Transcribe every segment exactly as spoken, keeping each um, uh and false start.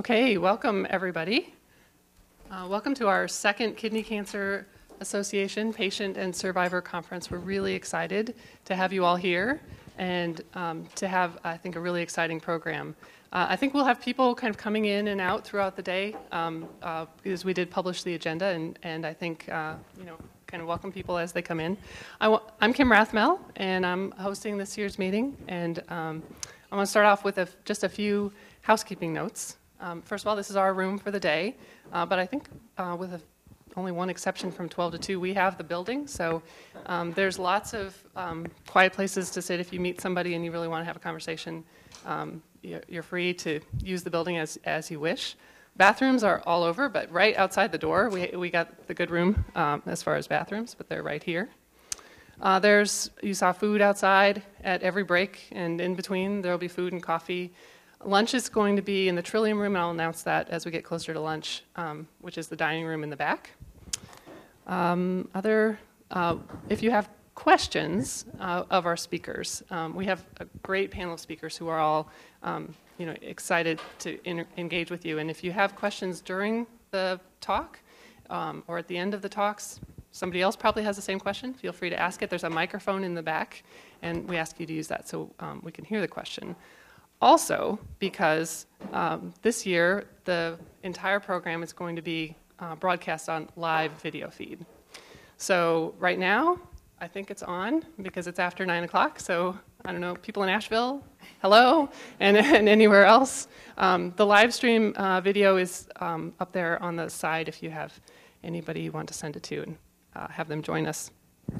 Okay, welcome everybody. Uh, welcome to our second Kidney Cancer Association Patient and Survivor Conference. We're really excited to have you all here and um, to have, I think, a really exciting program. Uh, I think we'll have people kind of coming in and out throughout the day um, uh, because we did publish the agenda, and, and I think, uh, you know, kind of welcome people as they come in. I w I'm Kim Rathmel, and I'm hosting this year's meeting, and um, I'm going to start off with a, just a few housekeeping notes. Um, first of all, this is our room for the day, uh, but I think uh, with a, only one exception from twelve to two, we have the building, so um, there's lots of um, quiet places to sit if you meet somebody and you really want to have a conversation. Um, you're, you're free to use the building as, as you wish. Bathrooms are all over, but right outside the door, we, we got the good room um, as far as bathrooms, but they're right here. Uh, there's, you saw food outside at every break, and in between there'll be food and coffee. Lunch is going to be in the Trillium room, and I'll announce that as we get closer to lunch, um, which is the dining room in the back. Um, other, uh, if you have questions uh, of our speakers, um, we have a great panel of speakers who are all um, you know, excited to engage with you. And if you have questions during the talk um, or at the end of the talks, somebody else probably has the same question, feel free to ask it. There's a microphone in the back, and we ask you to use that so um, we can hear the question. Also, because um, this year, the entire program is going to be uh, broadcast on live video feed. So right now, I think it's on because it's after nine o'clock. So I don't know, people in Asheville, hello, and, and anywhere else. Um, the live stream uh, video is um, up there on the side if you have anybody you want to send it to, and uh, have them join us.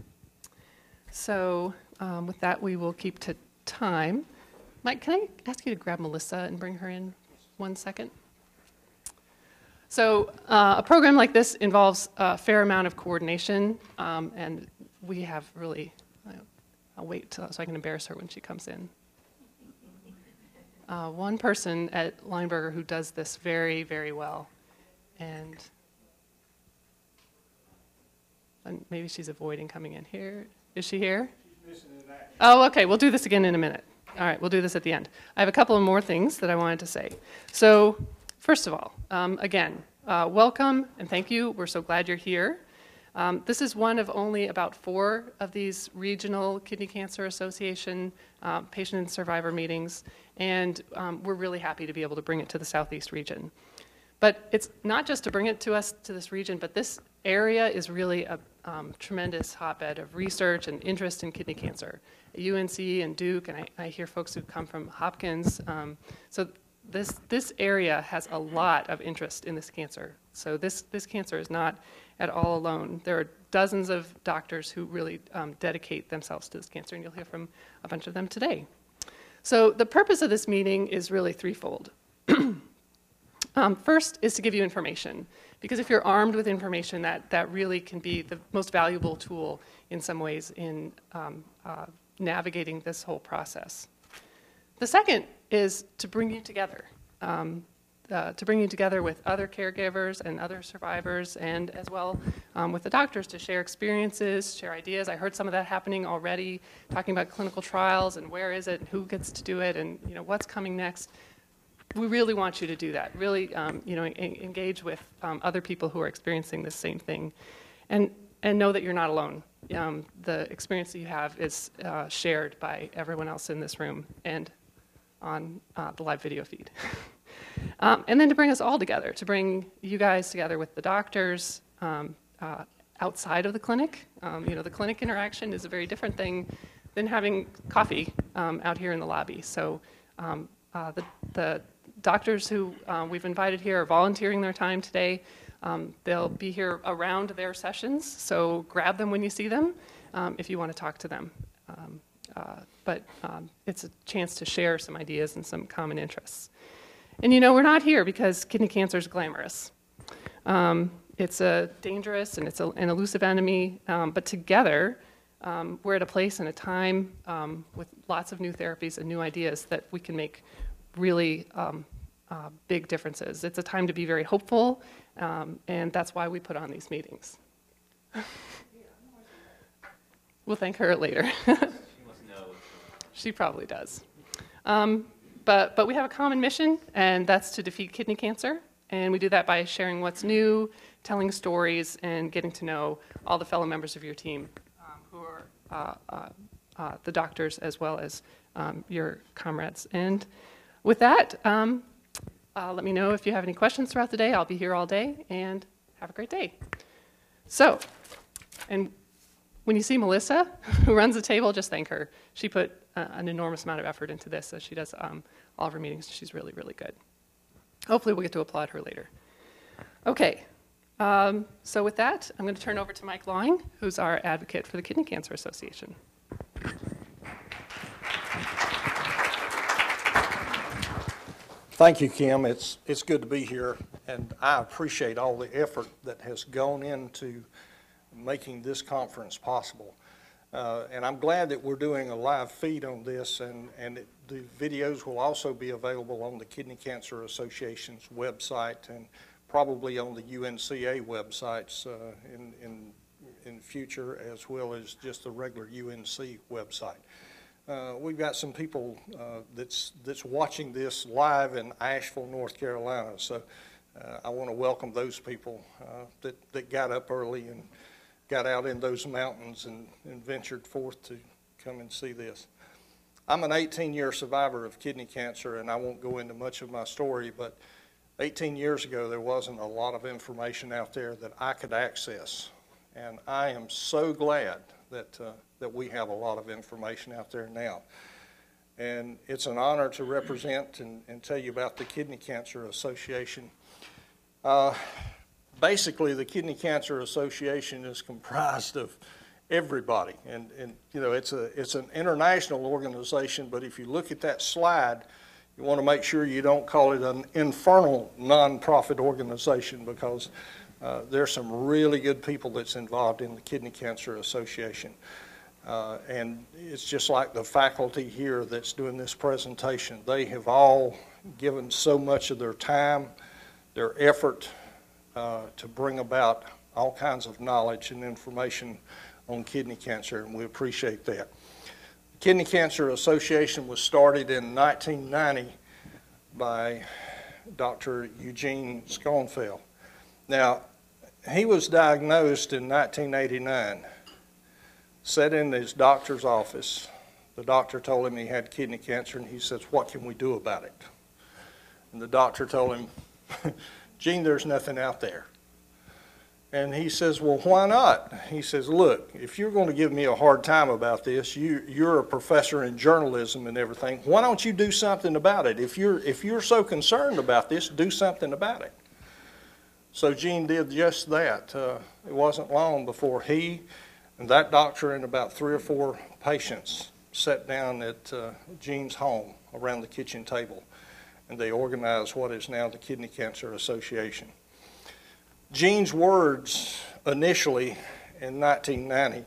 So um, with that, we will keep to time. Mike, can I ask you to grab Melissa and bring her in one second? So uh, a program like this involves a fair amount of coordination, um, and we have really, I'll wait till, so I can embarrass her when she comes in. Uh, one person at Lineberger who does this very, very well, and, and maybe she's avoiding coming in here. Is she here? She's missing an action. Oh, okay, we'll do this again in a minute. All right, we'll do this at the end. I have a couple of more things that I wanted to say. So first of all, um, again, uh, welcome and thank you. We're so glad you're here. Um, this is one of only about four of these regional Kidney Cancer Association uh, patient and survivor meetings, and um, we're really happy to be able to bring it to the Southeast region. But it's not just to bring it to us to this region, but this area is really a um, tremendous hotbed of research and interest in kidney cancer. U N C and Duke, and I, I hear folks who come from Hopkins. Um, so this, this area has a lot of interest in this cancer. So this, this cancer is not at all alone. There are dozens of doctors who really um, dedicate themselves to this cancer, and you'll hear from a bunch of them today. So the purpose of this meeting is really threefold. Um, first is to give you information, because if you're armed with information, that, that really can be the most valuable tool in some ways in um, uh, navigating this whole process. The second is to bring you together, um, uh, to bring you together with other caregivers and other survivors, and as well um, with the doctors to share experiences, share ideas. I heard some of that happening already, talking about clinical trials and where is it, and who gets to do it, and you know what's coming next. We really want you to do that. Really, um, you know, engage with um, other people who are experiencing the same thing, and and know that you're not alone. Um, the experience that you have is uh, shared by everyone else in this room and on uh, the live video feed. um, and then to bring us all together, to bring you guys together with the doctors um, uh, outside of the clinic. Um, you know, the clinic interaction is a very different thing than having coffee um, out here in the lobby. So um, uh, the the doctors who uh, we've invited here are volunteering their time today. Um, they'll be here around their sessions, so grab them when you see them um, if you want to talk to them. Um, uh, but um, it's a chance to share some ideas and some common interests. And you know, we're not here because kidney cancer is glamorous. Um, it's a dangerous and it's a, an elusive enemy, um, but together um, we're at a place and a time um, with lots of new therapies and new ideas that we can make really um, uh, big differences. It's a time to be very hopeful, um, and that's why we put on these meetings. We'll thank her later. She probably does. Um, but, but we have a common mission, and that's to defeat kidney cancer. And we do that by sharing what's new, telling stories, and getting to know all the fellow members of your team um, who are uh, uh, uh, the doctors as well as um, your comrades. And with that, um, uh, let me know if you have any questions throughout the day. I'll be here all day, and have a great day. So, and when you see Melissa, who runs the table, just thank her. She put uh, an enormous amount of effort into this, so she does um, all of her meetings. She's really, really good. Hopefully we'll get to applaud her later. Okay, um, so with that, I'm going to turn over to Mike Lawing, who's our advocate for the Kidney Cancer Association. Thank you, Kim. It's, it's good to be here, and I appreciate all the effort that has gone into making this conference possible. Uh, and I'm glad that we're doing a live feed on this, and, and it, the videos will also be available on the Kidney Cancer Association's website and probably on the U N C A websites uh, in, in, in future, as well as just the regular U N C website. Uh, we've got some people uh, that's, that's watching this live in Asheville, North Carolina, so uh, I want to welcome those people uh, that, that got up early and got out in those mountains and, and ventured forth to come and see this. I'm an eighteen-year survivor of kidney cancer, and I won't go into much of my story, but eighteen years ago there wasn't a lot of information out there that I could access, and I am so glad that, uh, that we have a lot of information out there now. And it's an honor to represent and, and tell you about the Kidney Cancer Association. Uh, Basically, the Kidney Cancer Association is comprised of everybody, and, and you know, it's, a, it's an international organization, but if you look at that slide, you want to make sure you don't call it an infernal nonprofit organization, because uh, there's some really good people that's involved in the Kidney Cancer Association. Uh, and it's just like the faculty here that's doing this presentation. They have all given so much of their time, their effort, Uh, to bring about all kinds of knowledge and information on kidney cancer, and we appreciate that. The Kidney Cancer Association was started in nineteen ninety by Doctor Eugene Schonfeld. Now, he was diagnosed in nineteen eighty-nine, sat in his doctor's office. The doctor told him he had kidney cancer, and he says, "What can we do about it?" And the doctor told him, "Gene, there's nothing out there." And he says, "Well, why not?" He says, "Look, if you're going to give me a hard time about this, you, you're a professor in journalism and everything, why don't you do something about it? If you're, if you're so concerned about this, do something about it." So Gene did just that. Uh, it wasn't long before he and that doctor and about three or four patients sat down at uh, Gene's home around the kitchen table, and they organized what is now the Kidney Cancer Association. Gene's words initially in nineteen ninety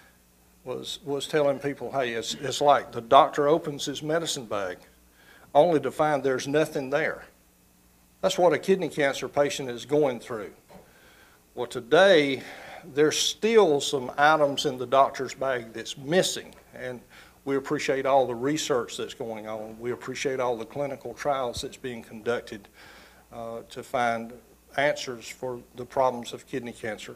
was, was telling people, hey, it's, it's like the doctor opens his medicine bag only to find there's nothing there. That's what a kidney cancer patient is going through. Well, today, there's still some items in the doctor's bag that's missing, and we appreciate all the research that's going on. We appreciate all the clinical trials that's being conducted uh, to find answers for the problems of kidney cancer.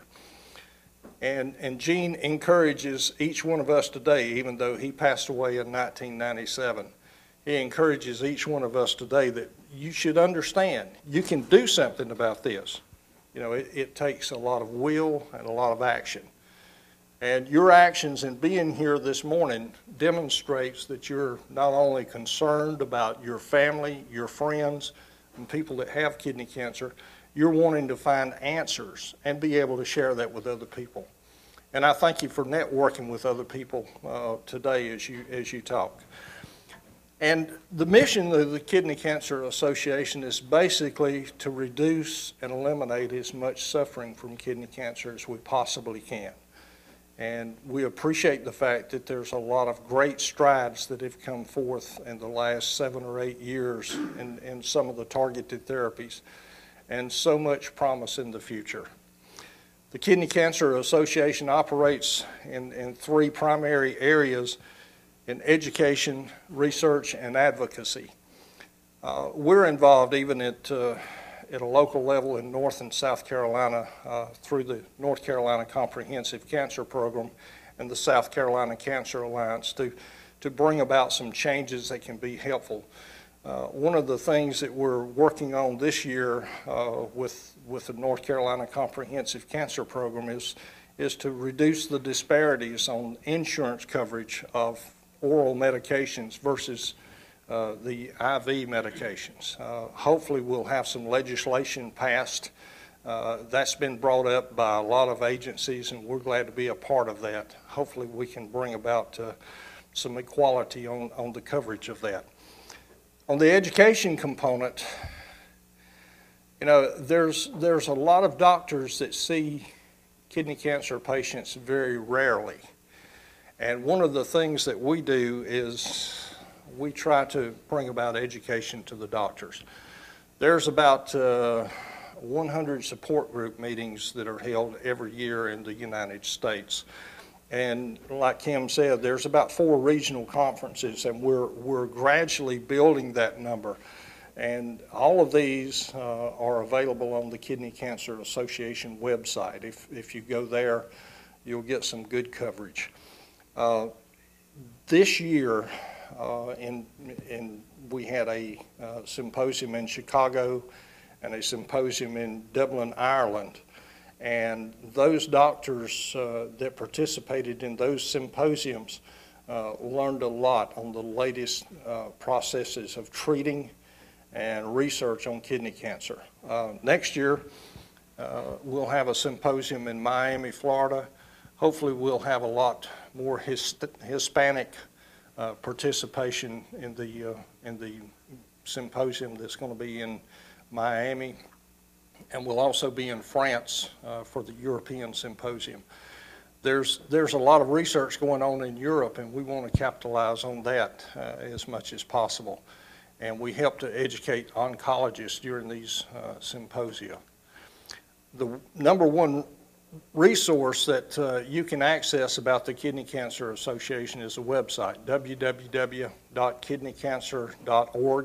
And, and Gene encourages each one of us today, even though he passed away in nineteen ninety-seven, he encourages each one of us today that you should understand you can do something about this. You know, it, it takes a lot of will and a lot of action. And your actions in being here this morning demonstrates that you're not only concerned about your family, your friends, and people that have kidney cancer, you're wanting to find answers and be able to share that with other people. And I thank you for networking with other people uh, today as you, as you talk. And the mission of the Kidney Cancer Association is basically to reduce and eliminate as much suffering from kidney cancer as we possibly can. And we appreciate the fact that there's a lot of great strides that have come forth in the last seven or eight years in, in some of the targeted therapies, and so much promise in the future. The Kidney Cancer Association operates in, in three primary areas: in education, research, and advocacy. Uh, we're involved even at, uh, at a local level in North and South Carolina uh, through the North Carolina Comprehensive Cancer Program and the South Carolina Cancer Alliance to, to bring about some changes that can be helpful. Uh, one of the things that we're working on this year uh, with, with the North Carolina Comprehensive Cancer Program is, is to reduce the disparities on insurance coverage of oral medications versus uh, the I V medications. Uh, hopefully we'll have some legislation passed. Uh, that's been brought up by a lot of agencies, and we're glad to be a part of that. Hopefully we can bring about uh, some equality on, on the coverage of that. On the education component, you know, there's, there's a lot of doctors that see kidney cancer patients very rarely. And one of the things that we do is we try to bring about education to the doctors. There's about uh, one hundred support group meetings that are held every year in the United States. And like Kim said, there's about four regional conferences, and we're, we're gradually building that number. And all of these uh, are available on the Kidney Cancer Association website. If, if you go there, you'll get some good coverage. Uh, this year, uh, in, in, we had a uh, symposium in Chicago and a symposium in Dublin, Ireland. And those doctors uh, that participated in those symposiums uh, learned a lot on the latest uh, processes of treating and research on kidney cancer. Uh, next year, uh, we'll have a symposium in Miami, Florida. Hopefully we'll have a lot more his Hispanic uh, participation in the, uh, in the symposium that's going to be in Miami. And we'll also be in France uh, for the European Symposium. There's, there's a lot of research going on in Europe, and we want to capitalize on that uh, as much as possible. And we help to educate oncologists during these uh, symposia. The number one resource that uh, you can access about the Kidney Cancer Association is a website, w w w dot kidney cancer dot org.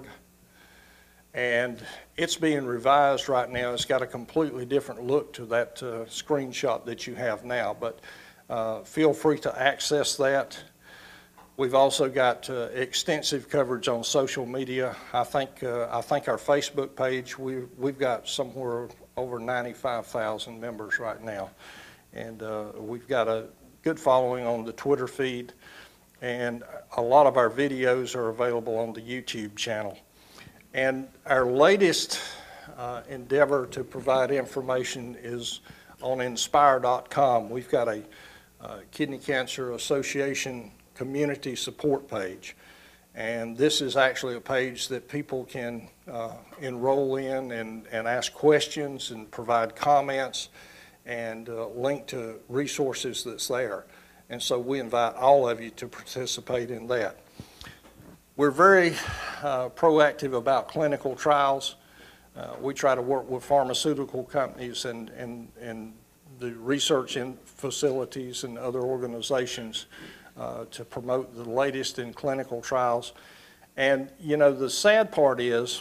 And it's being revised right now. It's got a completely different look to that uh, screenshot that you have now, but uh, feel free to access that. We've also got uh, extensive coverage on social media. I think, uh, I think our Facebook page, we, we've got somewhere over ninety-five thousand members right now. And uh, we've got a good following on the Twitter feed, and a lot of our videos are available on the YouTube channel. And our latest uh, endeavor to provide information is on inspire dot com. We've got a uh, Kidney Cancer Association community support page. And this is actually a page that people can uh, enroll in and, and ask questions and provide comments and uh, link to resources that's there. And so we invite all of you to participate in that. We're very uh, proactive about clinical trials. Uh, we try to work with pharmaceutical companies and, and, and the research in facilities and other organizations uh, to promote the latest in clinical trials. And, you know, the sad part is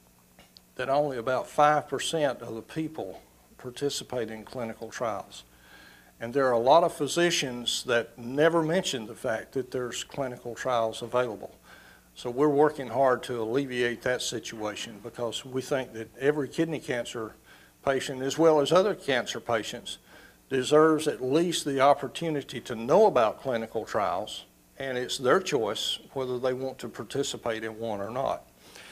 that only about five percent of the people participate in clinical trials. And there are a lot of physicians that never mention the fact that there's clinical trials available. So we're working hard to alleviate that situation, because we think that every kidney cancer patient, as well as other cancer patients, deserves at least the opportunity to know about clinical trials, and it's their choice whether they want to participate in one or not.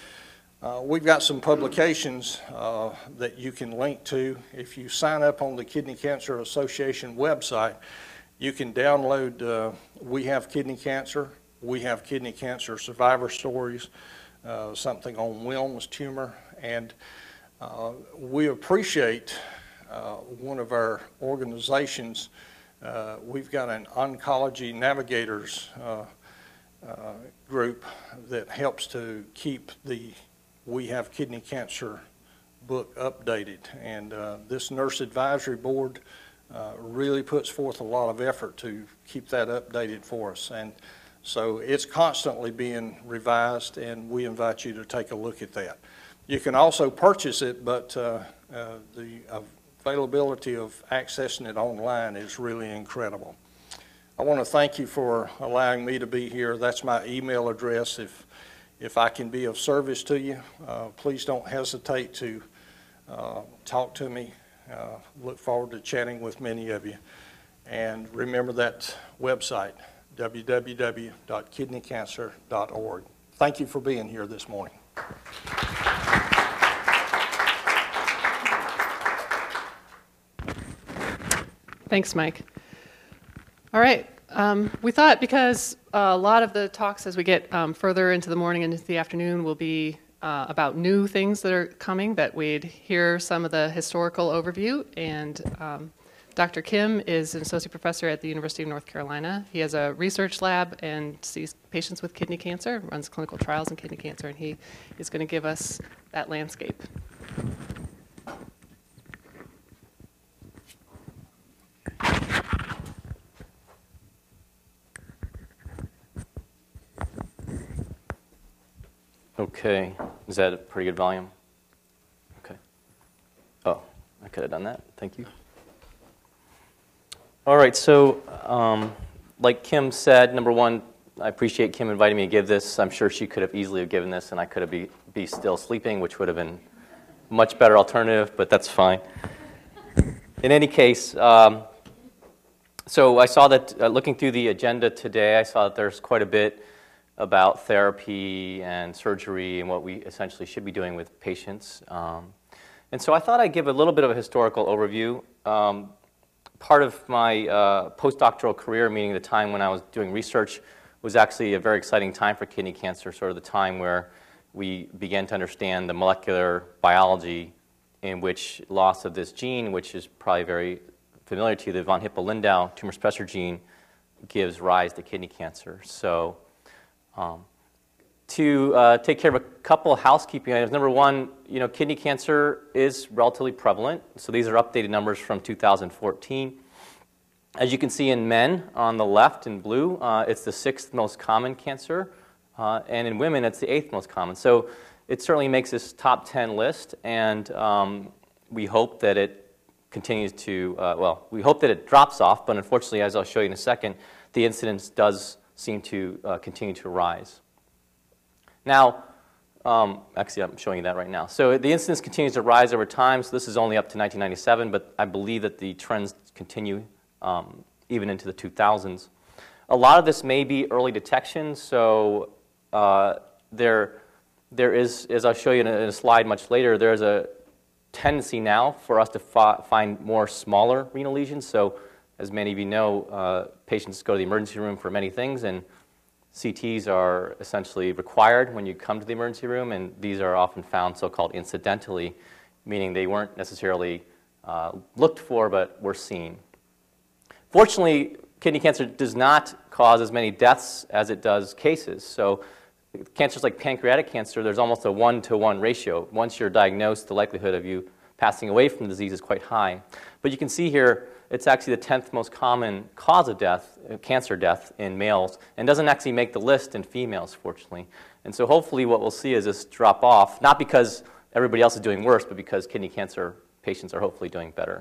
Uh, we've got some publications uh, that you can link to. If you sign up on the Kidney Cancer Association website, you can download uh, We Have Kidney Cancer. We have kidney cancer survivor stories, uh, something on Wilms tumor, and uh, we appreciate uh, one of our organizations. Uh, we've got an oncology navigators uh, uh, group that helps to keep the We Have Kidney Cancer book updated, and uh, this nurse advisory board uh, really puts forth a lot of effort to keep that updated for us. And So it's constantly being revised, and we invite you to take a look at that. You can also purchase it, but uh, uh, the availability of accessing it online is really incredible. I want to thank you for allowing me to be here. That's my email address. If, if I can be of service to you, uh, please don't hesitate to uh, talk to me. Uh, look forward to chatting with many of you. And remember that website, w w w dot kidney cancer dot org. Thank you for being here this morning. Thanks, Mike. All right. Um, we thought because a lot of the talks as we get um, further into the morning and into the afternoon will be uh, about new things that are coming, that we'd hear some of the historical overview. And um, Doctor Kim is an associate professor at the University of North Carolina. He has a research lab and sees patients with kidney cancer, runs clinical trials in kidney cancer, and he is going to give us that landscape. Okay, is that a pretty good volume? Okay. Oh, I could have done that. Thank you. All right, so um, like Kim said, number one, I appreciate Kim inviting me to give this. I'm sure she could have easily have given this, and I could have be, be still sleeping, which would have been a much better alternative, but that's fine. In any case, um, so I saw that uh, looking through the agenda today, I saw that there's quite a bit about therapy and surgery and what we essentially should be doing with patients. Um, and so I thought I'd give a little bit of a historical overview. Um, part of my uh, postdoctoral career, meaning the time when I was doing research, was actually a very exciting time for kidney cancer, sort of the time where we began to understand the molecular biology in which loss of this gene, which is probably very familiar to you, the von Hippel-Lindau tumor suppressor gene, gives rise to kidney cancer. So Um, to uh, take care of a couple of housekeeping items. Number one, you know, kidney cancer is relatively prevalent. So these are updated numbers from two thousand fourteen. As you can see in men on the left in blue, uh, it's the sixth most common cancer. Uh, and in women, it's the eighth most common. So it certainly makes this top ten list. And um, we hope that it continues to, uh, well, we hope that it drops off. But unfortunately, as I'll show you in a second, the incidence does seem to uh, continue to rise. Now, um, actually I'm showing you that right now. So the incidence continues to rise over time, so this is only up to nineteen ninety-seven, but I believe that the trends continue um, even into the two thousands. A lot of this may be early detection, so uh, there, there is, as I'll show you in a, in a slide much later, there's a tendency now for us to fi find more smaller renal lesions. So as many of you know, uh, patients go to the emergency room for many things, and C Ts are essentially required when you come to the emergency room, and these are often found so-called incidentally, meaning they weren't necessarily uh, looked for, but were seen. Fortunately, kidney cancer does not cause as many deaths as it does cases. So cancers like pancreatic cancer, there's almost a one-to-one ratio. Once you're diagnosed, the likelihood of you passing away from the disease is quite high. But you can see here, it's actually the tenth most common cause of death, uh, cancer death in males, and doesn't actually make the list in females, fortunately. And so hopefully what we'll see is this drop off, not because everybody else is doing worse, but because kidney cancer patients are hopefully doing better.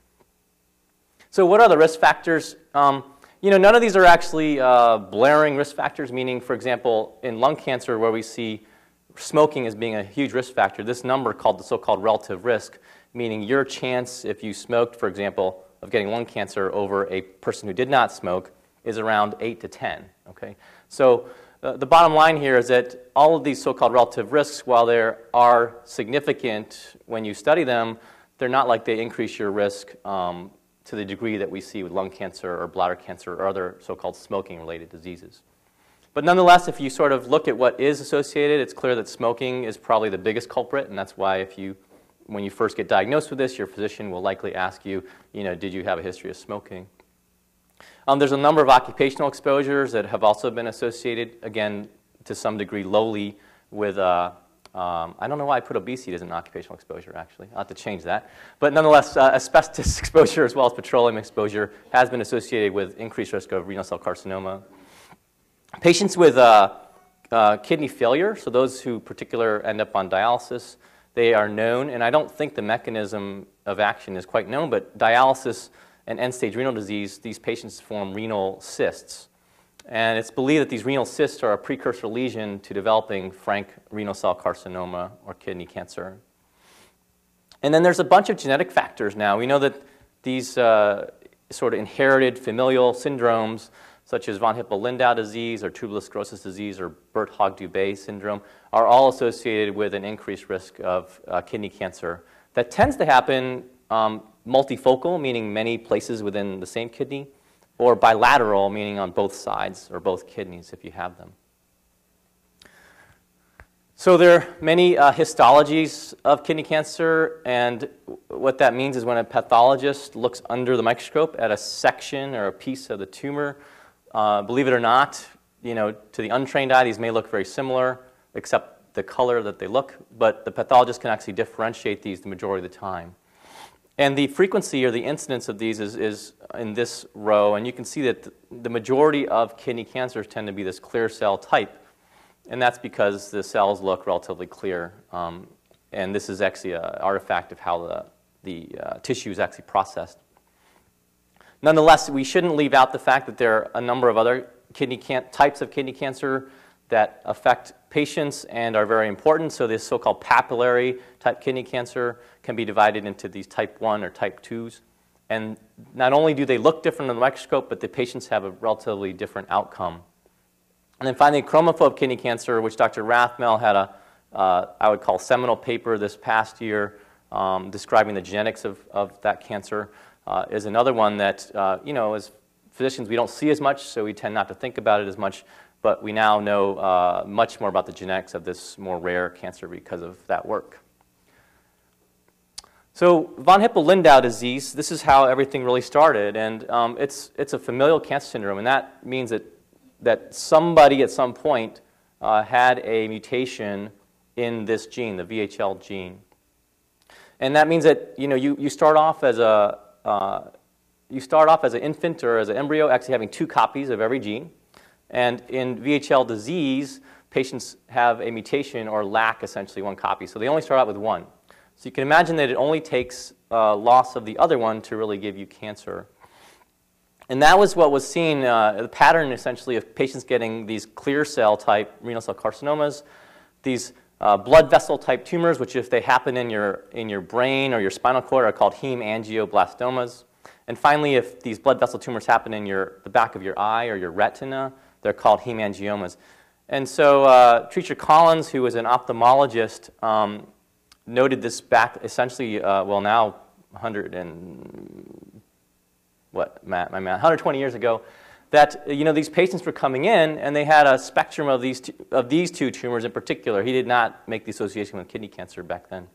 So what are the risk factors? Um, you know, none of these are actually uh, blaring risk factors, meaning, for example, in lung cancer where we see smoking as being a huge risk factor, this number called the so-called relative risk, meaning your chance if you smoked, for example, of getting lung cancer over a person who did not smoke is around eight to ten. Okay? So uh, the bottom line here is that all of these so-called relative risks, while they are significant when you study them, they're not like they increase your risk um, to the degree that we see with lung cancer or bladder cancer or other so-called smoking-related diseases. But nonetheless, if you sort of look at what is associated, it's clear that smoking is probably the biggest culprit, and that's why if you when you first get diagnosed with this, your physician will likely ask you, you know, did you have a history of smoking? Um, there's a number of occupational exposures that have also been associated, again, to some degree lowly with, uh, um, I don't know why I put obesity as an occupational exposure, actually. I'll have to change that. But nonetheless, uh, asbestos exposure as well as petroleum exposure has been associated with increased risk of renal cell carcinoma. Patients with uh, uh, kidney failure, so those who particular end up on dialysis, they are known, and I don't think the mechanism of action is quite known, but dialysis and end-stage renal disease, these patients form renal cysts. And it's believed that these renal cysts are a precursor lesion to developing frank renal cell carcinoma or kidney cancer. And then there's a bunch of genetic factors now. We know that these uh, sort of inherited familial syndromes, such as von Hippel-Lindau disease or tuberous sclerosis disease or Birt-Hogg-Dubé syndrome, are all associated with an increased risk of uh, kidney cancer. That tends to happen um, multifocal, meaning many places within the same kidney, or bilateral, meaning on both sides or both kidneys if you have them. So there are many uh, histologies of kidney cancer, and what that means is when a pathologist looks under the microscope at a section or a piece of the tumor, uh, believe it or not, you know, to the untrained eye, these may look very similar, except the color that they look, but the pathologist can actually differentiate these the majority of the time. And the frequency or the incidence of these is, is in this row, and you can see that the majority of kidney cancers tend to be this clear cell type, and that's because the cells look relatively clear, um, and this is actually an artifact of how the, the uh, tissue is actually processed. Nonetheless, we shouldn't leave out the fact that there are a number of other kidney can types of kidney cancer that affect patients and are very important. So this so-called papillary type kidney cancer can be divided into these type one or type twos. And not only do they look different on the microscope, but the patients have a relatively different outcome. And then finally, chromophobe kidney cancer, which Doctor Rathmel had a, uh, I would call seminal paper this past year um, describing the genetics of, of that cancer, uh, is another one that, uh, you know, as physicians, we don't see as much, so we tend not to think about it as much. But we now know uh, much more about the genetics of this more rare cancer because of that work. So von Hippel-Lindau disease, this is how everything really started. And um, it's, it's a familial cancer syndrome, and that means that, that somebody at some point uh, had a mutation in this gene, the V H L gene. And that means that, you know, you, you start off as a, uh, you start off as an infant or as an embryo actually having two copies of every gene. And in V H L disease, patients have a mutation or lack essentially one copy. So they only start out with one. So you can imagine that it only takes uh, loss of the other one to really give you cancer. And that was what was seen, uh, the pattern essentially of patients getting these clear cell type renal cell carcinomas, these uh, blood vessel type tumors, which if they happen in your, in your brain or your spinal cord are called hemangioblastomas. And finally, if these blood vessel tumors happen in your, the back of your eye or your retina, they're called hemangiomas. And so uh, Treacher Collins, who was an ophthalmologist, um, noted this back essentially, uh, well now one hundred and, what, Matt, my math, one hundred twenty years ago, that, you know, these patients were coming in and they had a spectrum of these, two, of these two tumors in particular. He did not make the association with kidney cancer back then.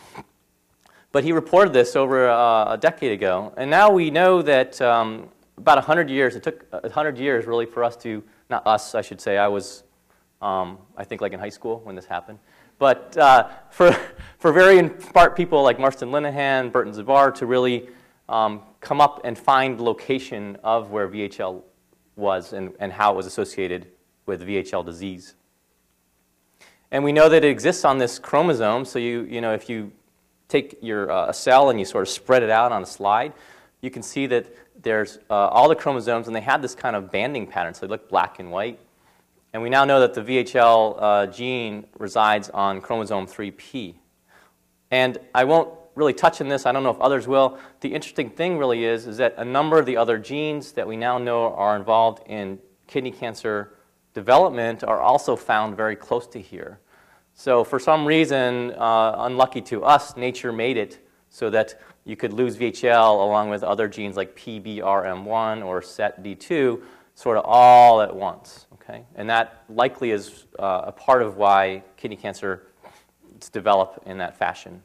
But he reported this over uh, a decade ago. And now we know that um, about one hundred years, it took one hundred years really for us to, not us, I should say, I was, um, I think like in high school when this happened. But uh, for, for very smart people like Marston Linehan, Burton Zavar to really um, come up and find the location of where V H L was and, and how it was associated with V H L disease. And we know that it exists on this chromosome. So you, you know, if you take your uh, cell and you sort of spread it out on a slide, you can see that there's uh, all the chromosomes, and they have this kind of banding pattern, so they look black and white. And we now know that the V H L uh, gene resides on chromosome three P. And I won't really touch on this. I don't know if others will. The interesting thing really is, is that a number of the other genes that we now know are involved in kidney cancer development are also found very close to here. So for some reason, uh, unlucky to us, nature made it so that you could lose V H L along with other genes like P B R M one or S E T D two sort of all at once. Okay? And that likely is uh, a part of why kidney cancer is developed in that fashion.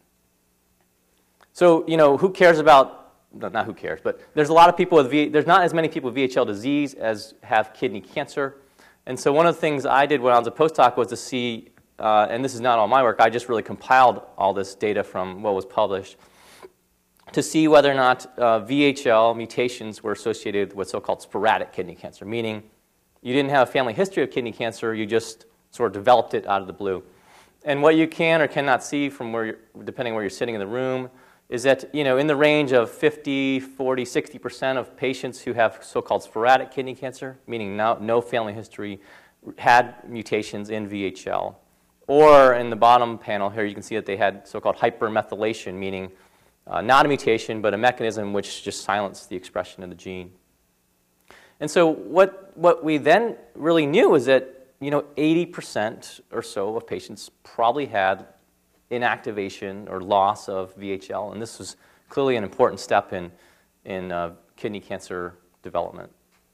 So, you know, who cares about, not who cares, but there's a lot of people with, v, there's not as many people with V H L disease as have kidney cancer. And so one of the things I did when I was a postdoc was to see, uh, and this is not all my work, I just really compiled all this data from what was published, to see whether or not uh, V H L mutations were associated with so-called sporadic kidney cancer, meaning you didn't have a family history of kidney cancer, you just sort of developed it out of the blue. And what you can or cannot see from where you're, depending where you're sitting in the room, is that, you know, in the range of fifty, forty, sixty percent of patients who have so-called sporadic kidney cancer, meaning no, no family history, had mutations in V H L. Or in the bottom panel here, you can see that they had so-called hypermethylation, meaning uh, not a mutation, but a mechanism which just silenced the expression of the gene. And so what, what we then really knew is that, you know, eighty percent or so of patients probably had inactivation or loss of V H L, and this was clearly an important step in, in uh, kidney cancer development.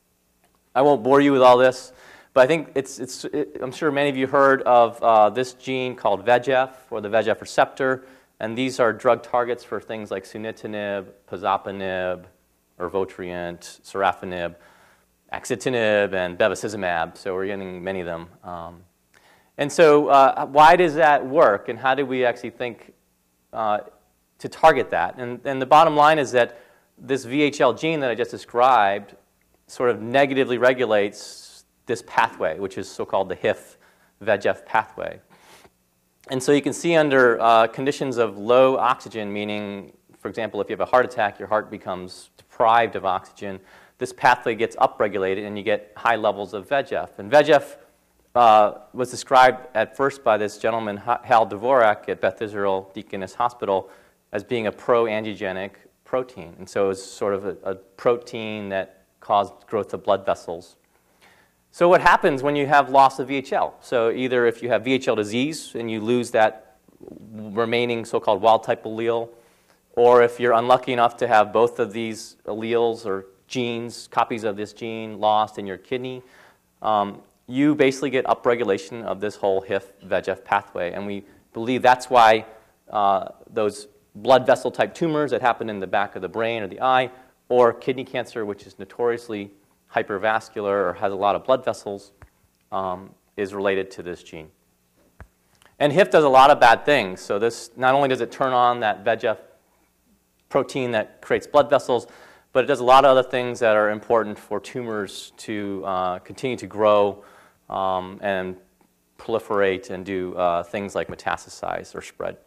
I won't bore you with all this, but I think it's, it's, it, I'm sure many of you heard of uh, this gene called V E G F, or the V E G F receptor, and these are drug targets for things like sunitinib, pazopanib, or Votrient, sorafenib, axitinib, and bevacizumab, so we're getting many of them. Um, and so uh, why does that work, and how do we actually think uh, to target that? And, and the bottom line is that this V H L gene that I just described sort of negatively regulates this pathway, which is so-called the H I F V E G F pathway. And so you can see under uh, conditions of low oxygen, meaning, for example, if you have a heart attack, your heart becomes deprived of oxygen, this pathway gets upregulated and you get high levels of V E G F. And V E G F uh, was described at first by this gentleman, Hal Dvorak, at Beth Israel Deaconess Hospital as being a pro-angiogenic protein. And so it was sort of a, a protein that caused growth of blood vessels. So what happens when you have loss of V H L? So either if you have V H L disease and you lose that remaining so-called wild-type allele, or if you're unlucky enough to have both of these alleles or genes, copies of this gene lost in your kidney, um, you basically get upregulation of this whole H I F V E G F pathway. And we believe that's why uh, those blood vessel type tumors that happen in the back of the brain or the eye, or kidney cancer, which is notoriously hypervascular or has a lot of blood vessels, um, is related to this gene. And H I F does a lot of bad things. So this, not only does it turn on that V E G F protein that creates blood vessels, but it does a lot of other things that are important for tumors to uh, continue to grow um, and proliferate and do uh, things like metastasize or spread.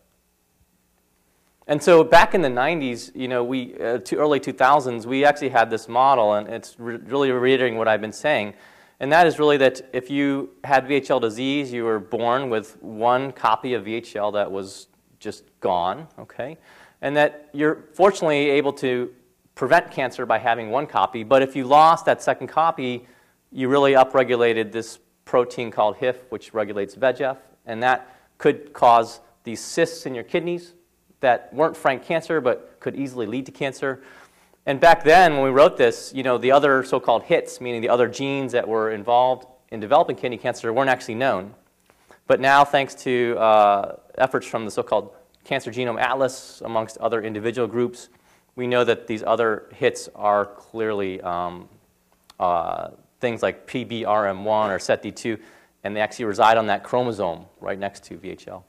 And so back in the nineties, you know, we, uh, to early two thousands, we actually had this model, and it's re really reiterating what I've been saying. And that is really that if you had V H L disease, you were born with one copy of V H L that was just gone, okay? And that you're fortunately able to prevent cancer by having one copy, but if you lost that second copy, you really upregulated this protein called H I F, which regulates V E G F, and that could cause these cysts in your kidneys that weren't frank cancer, but could easily lead to cancer. And back then, when we wrote this, you know, the other so-called hits, meaning the other genes that were involved in developing kidney cancer, weren't actually known. But now, thanks to uh, efforts from the so-called Cancer Genome Atlas, amongst other individual groups, we know that these other hits are clearly um, uh, things like P B R M one or S E T D two, and they actually reside on that chromosome right next to V H L.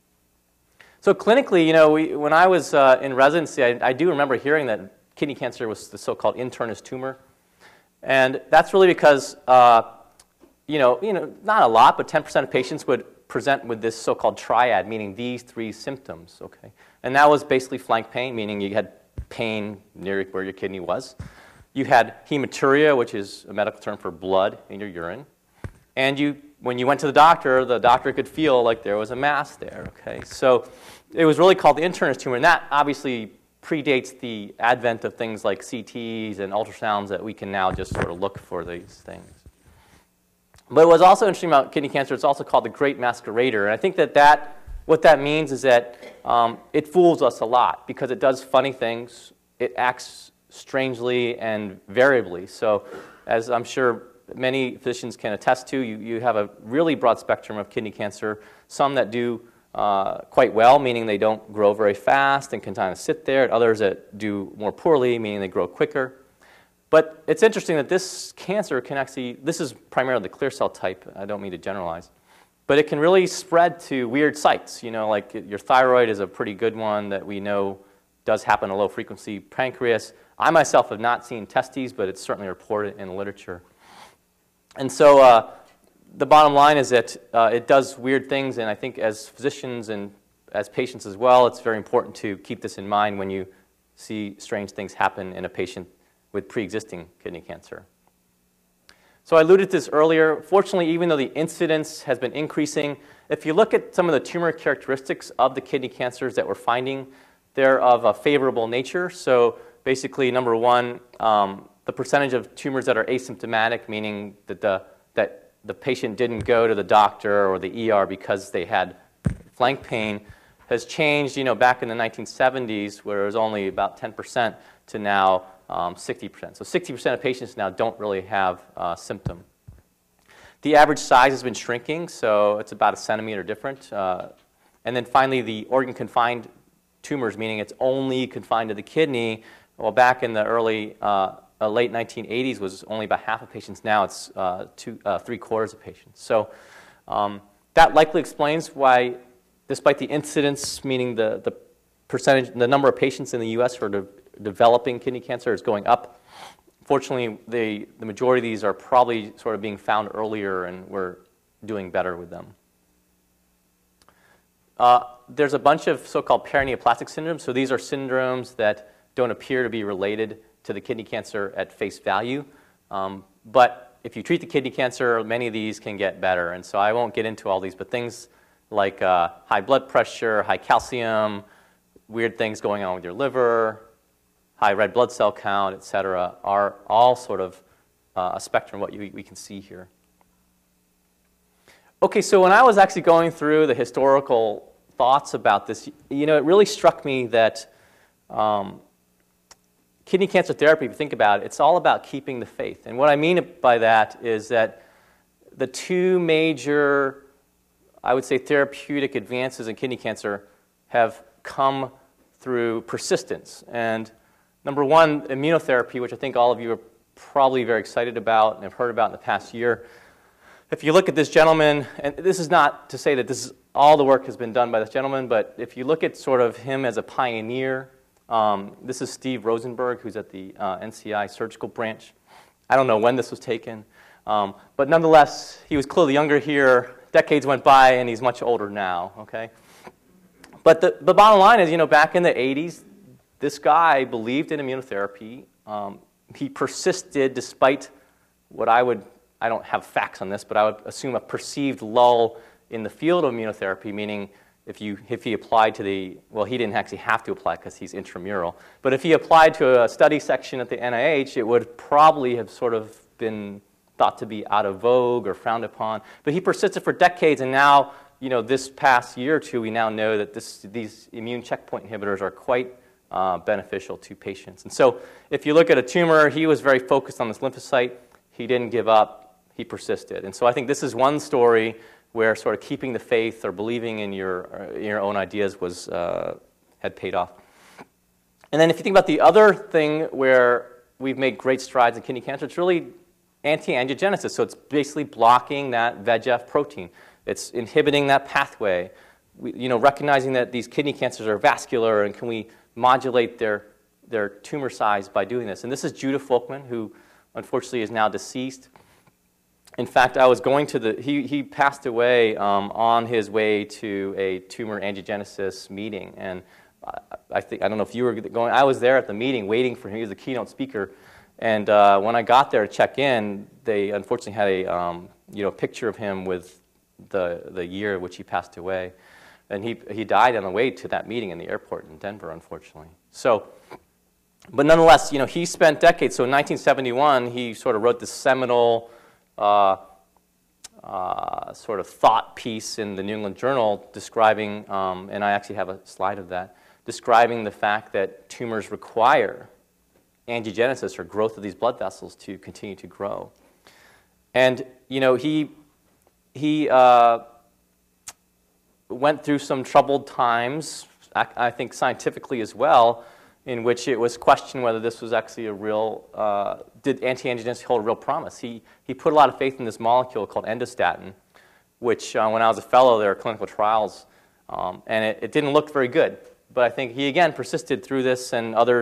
So clinically, you know, we, when I was uh, in residency, I, I do remember hearing that kidney cancer was the so-called internist tumor. And that's really because, uh, you know, you know, not a lot, but ten percent of patients would present with this so-called triad, meaning these three symptoms, okay? And that was basically flank pain, meaning you had pain near where your kidney was. You had hematuria, which is a medical term for blood in your urine. And you, when you went to the doctor, the doctor could feel like there was a mass there, okay? So it was really called the internist tumor, and that obviously predates the advent of things like C Ts and ultrasounds that we can now just sort of look for these things. But what's also interesting about kidney cancer, it's also called the great masquerader. And I think that, that what that means is that um, it fools us a lot because it does funny things. It acts strangely and variably. So as I'm sure many physicians can attest to, you, you have a really broad spectrum of kidney cancer, some that do uh, quite well, meaning they don't grow very fast and can kind of sit there, and others that do more poorly, meaning they grow quicker. But it's interesting that this cancer can actually, this is primarily the clear cell type, I don't mean to generalize, but it can really spread to weird sites. You know, like your thyroid is a pretty good one that we know does happen in low frequency. Pancreas, I myself have not seen testes, but it's certainly reported in the literature. And so uh, the bottom line is that uh, it does weird things, and I think as physicians and as patients as well, it's very important to keep this in mind when you see strange things happen in a patient with pre-existing kidney cancer. So I alluded to this earlier. Fortunately, even though the incidence has been increasing, if you look at some of the tumor characteristics of the kidney cancers that we're finding, they're of a favorable nature. So basically, number one, um, the percentage of tumors that are asymptomatic, meaning that the, that the patient didn't go to the doctor or the E R because they had flank pain, has changed, you know, back in the nineteen seventies, where it was only about ten percent, to now um, sixty percent. So sixty percent of patients now don't really have uh, symptom. The average size has been shrinking, so it's about a centimeter different. Uh, and then finally, the organ-confined tumors, meaning it's only confined to the kidney. Well, back in the early, uh, uh, late nineteen eighties was only about half of patients. Now it's uh, two, uh, three quarters of patients. So um, that likely explains why, despite the incidence, meaning the, the percentage, the number of patients in the U S who are de developing kidney cancer is going up. Fortunately, the, the majority of these are probably sort of being found earlier, and we're doing better with them. Uh, there's a bunch of so-called paraneoplastic syndromes. So these are syndromes that don't appear to be related to the kidney cancer at face value. Um, but if you treat the kidney cancer, many of these can get better. And so I won't get into all these, but things like uh, high blood pressure, high calcium, weird things going on with your liver, high red blood cell count, et cetera, are all sort of uh, a spectrum of what you, we can see here. Okay, so when I was actually going through the historical thoughts about this, you know, it really struck me that um, kidney cancer therapy, if you think about it, it's all about keeping the faith. And what I mean by that is that the two major, I would say, therapeutic advances in kidney cancer have come through persistence. And number one, immunotherapy, which I think all of you are probably very excited about and have heard about in the past year. If you look at this gentleman, and this is not to say that this is, all the work has been done by this gentleman, but if you look at sort of him as a pioneer, um, this is Steve Rosenberg, who's at the uh, N C I surgical branch. I don't know when this was taken, um, but nonetheless, he was clearly younger here. Decades went by, and he's much older now, okay? But the, the bottom line is, you know, back in the eighties, this guy believed in immunotherapy. Um, he persisted despite what I would, I don't have facts on this, but I would assume a perceived lull in the field of immunotherapy, meaning if, you, if he applied to the, well, he didn't actually have to apply because he's intramural, but if he applied to a study section at the N I H, it would probably have sort of been thought to be out of vogue or frowned upon. But he persisted for decades, and now, you know, this past year or two, we now know that this, these immune checkpoint inhibitors are quite uh, beneficial to patients. And so if you look at a tumor, he was very focused on this lymphocyte. He didn't give up. He persisted. And so I think this is one story where sort of keeping the faith or believing in your, in your own ideas was, uh, had paid off. And then if you think about the other thing where we've made great strides in kidney cancer, it's really anti-angiogenesis. So it's basically blocking that V E G F protein. It's inhibiting that pathway. We, you know, recognizing that these kidney cancers are vascular, and can we modulate their, their tumor size by doing this? And this is Judah Folkman, who unfortunately is now deceased. In fact, I was going to the, he, he passed away um, on his way to a tumor angiogenesis meeting. And I, I think, I don't know if you were going, I was there at the meeting waiting for him. He was the keynote speaker. And uh, when I got there to check in, they unfortunately had a um, you know, picture of him with the, the year which he passed away. And he, he died on the way to that meeting in the airport in Denver, unfortunately. So, but nonetheless, you know, he spent decades. So in nineteen seventy-one, he sort of wrote this seminal uh, uh, sort of thought piece in the New England Journal describing, um, and I actually have a slide of that, describing the fact that tumors require angiogenesis or growth of these blood vessels to continue to grow. And, you know, he, he uh, went through some troubled times, I, I think scientifically as well, in which it was questioned whether this was actually a real, uh, did anti-angiogenesis hold a real promise. He, he put a lot of faith in this molecule called endostatin, which uh, when I was a fellow, there were clinical trials, um, and it, it didn't look very good. But I think he, again, persisted through this, and others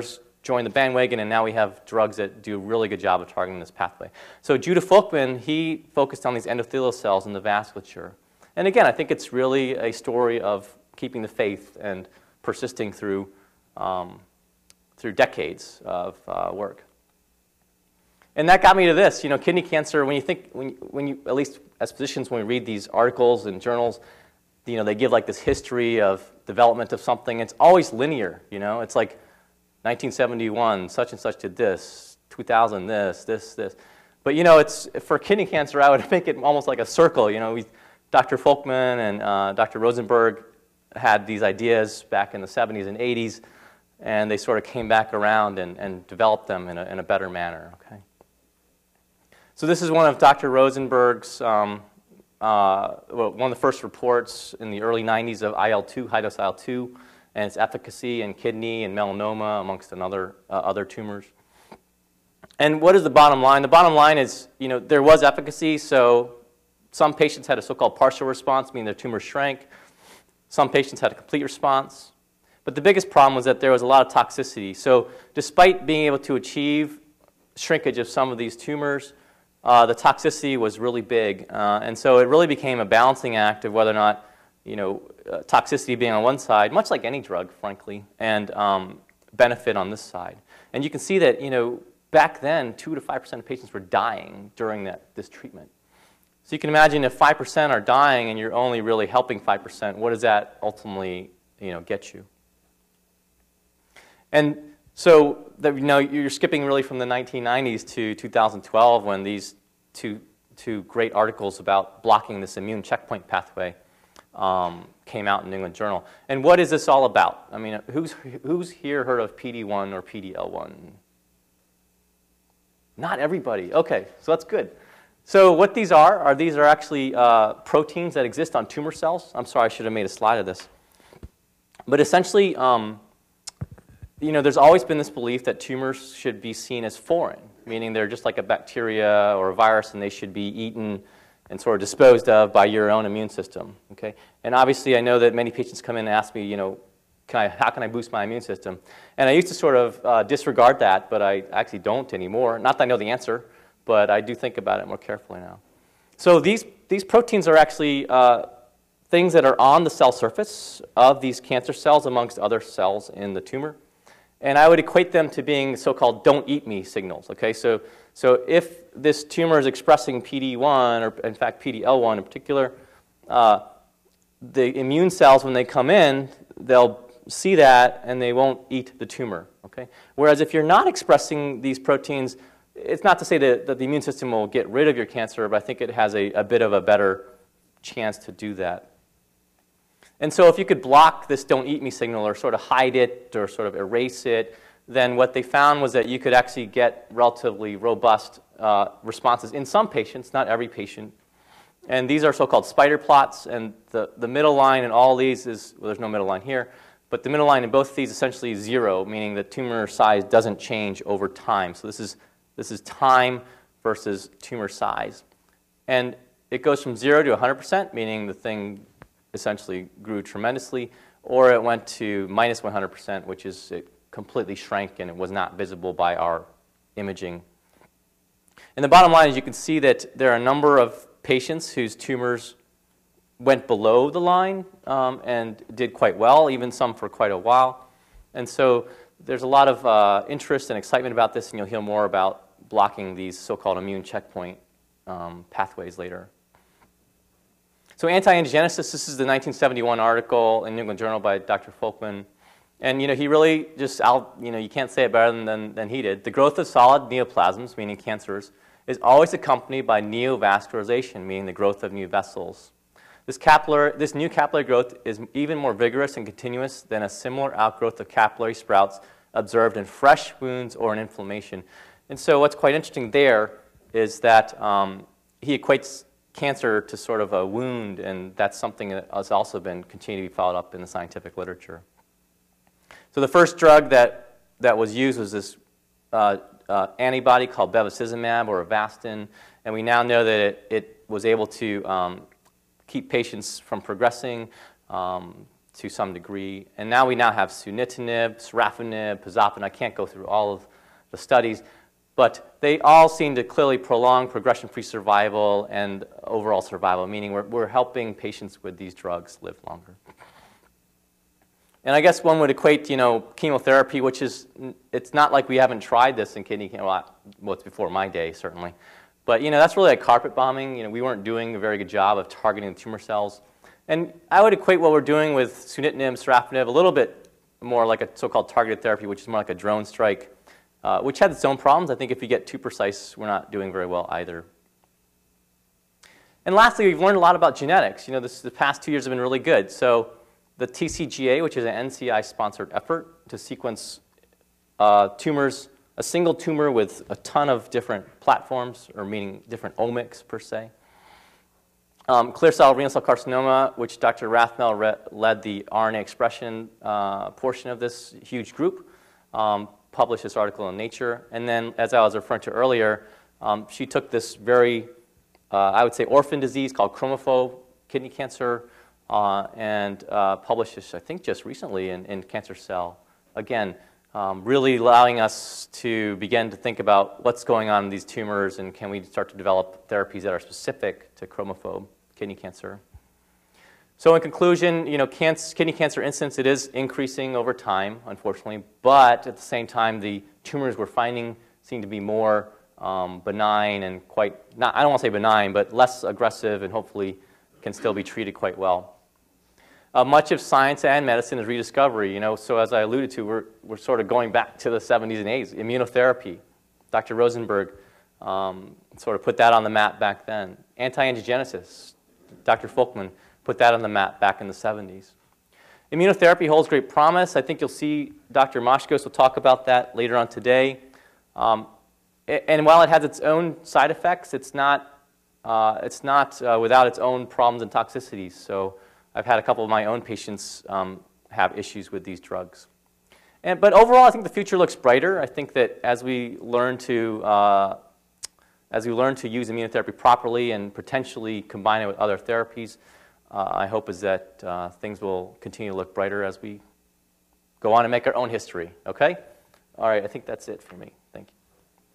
joined the bandwagon, and now we have drugs that do a really good job of targeting this pathway. So Judah Folkman, he focused on these endothelial cells in the vasculature. And again, I think it's really a story of keeping the faith and persisting through, um, through decades of uh, work. And that got me to this, you know, kidney cancer, when you think, when, when you, at least as physicians, when we read these articles and journals, you know, they give like this history of development of something. It's always linear, you know. It's like nineteen seventy-one, such and such did this, two thousand this, this, this. But, you know, it's, for kidney cancer, I would make it almost like a circle, you know. We, Doctor Folkman and uh, Doctor Rosenberg had these ideas back in the seventies and eighties, and they sort of came back around and, and developed them in a, in a better manner, okay. So this is one of Doctor Rosenberg's, um, uh, well, one of the first reports in the early nineties of I L two, high-dose I L two, and its efficacy in kidney and melanoma, amongst another, uh, other tumors. And what is the bottom line? The bottom line is, you know, there was efficacy, so some patients had a so-called partial response, meaning their tumor shrank. Some patients had a complete response. But the biggest problem was that there was a lot of toxicity. So despite being able to achieve shrinkage of some of these tumors, Uh, the toxicity was really big, uh, and so it really became a balancing act of whether or not, you know, uh, toxicity being on one side, much like any drug, frankly, and um, benefit on this side. And you can see that, you know, back then, two to five percent of patients were dying during that this treatment. So you can imagine if five percent are dying and you're only really helping five percent, what does that ultimately, you know, get you? And so, that, you know, you're skipping really from the nineteen nineties to two thousand twelve when these two, two great articles about blocking this immune checkpoint pathway um, came out in New England Journal. And what is this all about? I mean, who's, who's here heard of P D one or P D L one? Not everybody. Okay, so that's good. So what these are, are these are actually uh, proteins that exist on tumor cells. I'm sorry, I should have made a slide of this. But essentially, um, you know, there's always been this belief that tumors should be seen as foreign, meaning they're just like a bacteria or a virus and they should be eaten and sort of disposed of by your own immune system, okay? And obviously I know that many patients come in and ask me, you know, can I, how can I boost my immune system? And I used to sort of uh, disregard that, but I actually don't anymore. Not that I know the answer, but I do think about it more carefully now. So these, these proteins are actually uh, things that are on the cell surface of these cancer cells amongst other cells in the tumor. And I would equate them to being so-called don't eat me signals, okay? So, so if this tumor is expressing P D one, or in fact P D L one in particular, uh, the immune cells, when they come in, they'll see that and they won't eat the tumor, okay? Whereas if you're not expressing these proteins, it's not to say that, that the immune system will get rid of your cancer, but I think it has a, a bit of a better chance to do that. And so if you could block this don't eat me signal or sort of hide it or sort of erase it, then what they found was that you could actually get relatively robust uh, responses in some patients, not every patient. And these are so-called spider plots, and the, the middle line in all these is, well, there's no middle line here, but the middle line in both of these essentially is zero, meaning the tumor size doesn't change over time. So this is, this is time versus tumor size. And it goes from zero to one hundred percent, meaning the thing essentially grew tremendously, or it went to minus one hundred percent, which is it completely shrank and it was not visible by our imaging. And the bottom line is you can see that there are a number of patients whose tumors went below the line um, and did quite well, even some for quite a while. And so there's a lot of uh, interest and excitement about this, and you'll hear more about blocking these so-called immune checkpoint um, pathways later. So anti-angiogenesis, this is the nineteen seventy-one article in New England Journal by Doctor Folkman. And you know, he really just, out, you know, you can't say it better than, than, than he did. The growth of solid neoplasms, meaning cancers, is always accompanied by neovascularization, meaning the growth of new vessels. This, capillary, this new capillary growth is even more vigorous and continuous than a similar outgrowth of capillary sprouts observed in fresh wounds or in inflammation. And so what's quite interesting there is that um, he equates cancer to sort of a wound, and that's something that has also been continued to be followed up in the scientific literature. So the first drug that, that was used was this uh, uh, antibody called bevacizumab or Avastin, and we now know that it, it was able to um, keep patients from progressing, um, to some degree. And now we now have sunitinib, sorafenib, pazopanib. I can't go through all of the studies, but they all seem to clearly prolong progression-free survival and overall survival, meaning we're, we're helping patients with these drugs live longer. And I guess one would equate, you know, chemotherapy, which is, it's not like we haven't tried this in kidney cancer. Well, well, it's before my day, certainly. But, you know, that's really like carpet bombing. You know, we weren't doing a very good job of targeting the tumor cells. And I would equate what we're doing with sunitinib, sorafenib, a little bit more like a so-called targeted therapy, which is more like a drone strike, uh, which has its own problems. I think if you get too precise, we're not doing very well either. And lastly, we've learned a lot about genetics. You know, this, the past two years have been really good. So the T C G A, which is an N C I-sponsored effort to sequence uh, tumors, a single tumor with a ton of different platforms, or meaning different omics per se. Um, clear cell renal cell carcinoma, which Doctor Rathmel led the R N A expression uh, portion of this huge group, um, published this article in Nature. And then, as I was referring to earlier, um, she took this very, uh, I would say, orphan disease called chromophobe kidney cancer uh, and uh, published this, I think, just recently in, in Cancer Cell. Again, um, really allowing us to begin to think about what's going on in these tumors and can we start to develop therapies that are specific to chromophobe kidney cancer. So in conclusion, you know, cancer, kidney cancer incidence, it is increasing over time, unfortunately, but at the same time, the tumors we're finding seem to be more um, benign and quite, not, I don't want to say benign, but less aggressive and hopefully can still be treated quite well. Uh, much of science and medicine is rediscovery, you know, so as I alluded to, we're, we're sort of going back to the seventies and eighties. Immunotherapy, Doctor Rosenberg um, sort of put that on the map back then. Anti-angiogenesis, Doctor Folkman put that on the map back in the seventies. Immunotherapy holds great promise. I think you'll see Doctor Moshkos will talk about that later on today. Um, and while it has its own side effects, it's not, uh, it's not uh, without its own problems and toxicities. So I've had a couple of my own patients um, have issues with these drugs. And, but overall, I think the future looks brighter. I think that as we learn to uh, As we learn to use immunotherapy properly and potentially combine it with other therapies, uh, I hope is that uh, things will continue to look brighter as we go on and make our own history, okay? All right, I think that's it for me. Thank you.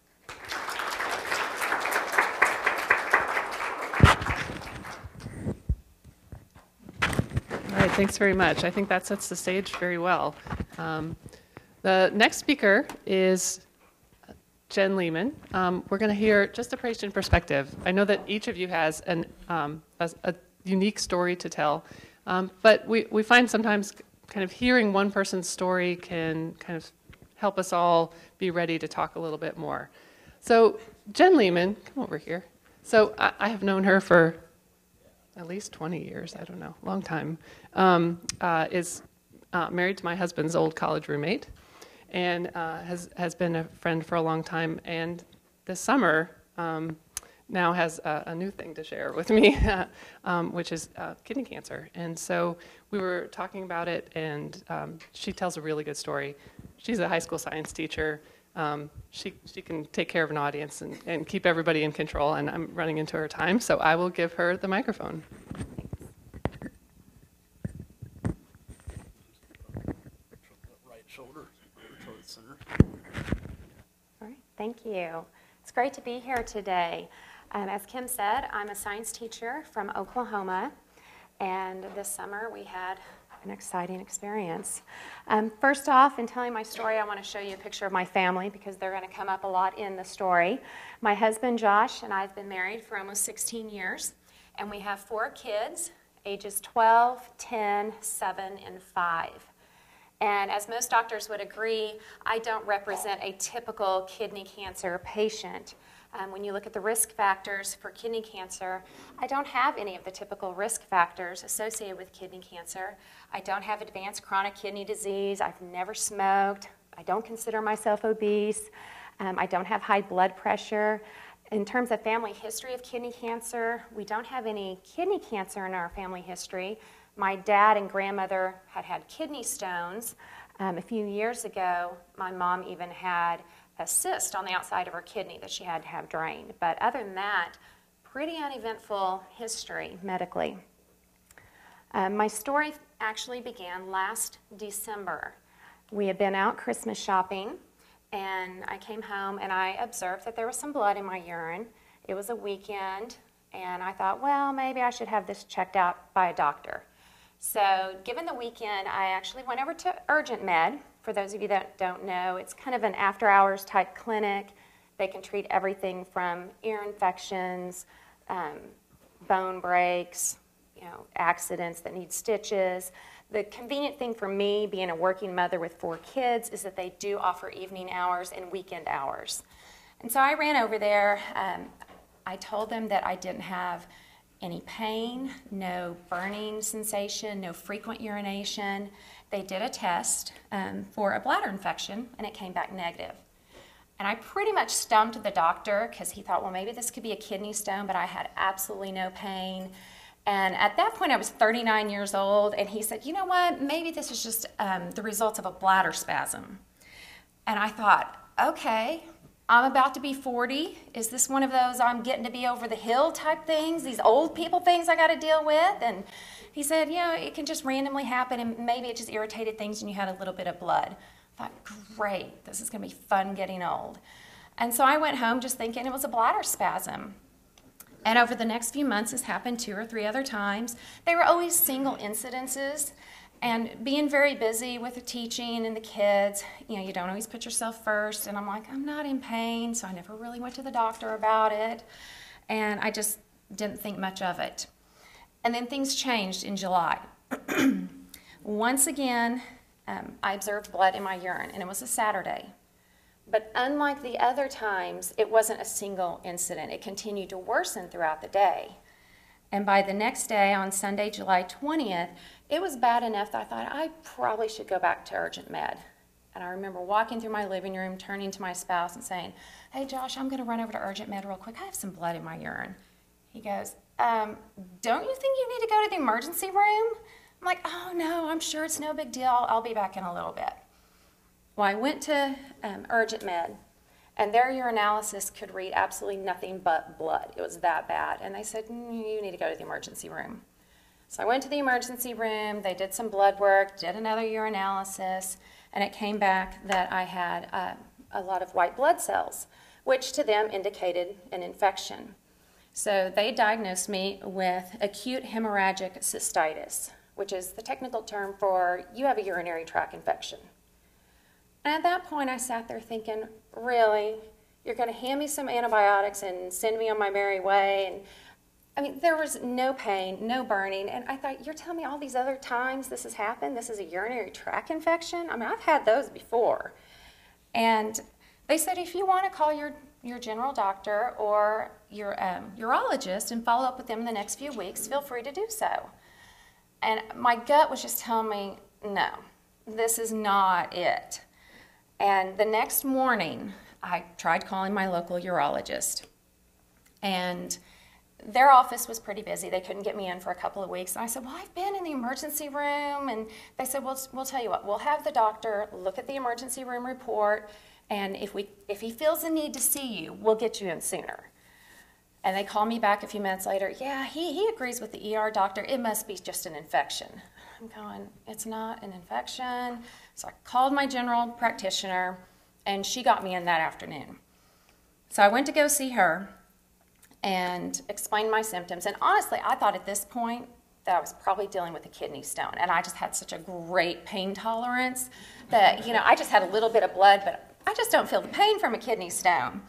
All right, thanks very much. I think that sets the stage very well. Um, the next speaker is Jen Lehman. Um, we're going to hear just a patient perspective. I know that each of you has an, um, a, a unique story to tell, um, but we, we find sometimes kind of hearing one person's story can kind of help us all be ready to talk a little bit more. So Jen Lehman, come over here. So I, I have known her for at least twenty years, I don't know, long time, um, uh, is uh, married to my husband's old college roommate, and uh, has, has been a friend for a long time, and this summer um, now has a, a new thing to share with me, um, which is uh, kidney cancer. And so we were talking about it, and um, she tells a really good story. She's a high school science teacher. Um, she, she can take care of an audience and, and keep everybody in control, and I'm running into her time, so I will give her the microphone. All right, thank you. It's great to be here today. Um, as Kim said, I'm a science teacher from Oklahoma, and this summer we had an exciting experience. Um, first off, in telling my story, I want to show you a picture of my family because they're going to come up a lot in the story. My husband, Josh, and I have been married for almost sixteen years, and we have four kids, ages twelve, ten, seven, and five. And as most doctors would agree, I don't represent a typical kidney cancer patient. Um, when you look at the risk factors for kidney cancer, I don't have any of the typical risk factors associated with kidney cancer. I don't have advanced chronic kidney disease. I've never smoked. I don't consider myself obese. Um, I don't have high blood pressure. In terms of family history of kidney cancer, we don't have any kidney cancer in our family history. My dad and grandmother had had kidney stones. Um, a few years ago, my mom even had a cyst on the outside of her kidney that she had to have drained. But other than that, pretty uneventful history medically. Um, my story actually began last December. We had been out Christmas shopping, and I came home and I observed that there was some blood in my urine. It was a weekend, and I thought, well, maybe I should have this checked out by a doctor. So given the weekend, I actually went over to Urgent Med. For those of you that don't know, it's kind of an after-hours type clinic. They can treat everything from ear infections, um, bone breaks, you know, accidents that need stitches. The convenient thing for me, being a working mother with four kids, is that they do offer evening hours and weekend hours. And so I ran over there. Um, I told them that I didn't have any pain, no burning sensation, no frequent urination. They did a test um, for a bladder infection, and it came back negative. And I pretty much stumped the doctor because he thought, well, maybe this could be a kidney stone, but I had absolutely no pain. And at that point, I was thirty-nine years old, and he said, you know what, maybe this is just um, the results of a bladder spasm. And I thought, okay, I'm about to be forty. Is this one of those I'm getting to be over the hill type things, these old people things I got to deal with? And he said, you know, it can just randomly happen, and maybe it just irritated things and you had a little bit of blood. I thought, great, this is going to be fun getting old. And so I went home just thinking it was a bladder spasm. And over the next few months, this happened two or three other times. They were always single incidences. And being very busy with the teaching and the kids, you know, you don't always put yourself first. And I'm like, I'm not in pain, so I never really went to the doctor about it. And I just didn't think much of it. And then things changed in July. Once again, um, I observed blood in my urine, and it was a Saturday. But unlike the other times, it wasn't a single incident. It continued to worsen throughout the day. And by the next day, on Sunday, July twentieth, it was bad enough that I thought I probably should go back to Urgent Med. And I remember walking through my living room, turning to my spouse and saying, hey, Josh, I'm going to run over to Urgent Med real quick. I have some blood in my urine. He goes, um, don't you think you need to go to the emergency room? I'm like, oh, no, I'm sure it's no big deal. I'll be back in a little bit. Well, I went to um, Urgent Med, and their urinalysis could read absolutely nothing but blood. It was that bad. And they said, mm, you need to go to the emergency room. So I went to the emergency room. They did some blood work, did another urinalysis, and it came back that I had uh, a lot of white blood cells, which to them indicated an infection. So they diagnosed me with acute hemorrhagic cystitis, which is the technical term for you have a urinary tract infection. And at that point, I sat there thinking, really? You're going to hand me some antibiotics and send me on my merry way? And I mean, there was no pain, no burning. And I thought, you're telling me all these other times this has happened? This is a urinary tract infection? I mean, I've had those before. And they said, if you want to call your, your general doctor or your um, urologist and follow up with them in the next few weeks, feel free to do so. And my gut was just telling me, no, this is not it. And the next morning, I tried calling my local urologist. And their office was pretty busy. They couldn't get me in for a couple of weeks. And I said, well, I've been in the emergency room. And they said, well, we'll tell you what, we'll have the doctor look at the emergency room report. And if, we, if he feels the need to see you, we'll get you in sooner. And they called me back a few minutes later. Yeah, he, he agrees with the E R doctor. It must be just an infection. I'm going, it's not an infection. So I called my general practitioner, and she got me in that afternoon. So I went to go see her and explained my symptoms. And honestly, I thought at this point that I was probably dealing with a kidney stone. And I just had such a great pain tolerance that, you know, I just had a little bit of blood, but I just don't feel the pain from a kidney stone.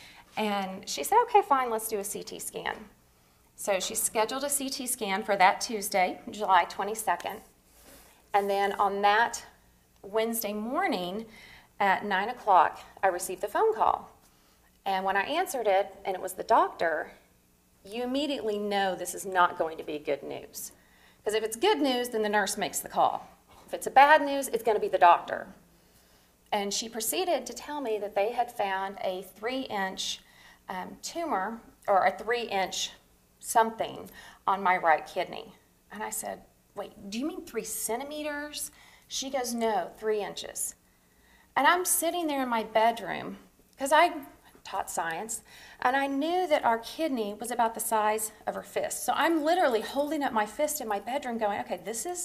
And she said, okay, fine, let's do a C T scan. So she scheduled a C T scan for that Tuesday, July twenty-second. And then on that Wednesday morning at nine o'clock, I received the phone call. And when I answered it, and it was the doctor, you immediately know this is not going to be good news. Because if it's good news, then the nurse makes the call. If it's a bad news, it's going to be the doctor. And she proceeded to tell me that they had found a three-inch um, tumor, or a three-inch something on my right kidney. And I said, wait, do you mean three centimeters? She goes, no, three inches. And I'm sitting there in my bedroom, because I taught science, and I knew that our kidney was about the size of her fist. So I'm literally holding up my fist in my bedroom going, okay, this is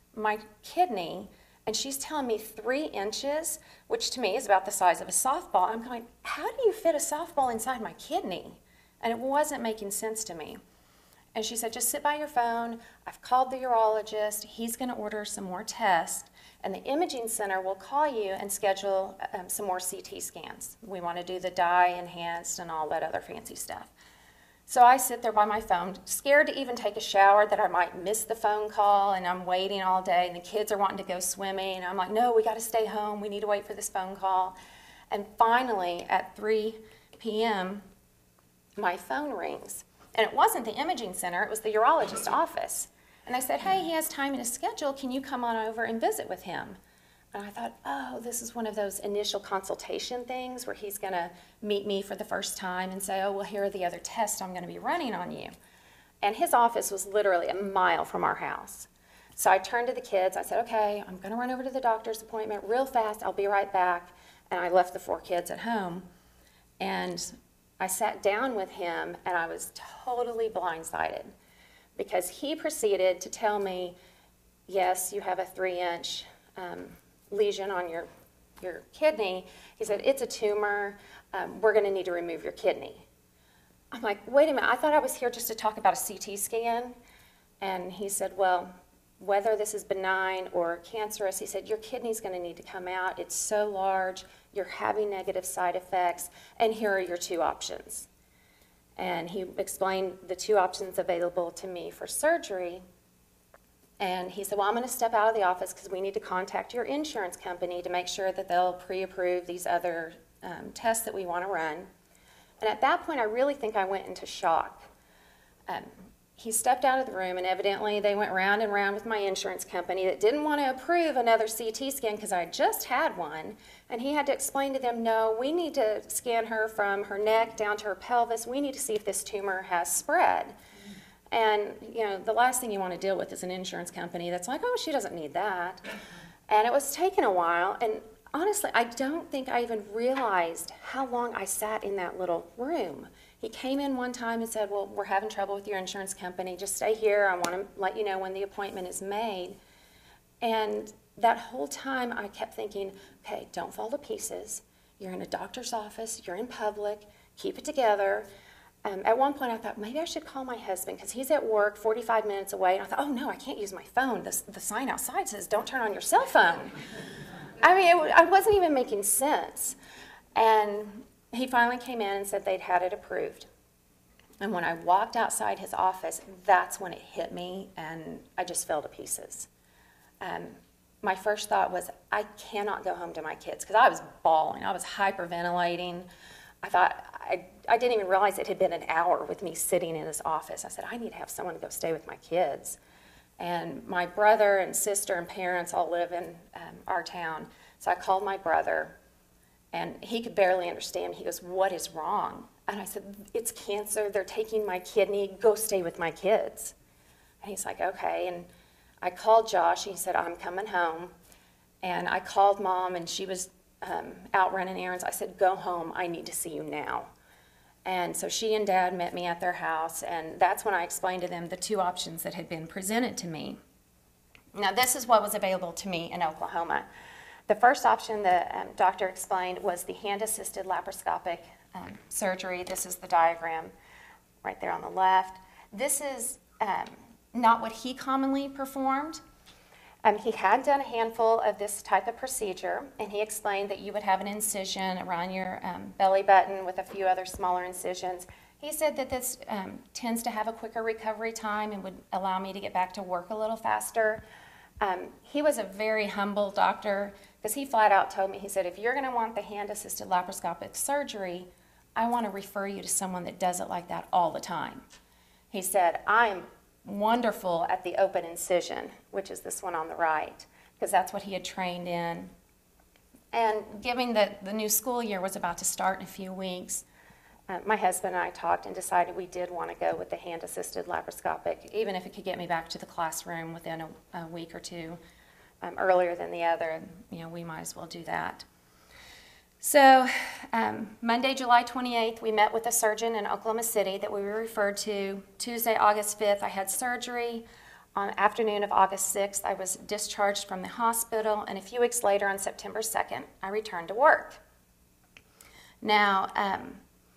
my kidney, and she's telling me three inches, which to me is about the size of a softball. I'm going, how do you fit a softball inside my kidney? And it wasn't making sense to me. And she said, just sit by your phone. I've called the urologist. He's going to order some more tests. And the imaging center will call you and schedule um, some more C T scans. We want to do the dye enhanced and all that other fancy stuff. So I sit there by my phone, scared to even take a shower that I might miss the phone call, and I'm waiting all day, and the kids are wanting to go swimming. And I'm like, no, we got to stay home. We need to wait for this phone call. And finally, at three p m, my phone rings. And it wasn't the imaging center, it was the urologist's office. And they said, hey, he has time in his schedule, can you come on over and visit with him? And I thought, oh, this is one of those initial consultation things where he's gonna meet me for the first time and say, oh, well, here are the other tests I'm gonna be running on you. And his office was literally a mile from our house. So I turned to the kids, I said, okay, I'm gonna run over to the doctor's appointment real fast, I'll be right back. And I left the four kids at home. And I sat down with him, and I was totally blindsided because he proceeded to tell me, yes, you have a three-inch um, lesion on your, your kidney. He said, it's a tumor. Um, we're going to need to remove your kidney. I'm like, wait a minute. I thought I was here just to talk about a C T scan. And he said, well, whether this is benign or cancerous, he said, your kidney's going to need to come out. It's so large. You're having negative side effects, and here are your two options. And he explained the two options available to me for surgery. And he said, well, I'm going to step out of the office because we need to contact your insurance company to make sure that they'll pre-approve these other um, tests that we want to run. And at that point, I really think I went into shock. Um, He stepped out of the room, and evidently they went round and round with my insurance company that didn't want to approve another C T scan because I just had one. And he had to explain to them, no, we need to scan her from her neck down to her pelvis. We need to see if this tumor has spread. And, you know, the last thing you want to deal with is an insurance company that's like, oh, she doesn't need that. And it was taking a while. And honestly, I don't think I even realized how long I sat in that little room. He came in one time and said, well, we're having trouble with your insurance company. Just stay here. I want to let you know when the appointment is made. And that whole time I kept thinking, okay, don't fall to pieces. You're in a doctor's office. You're in public. Keep it together. Um, at one point I thought, maybe I should call my husband because he's at work forty-five minutes away. And I thought, oh, no, I can't use my phone. The, the sign outside says, don't turn on your cell phone. I mean, it, I wasn't even making sense. And he finally came in and said they'd had it approved. And when I walked outside his office, that's when it hit me, and I just fell to pieces. Um, my first thought was, I cannot go home to my kids, because I was bawling. I was hyperventilating. I thought, I, I didn't even realize it had been an hour with me sitting in his office. I said, I need to have someone to go stay with my kids. And my brother and sister and parents all live in um, our town. So I called my brother. And he could barely understand. He goes, what is wrong? And I said, it's cancer. They're taking my kidney. Go stay with my kids. And he's like, okay. And I called Josh. He said, I'm coming home. And I called Mom, and she was um, out running errands. I said, go home. I need to see you now. And so she and Dad met me at their house, and that's when I explained to them the two options that had been presented to me. Now, this is what was available to me in Oklahoma. The first option the um, doctor explained was the hand-assisted laparoscopic um, surgery. This is the diagram right there on the left. This is um, not what he commonly performed. Um, he had done a handful of this type of procedure, and he explained that you would have an incision around your um, belly button with a few other smaller incisions. He said that this um, tends to have a quicker recovery time and would allow me to get back to work a little faster. Um, he was a very humble doctor, because he flat out told me, he said, if you're going to want the hand-assisted laparoscopic surgery, I want to refer you to someone that does it like that all the time. He said, I'm wonderful at the open incision, which is this one on the right, because that's what he had trained in. And given that the new school year was about to start in a few weeks, uh, my husband and I talked and decided we did want to go with the hand-assisted laparoscopic, even if it could get me back to the classroom within a, a week or two. Um, earlier than the other, you know, we might as well do that. So um, Monday, July twenty-eighth, we met with a surgeon in Oklahoma City that we were referred to. Tuesday, August fifth, I had surgery. On the afternoon of August sixth, I was discharged from the hospital, and a few weeks later, on September second, I returned to work. Now, um,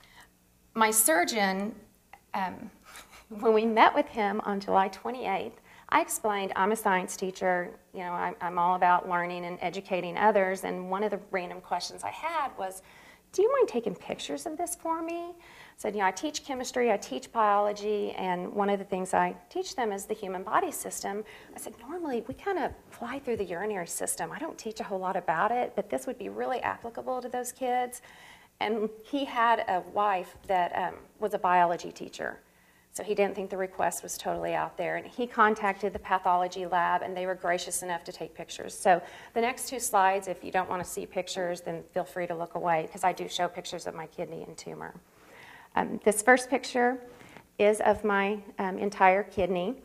my surgeon, um, when we met with him on July twenty-eighth, I explained I'm a science teacher, you know, I'm, I'm all about learning and educating others, and one of the random questions I had was, do you mind taking pictures of this for me? I said, you know, I teach chemistry, I teach biology, and one of the things I teach them is the human body system. I said, normally we kind of fly through the urinary system. I don't teach a whole lot about it, but this would be really applicable to those kids. And he had a wife that um, was a biology teacher. So he didn't think the request was totally out there. And he contacted the pathology lab, and they were gracious enough to take pictures. So the next two slides, if you don't want to see pictures, then feel free to look away, because I do show pictures of my kidney and tumor. Um, this first picture is of my um, entire kidney.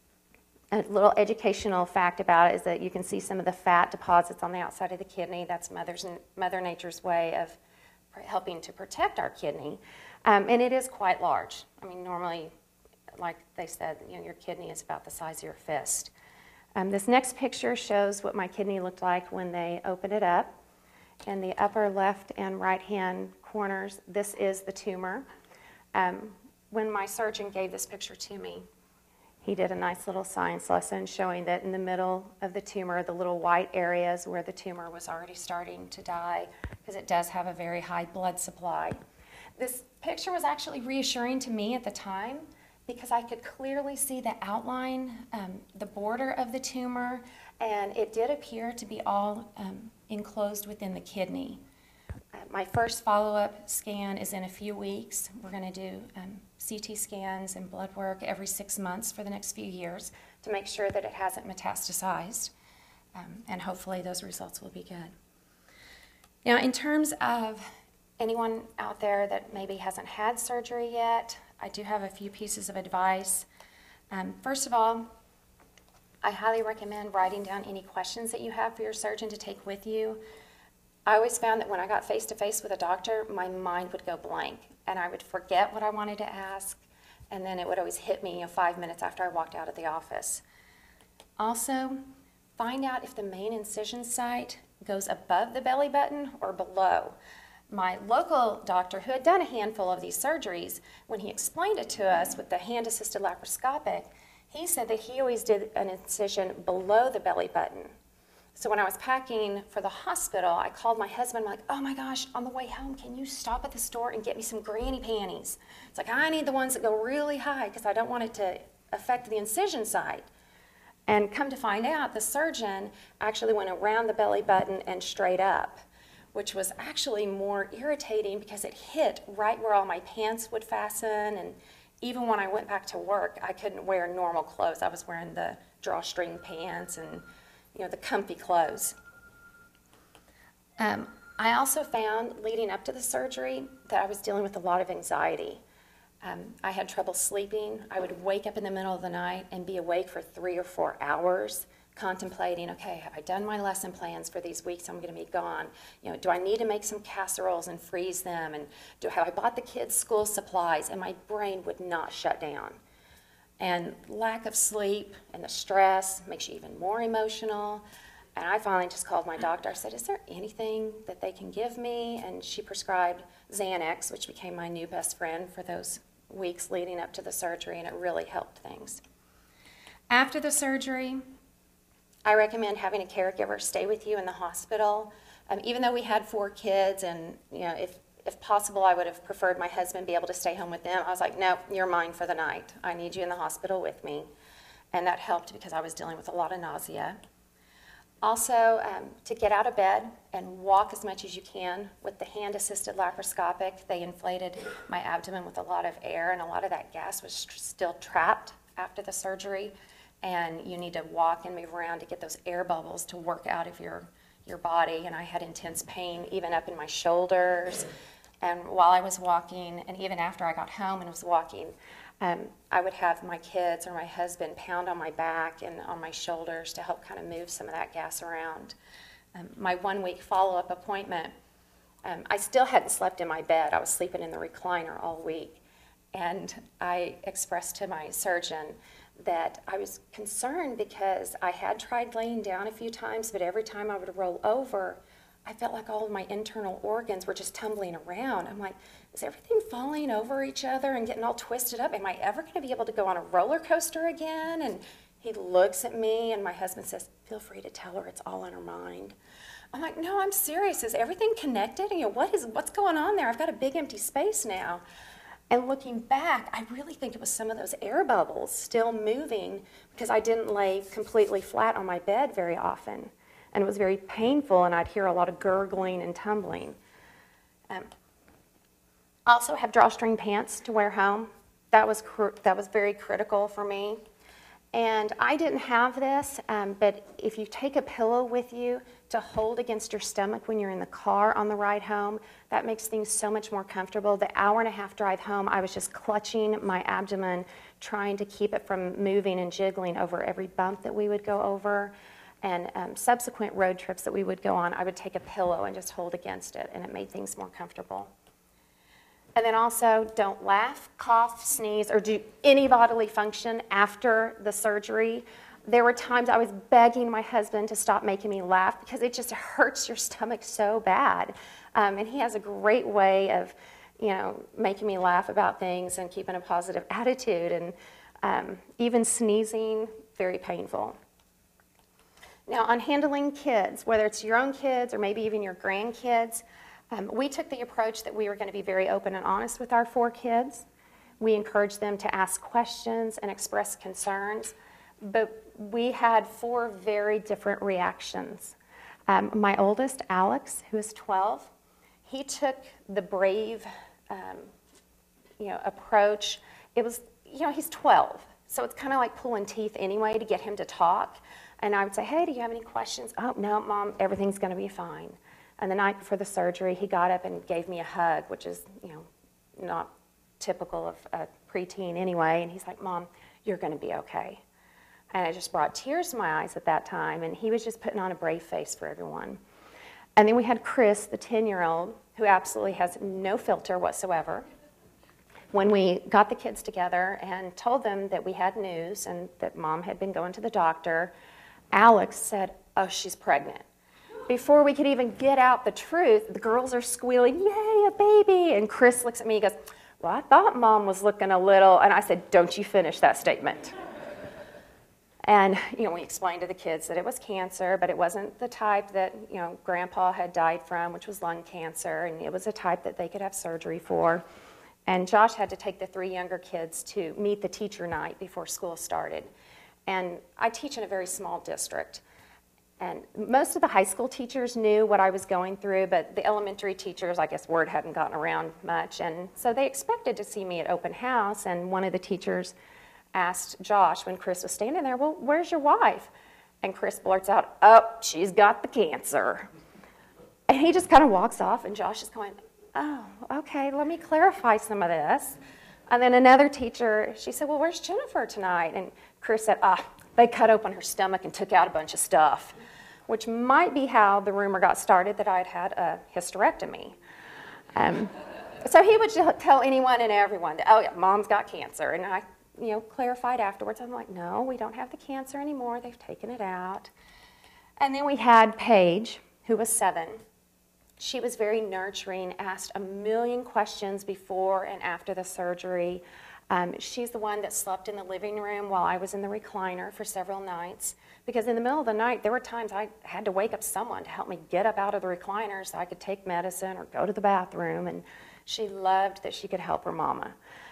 A little educational fact about it is that you can see some of the fat deposits on the outside of the kidney. That's Mother's, Mother Nature's way of helping to protect our kidney. Um, and it is quite large. I mean, normally, like they said, you know, your kidney is about the size of your fist. Um, this next picture shows what my kidney looked like when they opened it up. In the upper left and right hand corners, this is the tumor. Um, when my surgeon gave this picture to me, he did a nice little science lesson showing that in the middle of the tumor, the little white areas where the tumor was already starting to die, because it does have a very high blood supply. This picture was actually reassuring to me at the time, because I could clearly see the outline, um, the border of the tumor, and it did appear to be all um, enclosed within the kidney. Uh, my first follow-up scan is in a few weeks. We're going to do um, C T scans and blood work every six months for the next few years to make sure that it hasn't metastasized, um, and hopefully those results will be good. Now, in terms of anyone out there that maybe hasn't had surgery yet, I do have a few pieces of advice. Um, first of all, I highly recommend writing down any questions that you have for your surgeon to take with you. I always found that when I got face-to-face with a doctor, my mind would go blank, and I would forget what I wanted to ask, and then it would always hit me, you know, five minutes after I walked out of the office. Also, find out if the main incision site goes above the belly button or below. My local doctor, who had done a handful of these surgeries, when he explained it to us with the hand-assisted laparoscopic, he said that he always did an incision below the belly button. So when I was packing for the hospital, I called my husband. I'm like, oh my gosh, on the way home, can you stop at the store and get me some granny panties? It's like, I need the ones that go really high because I don't want it to affect the incision site. And come to find out, the surgeon actually went around the belly button and straight up, which was actually more irritating because it hit right where all my pants would fasten, and even when I went back to work, I couldn't wear normal clothes. I was wearing the drawstring pants and, you know, the comfy clothes. Um, I also found, leading up to the surgery, that I was dealing with a lot of anxiety. Um, I had trouble sleeping. I would wake up in the middle of the night and be awake for three or four hours, contemplating, okay, have I done my lesson plans for these weeks I'm going to be gone? You know, do I need to make some casseroles and freeze them? And do have I bought the kids' school supplies? And my brain would not shut down. And lack of sleep and the stress makes you even more emotional. And I finally just called my doctor. I said, is there anything that they can give me? And she prescribed Xanax, which became my new best friend for those weeks leading up to the surgery, and it really helped things. After the surgery, I recommend having a caregiver stay with you in the hospital. Um, even though we had four kids, and you know, if, if possible, I would have preferred my husband be able to stay home with them. I was like, no, you're mine for the night. I need you in the hospital with me. And that helped because I was dealing with a lot of nausea. Also, um, to get out of bed and walk as much as you can with the hand-assisted laparoscopic. They inflated my abdomen with a lot of air, and a lot of that gas was tr- still trapped after the surgery. And you need to walk and move around to get those air bubbles to work out of your, your body. And I had intense pain even up in my shoulders. And while I was walking, and even after I got home and was walking, um, I would have my kids or my husband pound on my back and on my shoulders to help kind of move some of that gas around. Um, my one-week follow-up appointment, um, I still hadn't slept in my bed. I was sleeping in the recliner all week. And I expressed to my surgeon that I was concerned because I had tried laying down a few times, but every time I would roll over, I felt like all of my internal organs were just tumbling around. I'm like, is everything falling over each other and getting all twisted up? Am I ever going to be able to go on a roller coaster again? And he looks at me, and my husband says, feel free to tell her it's all in her mind. I'm like, no, I'm serious. Is everything connected? You know, what is, what's going on there? I've got a big empty space now. And looking back, I really think it was some of those air bubbles still moving because I didn't lay completely flat on my bed very often. And it was very painful, and I'd hear a lot of gurgling and tumbling. Um, also have drawstring pants to wear home. That was, cr that was very critical for me. And I didn't have this, um, but if you take a pillow with you to hold against your stomach when you're in the car on the ride home, that makes things so much more comfortable. The hour and a half drive home, I was just clutching my abdomen, trying to keep it from moving and jiggling over every bump that we would go over. And um, subsequent road trips that we would go on, I would take a pillow and just hold against it, and it made things more comfortable. And then also, don't laugh, cough, sneeze, or do any bodily function after the surgery. There were times I was begging my husband to stop making me laugh because it just hurts your stomach so bad. Um, and he has a great way of, you know, making me laugh about things and keeping a positive attitude. And um, even sneezing, very painful. Now, on handling kids, whether it's your own kids or maybe even your grandkids, um, we took the approach that we were going to be very open and honest with our four kids. We encouraged them to ask questions and express concerns, but we had four very different reactions. Um, my oldest, Alex, who is twelve, he took the brave, um, you know, approach. It was, you know, he's twelve, so it's kind of like pulling teeth anyway to get him to talk. And I would say, hey, do you have any questions? Oh, no, Mom, everything's going to be fine. And the night before the surgery, he got up and gave me a hug, which is, you know, not typical of a preteen anyway. And he's like, Mom, you're going to be okay. And it just brought tears to my eyes at that time. And he was just putting on a brave face for everyone. And then we had Chris, the ten-year-old, who absolutely has no filter whatsoever. When we got the kids together and told them that we had news and that Mom had been going to the doctor, Alex said, oh, she's pregnant. Before we could even get out the truth, the girls are squealing, yay, a baby. And Chris looks at me and goes, well, I thought Mom was looking a little, and I said, don't you finish that statement. And, you know, we explained to the kids that it was cancer, but it wasn't the type that, you know, Grandpa had died from, which was lung cancer, and it was a type that they could have surgery for. And Josh had to take the three younger kids to meet the teacher night before school started. And I teach in a very small district. And most of the high school teachers knew what I was going through, but the elementary teachers, I guess word hadn't gotten around much. And so they expected to see me at open house, and one of the teachers asked Josh when Chris was standing there, well, where's your wife? And Chris blurts out, oh, she's got the cancer. And he just kind of walks off, and Josh is going, oh, okay, let me clarify some of this. And then another teacher, she said, well, where's Jennifer tonight? And Chris said, ah, they cut open her stomach and took out a bunch of stuff, which might be how the rumor got started that I'd had a hysterectomy. Um, so he would tell anyone and everyone, that, oh, yeah, Mom's got cancer. And I, you know, clarified afterwards. I'm like, no, we don't have the cancer anymore. They've taken it out. And then we had Paige, who was seven. She was very nurturing, asked a million questions before and after the surgery. Um, she's the one that slept in the living room while I was in the recliner for several nights. Because in the middle of the night, there were times I had to wake up someone to help me get up out of the recliner so I could take medicine or go to the bathroom. And she loved that she could help her mama.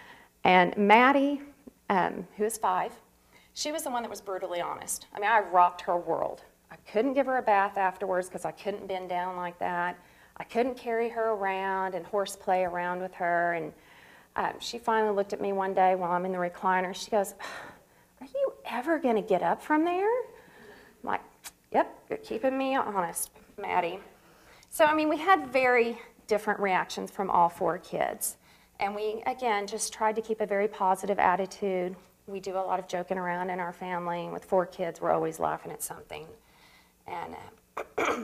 And Maddie, um, who is five, she was the one that was brutally honest. I mean, I rocked her world. I couldn't give her a bath afterwards because I couldn't bend down like that. I couldn't carry her around and horseplay around with her. And um, she finally looked at me one day while I'm in the recliner. She goes, are you ever going to get up from there? I'm like, yep, you're keeping me honest, Maddie. So, I mean, we had very different reactions from all four kids. And we, again, just tried to keep a very positive attitude. We do a lot of joking around in our family. And with four kids, we're always laughing at something. And uh,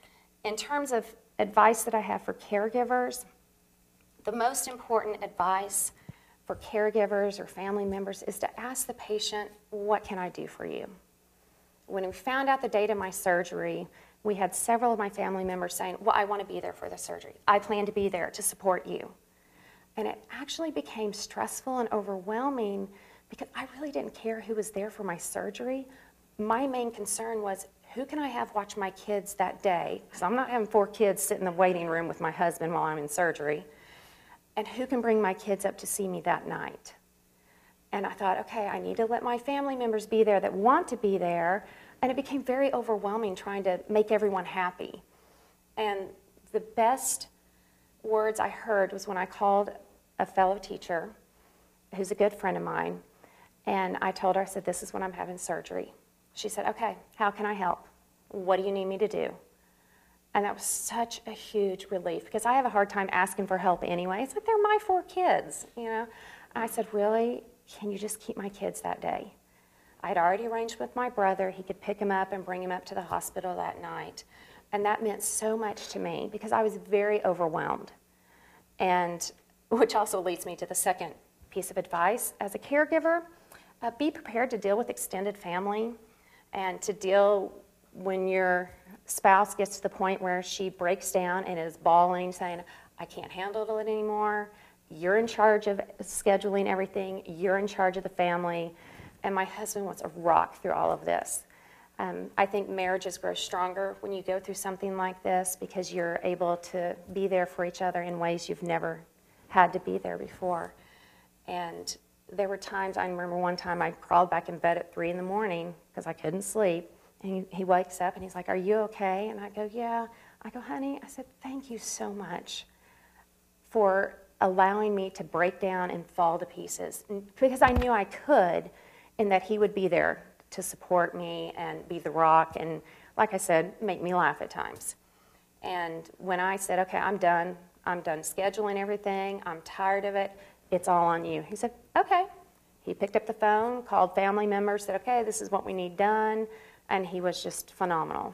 in terms of advice that I have for caregivers, the most important advice for caregivers or family members is to ask the patient, what can I do for you? When we found out the date of my surgery, we had several of my family members saying, well, I want to be there for the surgery. I plan to be there to support you. And it actually became stressful and overwhelming because I really didn't care who was there for my surgery. My main concern was, who can I have watch my kids that day? Because I'm not having four kids sit in the waiting room with my husband while I'm in surgery. And who can bring my kids up to see me that night? And I thought, okay, I need to let my family members be there that want to be there. And it became very overwhelming trying to make everyone happy. And the best words I heard was when I called a fellow teacher who's a good friend of mine, and I told her, I said, this is when I'm having surgery. She said, okay, how can I help? What do you need me to do? And that was such a huge relief because I have a hard time asking for help anyway. It's like, they're my four kids, you know? And I said, really, can you just keep my kids that day? I had already arranged with my brother. He could pick him up and bring him up to the hospital that night. And that meant so much to me because I was very overwhelmed. And which also leads me to the second piece of advice. As a caregiver, uh, be prepared to deal with extended family and to deal when your spouse gets to the point where she breaks down and is bawling, saying, I can't handle it anymore. You're in charge of scheduling everything. You're in charge of the family. And my husband was a rock through all of this. Um, I think marriages grow stronger when you go through something like this because you're able to be there for each other in ways you've never had to be there before. And there were times, I remember one time I crawled back in bed at three in the morning because I couldn't sleep. And he, he wakes up and he's like, are you okay? And I go, yeah. I go, honey, I said, thank you so much for allowing me to break down and fall to pieces. And because I knew I could, and that he would be there to support me and be the rock and, like I said, make me laugh at times. And when I said, okay, I'm done, I'm done scheduling everything, I'm tired of it, it's all on you. He said, okay. He picked up the phone, called family members, said, okay, this is what we need done, and he was just phenomenal.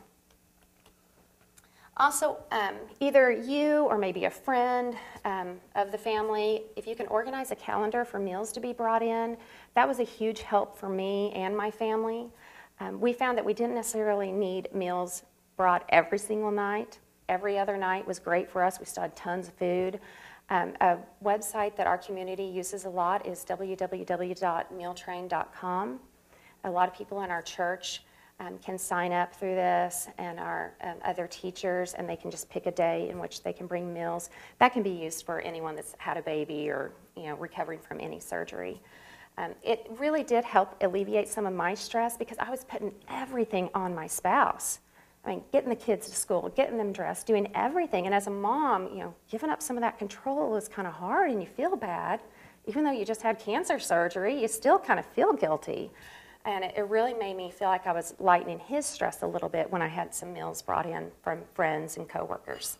Also, um, either you or maybe a friend um, of the family, if you can organize a calendar for meals to be brought in, that was a huge help for me and my family. Um, we found that we didn't necessarily need meals brought every single night. Every other night was great for us. We still had tons of food. Um, a website that our community uses a lot is w w w dot meal train dot com. A lot of people in our church Um, can sign up through this, and our um, other teachers, and they can just pick a day in which they can bring meals. That can be used for anyone that's had a baby or, you know, recovering from any surgery. Um, it really did help alleviate some of my stress because I was putting everything on my spouse. I mean, getting the kids to school, getting them dressed, doing everything. And as a mom, you know, giving up some of that control is kind of hard, and you feel bad. Even though you just had cancer surgery, you still kind of feel guilty. And it, it really made me feel like I was lightening his stress a little bit when I had some meals brought in from friends and coworkers.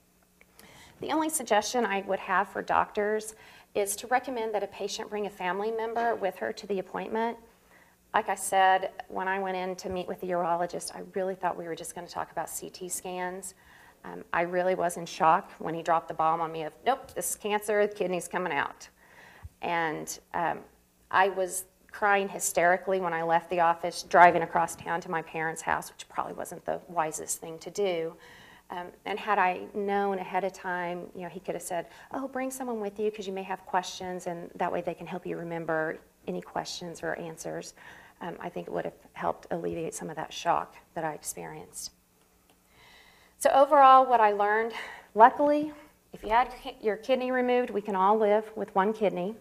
The only suggestion I would have for doctors is to recommend that a patient bring a family member with her to the appointment. Like I said, when I went in to meet with the urologist, I really thought we were just going to talk about C T scans. Um, I really was in shock when he dropped the bomb on me of, nope, this is cancer, the kidney's coming out. And um, I was crying hysterically when I left the office, driving across town to my parents' house, which probably wasn't the wisest thing to do. Um, and had I known ahead of time, you know, he could have said, oh, bring someone with you because you may have questions, and that way they can help you remember any questions or answers. Um, I think it would have helped alleviate some of that shock that I experienced. So overall, what I learned, luckily, if you had your kidney removed, we can all live with one kidney.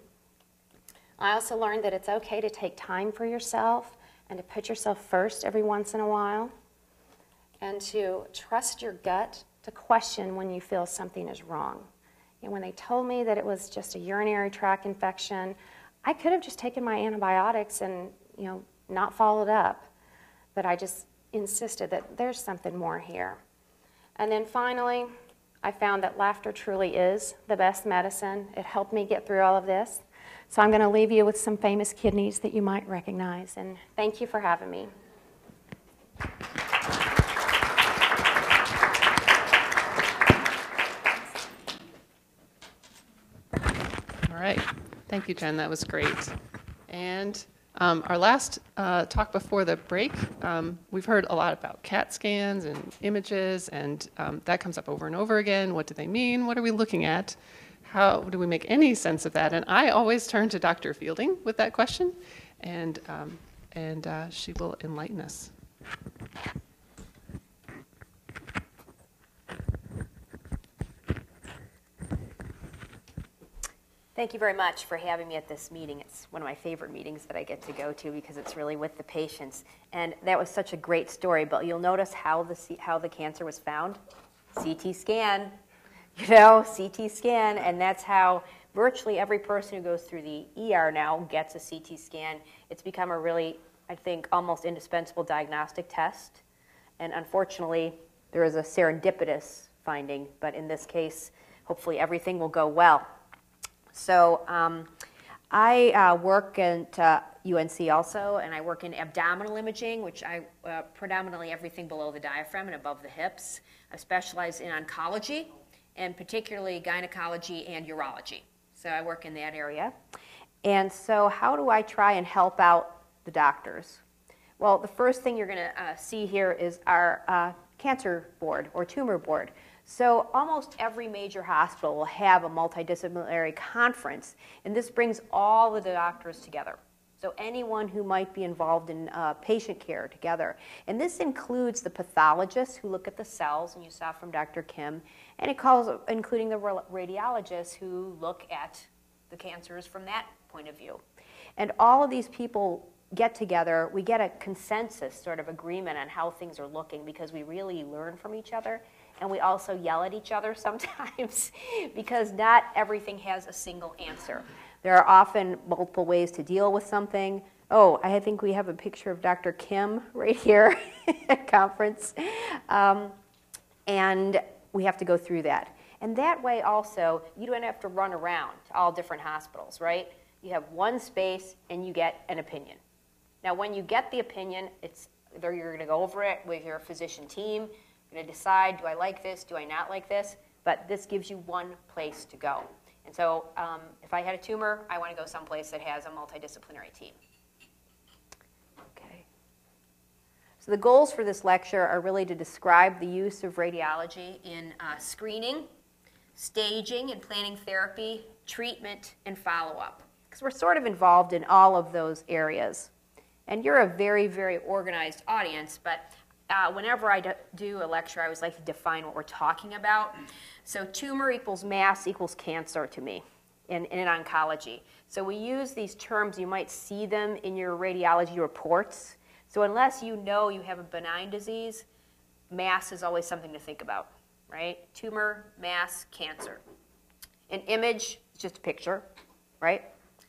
I also learned that it's okay to take time for yourself and to put yourself first every once in a while, and to trust your gut to question when you feel something is wrong. And when they told me that it was just a urinary tract infection, I could have just taken my antibiotics and, you know, not followed up, but I just insisted that there's something more here. And then finally, I found that laughter truly is the best medicine. It helped me get through all of this. So I'm going to leave you with some famous kidneys that you might recognize, and thank you for having me. All right. Thank you, Jen. That was great. And um, our last uh, talk before the break, um, we've heard a lot about CAT scans and images, and um, that comes up over and over again. What do they mean? What are we looking at? How do we make any sense of that? And I always turn to Doctor Fielding with that question, and, um, and uh, she will enlighten us. Thank you very much for having me at this meeting. It's one of my favorite meetings that I get to go to because it's really with the patients. And that was such a great story, but you'll notice how the, C- how the cancer was found. C T scan, you know, C T scan, and that's how virtually every person who goes through the E R now gets a C T scan. It's become a really, I think, almost indispensable diagnostic test. And unfortunately, there is a serendipitous finding, but in this case, hopefully everything will go well. So um, I uh, work at uh, U N C also, and I work in abdominal imaging, which I uh, predominantly everything below the diaphragm and above the hips. I specialize in oncology, and particularly gynecology and urology. So I work in that area. And so how do I try and help out the doctors? Well, the first thing you're going to uh, see here is our uh, cancer board or tumor board. So almost every major hospital will have a multidisciplinary conference, and this brings all the doctors together. So anyone who might be involved in uh, patient care together. And this includes the pathologists who look at the cells, and you saw from Doctor Kim, and it calls including the radiologists who look at the cancers from that point of view. And all of these people get together, we get a consensus sort of agreement on how things are looking because we really learn from each other. And we also yell at each other sometimes because not everything has a single answer. There are often multiple ways to deal with something. Oh, I think we have a picture of Doctor Kim right here at conference. Um, and we have to go through that. And that way also, you don't have to run around to all different hospitals, right? You have one space and you get an opinion. Now, when you get the opinion, it's you're going to go over it with your physician team. You're going to decide, do I like this, do I not like this? But this gives you one place to go. And so um, if I had a tumor, I want to go someplace that has a multidisciplinary team. Okay. So the goals for this lecture are really to describe the use of radiology in uh, screening, staging and planning therapy, treatment, and follow-up. Because we're sort of involved in all of those areas. And you're a very, very organized audience, but Uh, whenever I do a lecture, I always like to define what we're talking about. So tumor equals mass equals cancer to me in, in oncology. So we use these terms, you might see them in your radiology reports. So unless you know you have a benign disease, mass is always something to think about, right? Tumor, mass, cancer. An image is just a picture, right?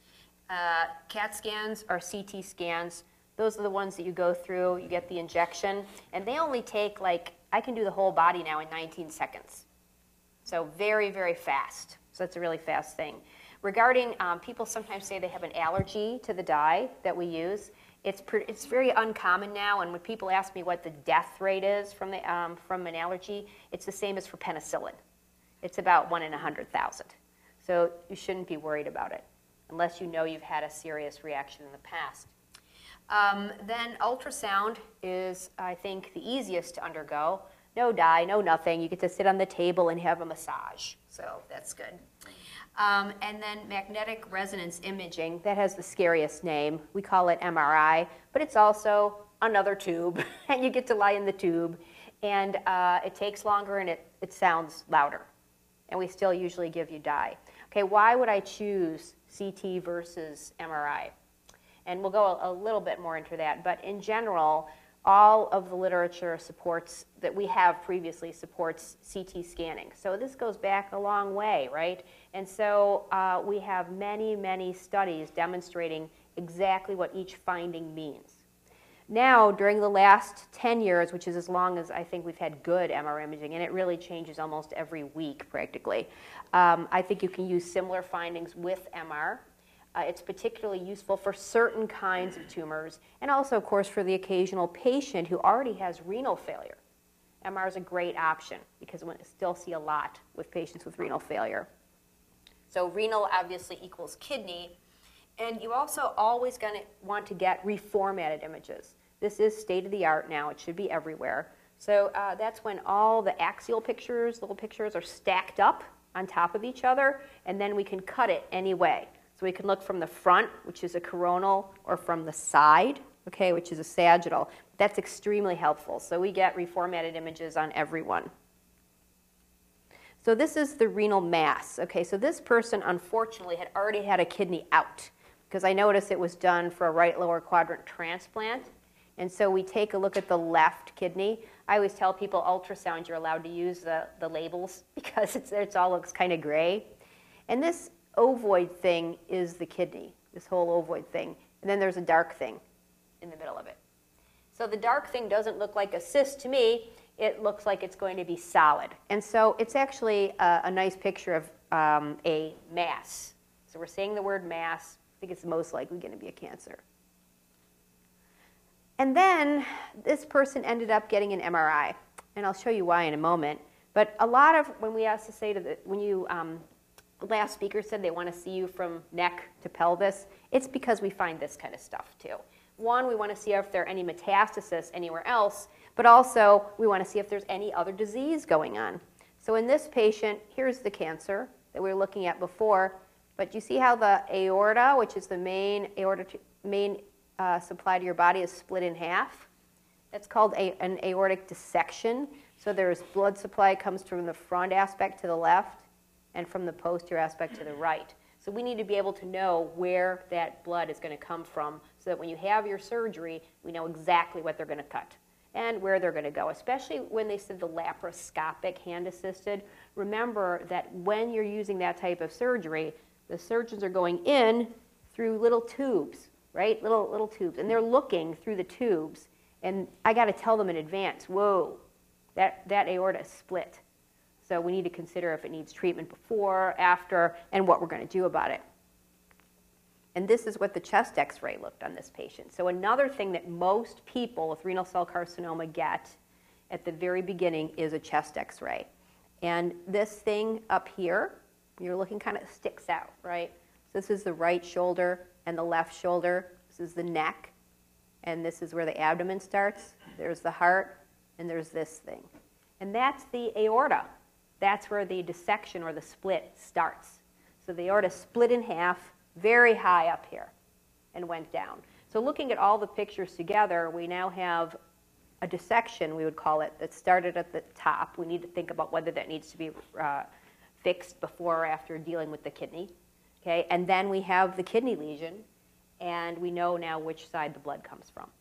Uh, CAT scans are C T scans. Those are the ones that you go through, you get the injection, and they only take like, I can do the whole body now in nineteen seconds. So very, very fast. So that's a really fast thing. Regarding, um, people sometimes say they have an allergy to the dye that we use. It's, pre it's very uncommon now, and when people ask me what the death rate is from, the, um, from an allergy, it's the same as for penicillin. It's about one in a hundred thousand. So you shouldn't be worried about it, unless you know you've had a serious reaction in the past. Um, then ultrasound is, I think, the easiest to undergo. No dye, no nothing. You get to sit on the table and have a massage. So that's good. Um, and then magnetic resonance imaging, that has the scariest name. We call it M R I, but it's also another tube. And you get to lie in the tube. And uh, it takes longer and it, it sounds louder. And we still usually give you dye. Okay, why would I choose C T versus M R I? And we'll go a, a little bit more into that. But in general, all of the literature supports, that we have previously supports C T scanning. So this goes back a long way, right? And so uh, we have many, many studies demonstrating exactly what each finding means. Now, during the last ten years, which is as long as I think we've had good M R I imaging, and it really changes almost every week practically, um, I think you can use similar findings with M R. Uh, it's particularly useful for certain kinds of tumors, and also, of course, for the occasional patient who already has renal failure. M R is a great option because we still see a lot with patients with renal failure. So renal obviously equals kidney. And you also always going to want to get reformatted images. This is state-of-the-art now. It should be everywhere. So uh, that's when all the axial pictures, little pictures, are stacked up on top of each other, and then we can cut it any way. So we can look from the front, which is a coronal, or from the side, okay, which is a sagittal. That's extremely helpful. So we get reformatted images on everyone. So this is the renal mass. Okay, so this person, unfortunately, had already had a kidney out, because I noticed it was done for a right lower quadrant transplant. And so we take a look at the left kidney. I always tell people ultrasound, you're allowed to use the, the labels because it's, it's all looks kind of gray. And this ovoid thing is the kidney, this whole ovoid thing. And then there's a dark thing in the middle of it. So the dark thing doesn't look like a cyst to me. It looks like it's going to be solid. And so it's actually a, a nice picture of um, a mass. So we're saying the word mass. I think it's most likely going to be a cancer. And then this person ended up getting an M R I, and I'll show you why in a moment. But a lot of, when we asked to say to the, when you, um, the last speaker said they want to see you from neck to pelvis, it's because we find this kind of stuff too. One, we want to see if there are any metastasis anywhere else, but also we want to see if there's any other disease going on. So in this patient, here's the cancer that we were looking at before. But you see how the aorta, which is the main aorta, main uh, supply to your body, is split in half? That's called a, an aortic dissection. So there's blood supply comes from the front aspect to the left and from the posterior aspect to the right. So we need to be able to know where that blood is going to come from so that when you have your surgery, we know exactly what they're going to cut and where they're going to go, especially when they said the laparoscopic hand-assisted. Remember that when you're using that type of surgery, the surgeons are going in through little tubes, right? Little, little tubes. And they're looking through the tubes. And I got to tell them in advance, whoa, that, that aorta is split. So we need to consider if it needs treatment before, after, and what we're going to do about it. And this is what the chest x-ray looked on this patient. So another thing that most people with renal cell carcinoma get at the very beginning is a chest x-ray. And this thing up here, you're looking, kind of sticks out, right? So this is the right shoulder and the left shoulder. This is the neck, and this is where the abdomen starts. There's the heart, and there's this thing. And that's the aorta. That's where the dissection or the split starts. So the aorta split in half, very high up here, and went down. So looking at all the pictures together, we now have a dissection, we would call it, that started at the top. We need to think about whether that needs to be uh, fixed before or after dealing with the kidney. Okay? And then we have the kidney lesion, and we know now which side the blood comes from.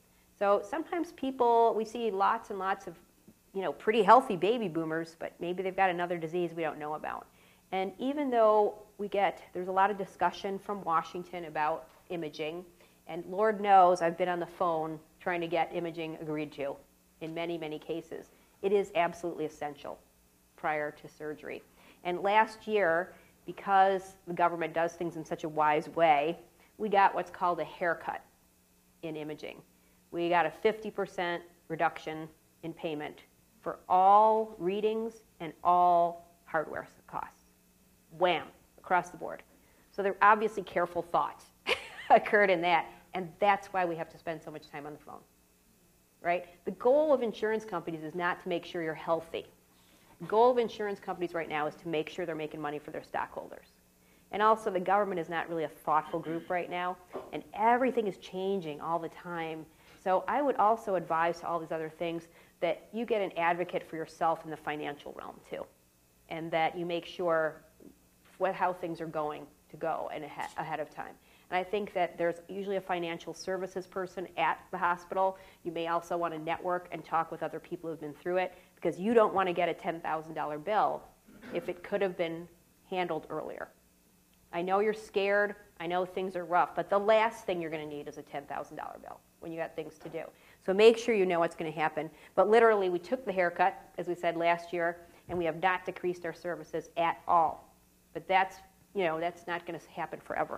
So sometimes people, we see lots and lots of, you know, pretty healthy baby boomers, but maybe they've got another disease we don't know about. And even though we get, there's a lot of discussion from Washington about imaging, and Lord knows I've been on the phone trying to get imaging agreed to in many, many cases. It is absolutely essential prior to surgery. And last year, because the government does things in such a wise way, we got what's called a haircut in imaging. We got a fifty percent reduction in payment for all readings and all hardware costs. Wham, across the board. So there obviously careful thoughts occurred in that, and that's why we have to spend so much time on the phone, right? The goal of insurance companies is not to make sure you're healthy. The goal of insurance companies right now is to make sure they're making money for their stockholders. And also the government is not really a thoughtful group right now, and everything is changing all the time. So I would also advise to all these other things that you get an advocate for yourself in the financial realm too, and that you make sure what, how things are going to go and ahead, ahead of time. And I think that there's usually a financial services person at the hospital. You may also want to network and talk with other people who've been through it, because you don't want to get a ten thousand dollar bill if it could have been handled earlier. I know you're scared. I know things are rough, but the last thing you're going to need is a ten thousand dollar bill when you got things to do. So make sure you know what's going to happen. But literally, we took the haircut, as we said last year, and we have not decreased our services at all. But that's, you know, that's not going to happen forever.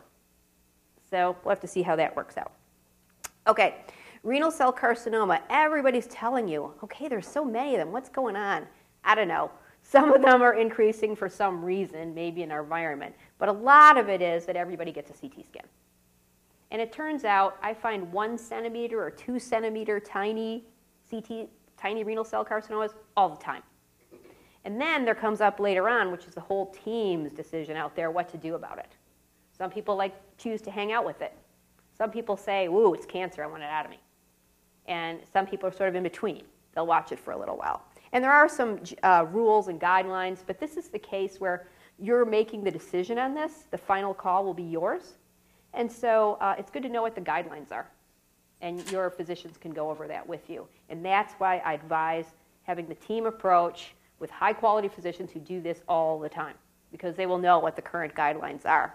So we'll have to see how that works out. Okay, renal cell carcinoma. Everybody's telling you, okay, there's so many of them. What's going on? I don't know. Some of them are increasing for some reason, maybe in our environment. But a lot of it is that everybody gets a C T scan. And it turns out I find one centimeter or two centimeter tiny C T, tiny renal cell carcinomas all the time. And then there comes up later on, which is the whole team's decision out there, what to do about it. Some people like choose to hang out with it. Some people say, "Ooh, it's cancer, I want it out of me." And some people are sort of in between. They'll watch it for a little while. And there are some uh, rules and guidelines, but this is the case where you're making the decision on this. The final call will be yours. And so uh, it's good to know what the guidelines are. And your physicians can go over that with you. And that's why I advise having the team approach with high-quality physicians who do this all the time, because they will know what the current guidelines are.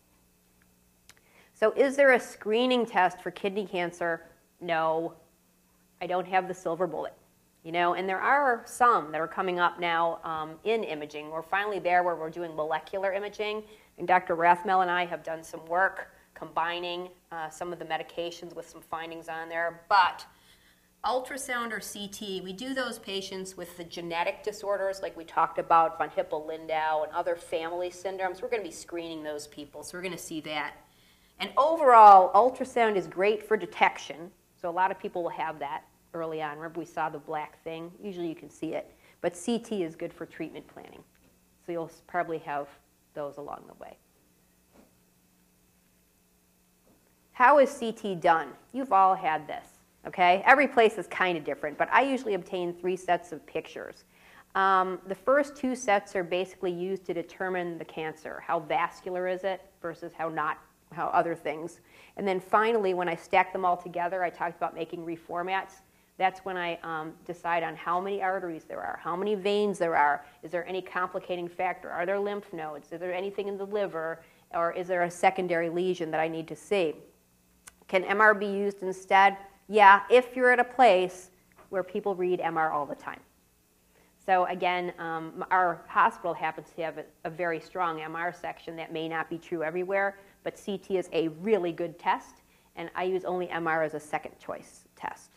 So is there a screening test for kidney cancer? No, I don't have the silver bullet. You know, and there are some that are coming up now um, in imaging. We're finally there where we're doing molecular imaging, and Doctor Rathmel and I have done some work combining uh, some of the medications with some findings on there. But ultrasound or C T, we do those patients with the genetic disorders like we talked about, von Hippel-Lindau and other family syndromes. We're going to be screening those people, so we're going to see that. And overall, ultrasound is great for detection, so a lot of people will have that early on. Remember we saw the black thing? Usually you can see it. But C T is good for treatment planning. So you'll probably have those along the way. How is C T done? You've all had this, okay? Every place is kind of different, but I usually obtain three sets of pictures. Um, the first two sets are basically used to determine the cancer. How vascular is it versus how not, how other things. And then finally, when I stack them all together, I talked about making reformats. That's when I um, decide on how many arteries there are, how many veins there are, is there any complicating factor, are there lymph nodes, is there anything in the liver, or is there a secondary lesion that I need to see? Can M R be used instead? Yeah, if you're at a place where people read M R all the time. So again, um, our hospital happens to have a, a very strong M R section. That may not be true everywhere, but C T is a really good test, and I use only M R as a second choice test.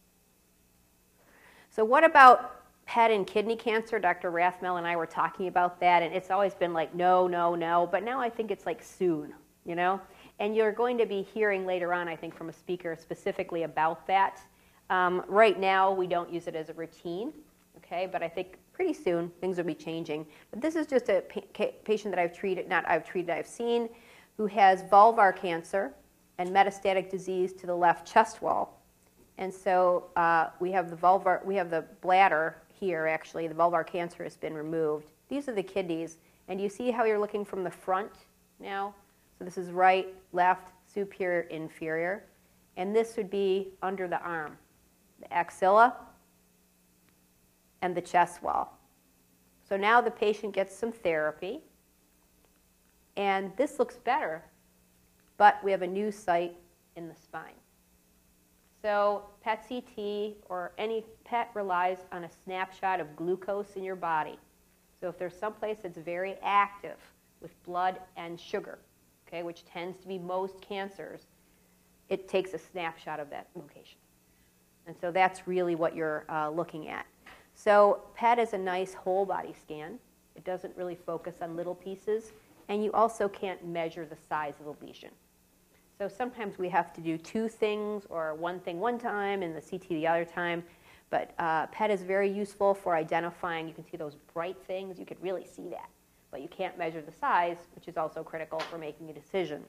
So what about P E T and kidney cancer? Doctor Rathmel and I were talking about that, and it's always been like, no, no, no. But now I think it's like soon, you know? And you're going to be hearing later on, I think, from a speaker specifically about that. Um, right now, we don't use it as a routine, okay? But I think pretty soon, things will be changing. But this is just a pa patient that I've treated, not I've treated, I've seen, who has vulvar cancer and metastatic disease to the left chest wall. And so uh, we have the vulvar, we have the bladder here, actually. The vulvar cancer has been removed. These are the kidneys. And you see how you're looking from the front now? So this is right, left, superior, inferior. And this would be under the arm, the axilla and the chest wall. So now the patient gets some therapy. And this looks better, but we have a new site in the spine. So P E T C T or any P E T relies on a snapshot of glucose in your body. So if there's someplace that's very active with blood and sugar, okay, which tends to be most cancers, it takes a snapshot of that location. And so that's really what you're uh, looking at. So P E T is a nice whole body scan. It doesn't really focus on little pieces, and you also can't measure the size of the lesion. So sometimes we have to do two things, or one thing one time and the C T the other time. But uh, P E T is very useful for identifying. You can see those bright things. You could really see that. But you can't measure the size, which is also critical for making a decision.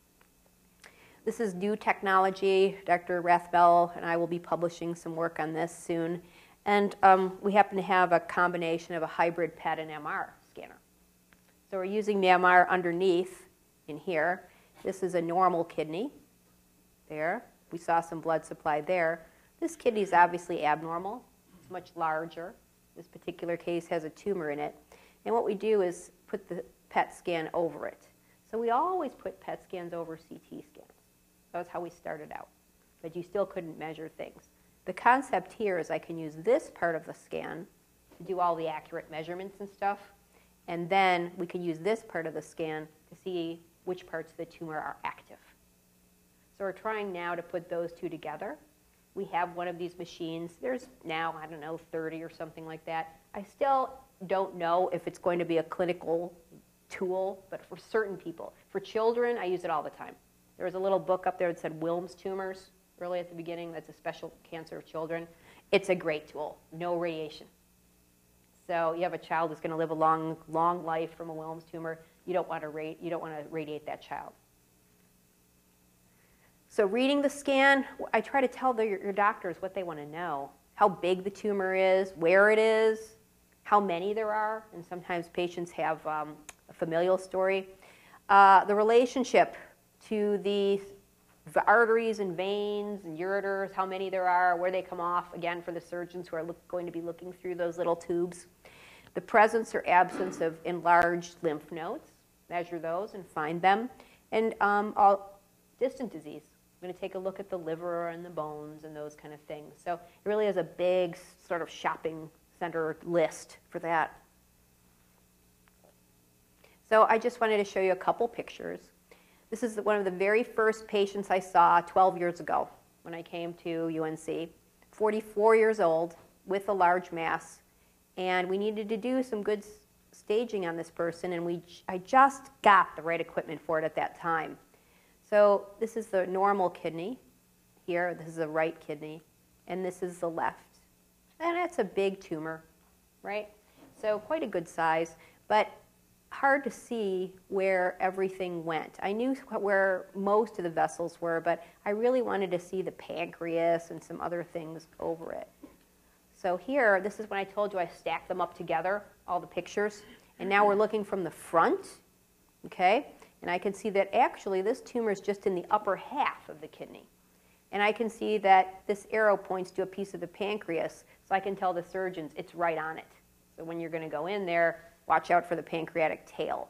This is new technology. Doctor Rathmel and I will be publishing some work on this soon. And um, we happen to have a combination of a hybrid P E T and M R scanner. So we're using the M R underneath in here. This is a normal kidney. There. We saw some blood supply there. This kidney is obviously abnormal. It's much larger. This particular case has a tumor in it. And what we do is put the P E T scan over it. So we always put P E T scans over C T scans. That's how we started out. But you still couldn't measure things. The concept here is I can use this part of the scan to do all the accurate measurements and stuff. And then we can use this part of the scan to see which parts of the tumor are active. So we're trying now to put those two together. We have one of these machines. There's now, I don't know, thirty or something like that. I still don't know if it's going to be a clinical tool, but for certain people. For children, I use it all the time. There was a little book up there that said Wilms tumors early at the beginning. That's a special cancer of children. It's a great tool. No radiation. So you have a child who's going to live a long, long life from a Wilms tumor. You don't want to rate, you don't want to radiate that child. So reading the scan, I try to tell the, your, your doctors what they want to know. How big the tumor is, where it is, how many there are, and sometimes patients have um, a familial story. Uh, the relationship to the arteries and veins and ureters, how many there are, where they come off, again, for the surgeons who are look, going to be looking through those little tubes. The presence or absence of enlarged lymph nodes, measure those and find them. And um, all distant disease. I'm going to take a look at the liver and the bones and those kind of things. So it really is a big sort of shopping center list for that. So I just wanted to show you a couple pictures. This is one of the very first patients I saw twelve years ago when I came to U N C. forty-four years old with a large mass. And we needed to do some good staging on this person, and we, I just got the right equipment for it at that time. So this is the normal kidney here. This is the right kidney, and this is the left. And it's a big tumor, right? So quite a good size, but hard to see where everything went. I knew where most of the vessels were, but I really wanted to see the pancreas and some other things over it. So here, this is when I told you I stacked them up together, all the pictures. And now we're looking from the front, okay? And I can see that actually this tumor is just in the upper half of the kidney. And I can see that this arrow points to a piece of the pancreas, so I can tell the surgeons it's right on it. So when you're going to go in there, watch out for the pancreatic tail.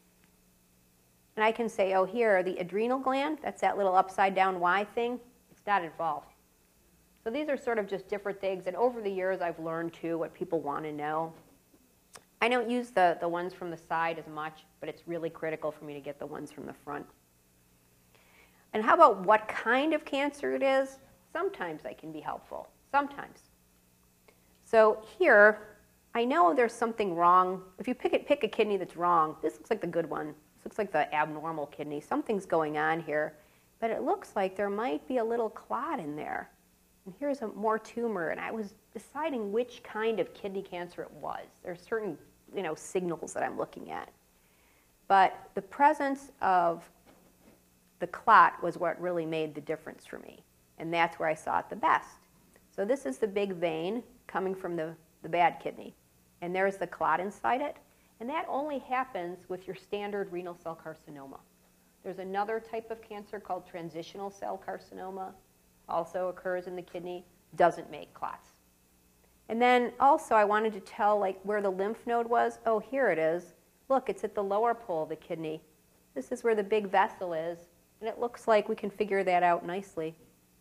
And I can say, oh, here, the adrenal gland, that's that little upside down Y thing, it's not involved. So these are sort of just different things, and over the years I've learned too what people want to know. I don't use the, the ones from the side as much, but it's really critical for me to get the ones from the front. And how about what kind of cancer it is? Sometimes I can be helpful, sometimes. So here, I know there's something wrong. If you pick, it, pick a kidney that's wrong, this looks like the good one. This looks like the abnormal kidney. Something's going on here, but it looks like there might be a little clot in there. And here's a more tumor, and I was deciding which kind of kidney cancer it was. There are certain, you know, signals that I'm looking at. But the presence of the clot was what really made the difference for me, and that's where I saw it the best. So this is the big vein coming from the, the bad kidney, and there's the clot inside it, and that only happens with your standard renal cell carcinoma. There's another type of cancer called transitional cell carcinoma, also occurs in the kidney, doesn't make clots. And then also I wanted to tell like where the lymph node was. Oh, here it is. Look, it's at the lower pole of the kidney. This is where the big vessel is, and it looks like we can figure that out nicely.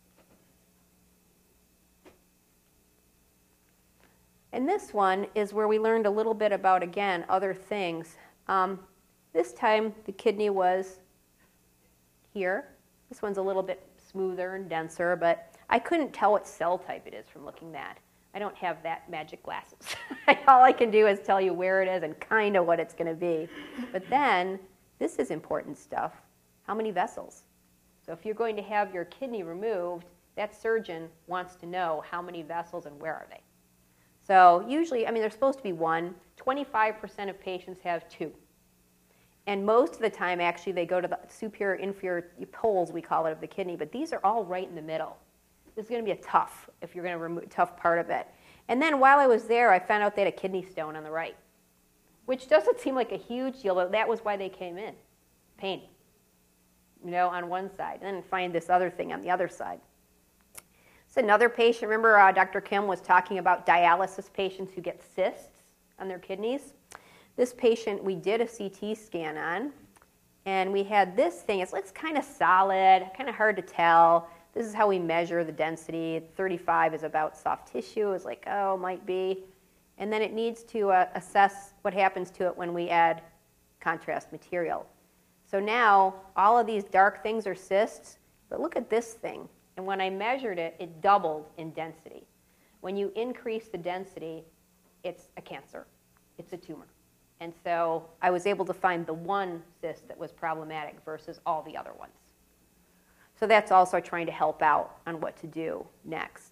And this one is where we learned a little bit about, again, other things. Um, this time the kidney was here. This one's a little bit smoother and denser, but I couldn't tell what cell type it is from looking at. I don't have that magic glasses. All I can do is tell you where it is and kind of what it's going to be. But then, this is important stuff. How many vessels? So if you're going to have your kidney removed, that surgeon wants to know how many vessels and where are they. So usually, I mean, there's supposed to be one. twenty-five percent of patients have two. And most of the time, actually, they go to the superior, inferior poles, we call it, of the kidney. But these are all right in the middle. This is going to be a tough, if you're going to remove tough part of it. And then while I was there, I found out they had a kidney stone on the right, which doesn't seem like a huge deal, but that was why they came in. Pain, you know, on one side. And then find this other thing on the other side. So another patient, remember uh, Doctor Kim was talking about dialysis patients who get cysts on their kidneys. This patient we did a C T scan on, and we had this thing. It's, it's kind of solid, kind of hard to tell. This is how we measure the density. thirty-five is about soft tissue. It's like, oh, might be. And then it needs to uh, assess what happens to it when we add contrast material. So now all of these dark things are cysts, but look at this thing. And when I measured it, it doubled in density. When you increase the density, it's a cancer. it's a tumor. And so I was able to find the one cyst that was problematic versus all the other ones. So that's also trying to help out on what to do next.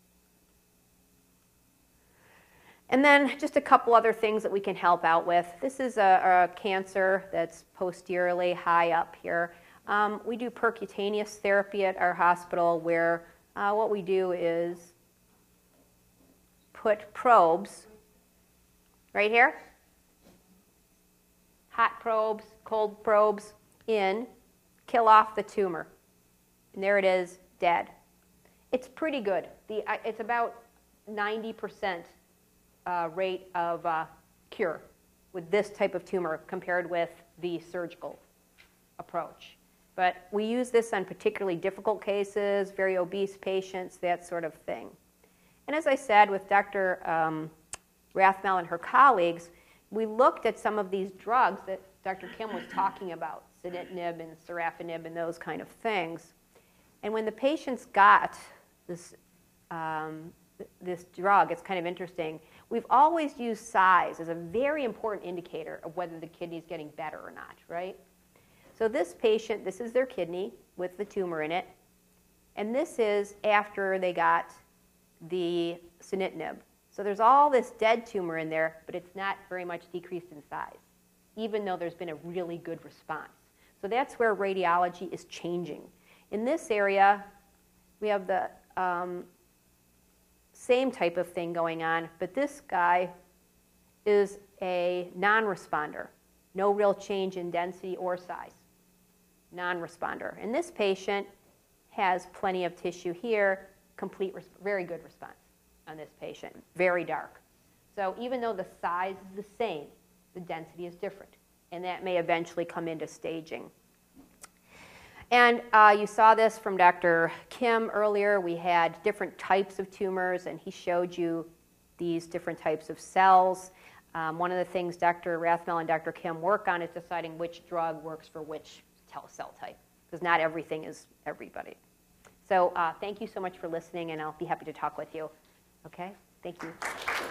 And then just a couple other things that we can help out with. This is a, a cancer that's posteriorly high up here. Um, we do percutaneous therapy at our hospital where uh, what we do is put probes right here, hot probes, cold probes in, kill off the tumor. And there it is, dead. It's pretty good. The, it's about ninety percent uh, rate of uh, cure with this type of tumor compared with the surgical approach. But we use this on particularly difficult cases, very obese patients, that sort of thing. And as I said, with Doctor Um, Rathmel and her colleagues, we looked at some of these drugs that Doctor Kim was talking about, sunitinib and sorafenib and those kind of things. And when the patients got this, um, th this drug, it's kind of interesting. We've always used size as a very important indicator of whether the kidney is getting better or not, right? So this patient, this is their kidney with the tumor in it. And this is after they got the sunitinib. So there's all this dead tumor in there, but it's not very much decreased in size, even though there's been a really good response. So that's where radiology is changing. In this area, we have the um, same type of thing going on, but this guy is a non-responder. No real change in density or size. Non-responder. And this patient has plenty of tissue here, complete, very good response on this patient, very dark. So even though the size is the same, the density is different, and that may eventually come into staging. And uh, you saw this from Doctor Kim earlier. We had different types of tumors, and he showed you these different types of cells. Um, one of the things Doctor Rathmel and Doctor Kim work on is deciding which drug works for which cell type, because not everything is everybody. So uh, thank you so much for listening, and I'll be happy to talk with you. Okay? Thank you.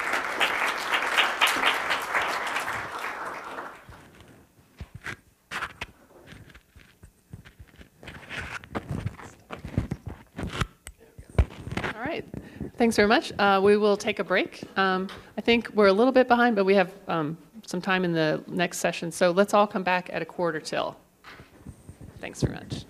All right. Thanks very much. Uh, we will take a break. Um, I think we're a little bit behind, but we have um, some time in the next session. So let's all come back at a quarter till. Thanks very much.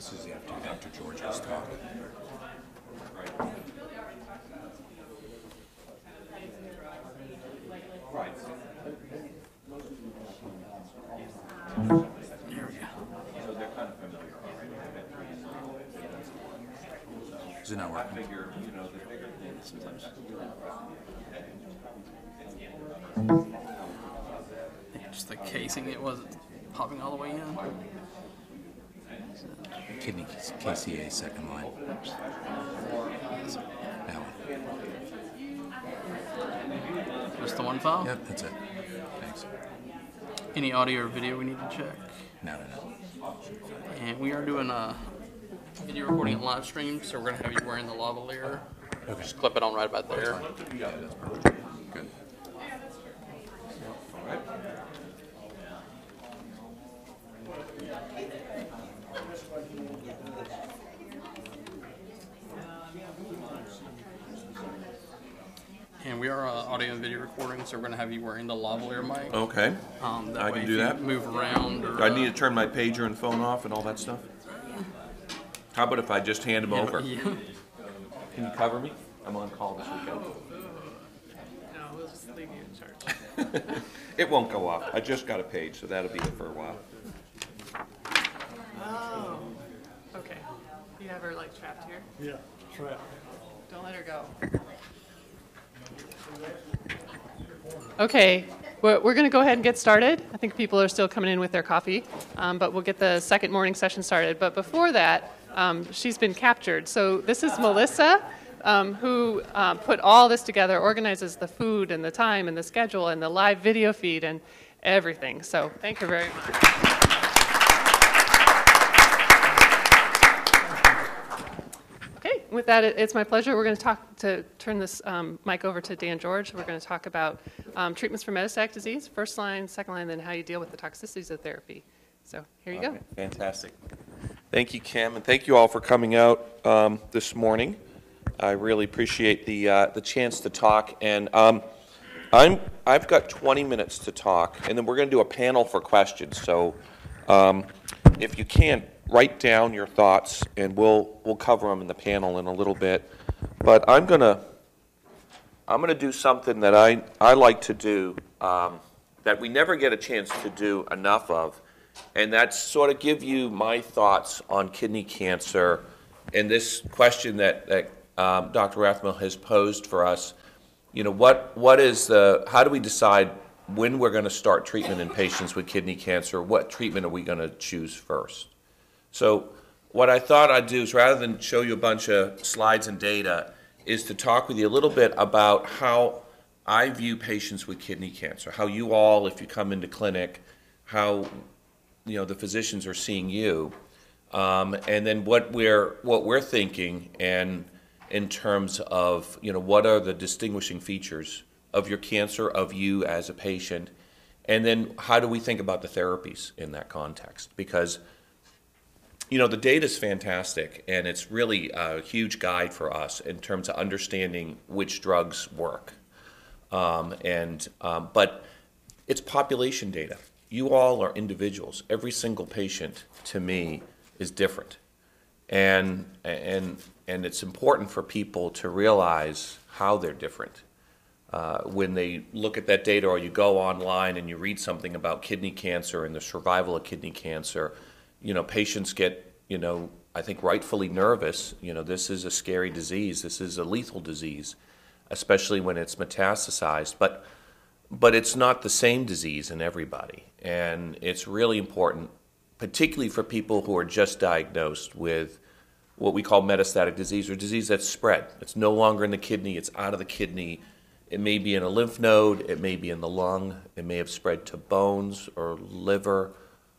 This is after Doctor George was talking. Is it not working? Just the casing, it wasn't popping all the way in. Kidney K C A second line. That one. Just the one file? Yep, that's it. Thanks. Any audio or video we need to check? No, no, no. And we are doing a video recording and live stream, so we're going to have you wearing the lavalier. Okay. Just clip it on right about there. Yeah, that's perfect. Good. And we are uh, audio and video recording, so we're going to have you wearing the lavalier mic. Okay. Um, that I way can if do you that. Move around. Or, Do I uh, need to turn my pager and phone off and all that stuff? How about if I just hand them over? Yeah. Can you cover me? I'm on call this weekend. No, we'll just leave you in charge. It won't go off. I just got a page, so that'll be it for a while. Oh, okay. You have her like trapped here? Yeah, trapped. Don't let her go. Okay, we're, we're going to go ahead and get started. I think people are still coming in with their coffee, um, but we'll get the second morning session started. But before that, um, she's been captured. So this is Melissa, um, who um, put all this together, organizes the food and the time and the schedule and the live video feed and everything. So thank her very much. Okay, with that, it- it's my pleasure. We're going to talk to turn this um, mic over to Dan George. We're going to talk about um, treatments for metastatic disease, first line, second line, then how you deal with the toxicities of therapy. So here you go. Okay, fantastic. Thank you, Kim, and thank you all for coming out um, this morning. I really appreciate the uh, the chance to talk. And um, I'm I've got twenty minutes to talk, and then we're going to do a panel for questions. So um, if you can, write down your thoughts, and we'll we'll cover them in the panel in a little bit. But I'm gonna I'm gonna do something that I I like to do um, that we never get a chance to do enough of, and that's sort of give you my thoughts on kidney cancer and this question that that um, Doctor Rathmel has posed for us. You know, what what is the how do we decide when we're going to start treatment in patients with kidney cancer? What treatment are we going to choose first? So what I thought I'd do is, rather than show you a bunch of slides and data, is to talk with you a little bit about how I view patients with kidney cancer, how you all, if you come into clinic, how you know the physicians are seeing you, um, and then what we're what we're thinking, and in terms of you know what are the distinguishing features of your cancer, of you as a patient, and then how do we think about the therapies in that context? Because you know, the data is fantastic, and it's really a huge guide for us in terms of understanding which drugs work. Um, and um, but it's population data. You all are individuals. Every single patient, to me, is different, and and and it's important for people to realize how they're different. Uh, when they look at that data, or you go online and you read something about kidney cancer and the survival of kidney cancer, you know, patients get, you know, I think rightfully nervous. You know, this is a scary disease. This is a lethal disease, especially when it's metastasized. But, but it's not the same disease in everybody. And it's really important, particularly for people who are just diagnosed with what we call metastatic disease, or disease that's spread. It's no longer in the kidney. It's out of the kidney. It may be in a lymph node. It may be in the lung. It may have spread to bones or liver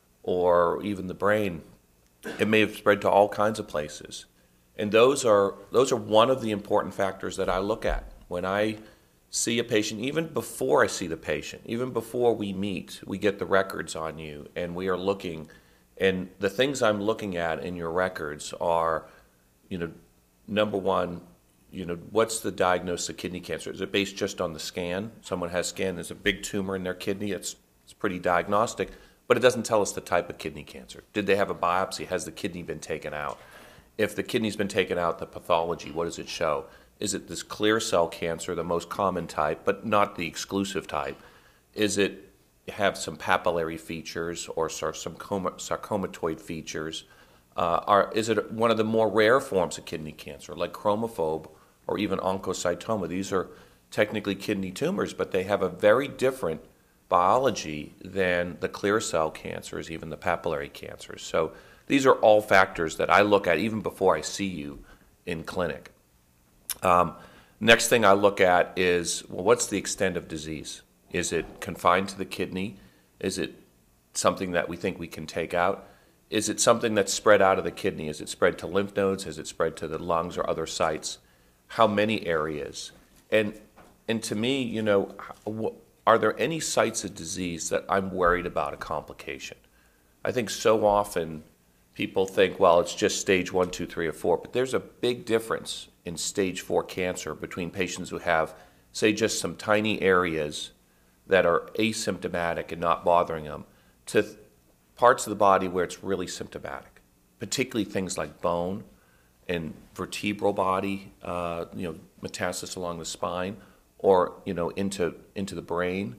or even the brain. It may have spread to all kinds of places. And those are those are one of the important factors that I look at when I see a patient, even before I see the patient, even before we meet. We get the records on you, and we are looking, and the things I'm looking at in your records are, you know, number one, you know, what's the diagnosis of kidney cancer? Is it based just on the scan? Someone has scan, there's a big tumor in their kidney, it's, it's pretty diagnostic. but it doesn't tell us the type of kidney cancer. Did they have a biopsy? Has the kidney been taken out? If the kidney's been taken out, the pathology, what does it show? Is it this clear cell cancer, the most common type, but not the exclusive type? Is it have some papillary features or some sarcomatoid features? Uh, are, is it one of the more rare forms of kidney cancer, like chromophobe or even oncocytoma? These are technically kidney tumors, but they have a very different biology than the clear cell cancers, even the papillary cancers. So these are all factors that I look at even before I see you in clinic. Um, next thing I look at is, well, what's the extent of disease? Is it confined to the kidney? Is it something that we think we can take out? Is it something that's spread out of the kidney? Is it spread to lymph nodes? Has it spread to the lungs or other sites? How many areas? And, and to me, you know, are there any sites of disease that I'm worried about a complication? I think so often people think, well, it's just stage one, two, three, or four, but there's a big difference in stage four cancer between patients who have, say, just some tiny areas that are asymptomatic and not bothering them, to th- parts of the body where it's really symptomatic, particularly things like bone and vertebral body, uh, you know, metastasis along the spine, or, you know, into, into the brain,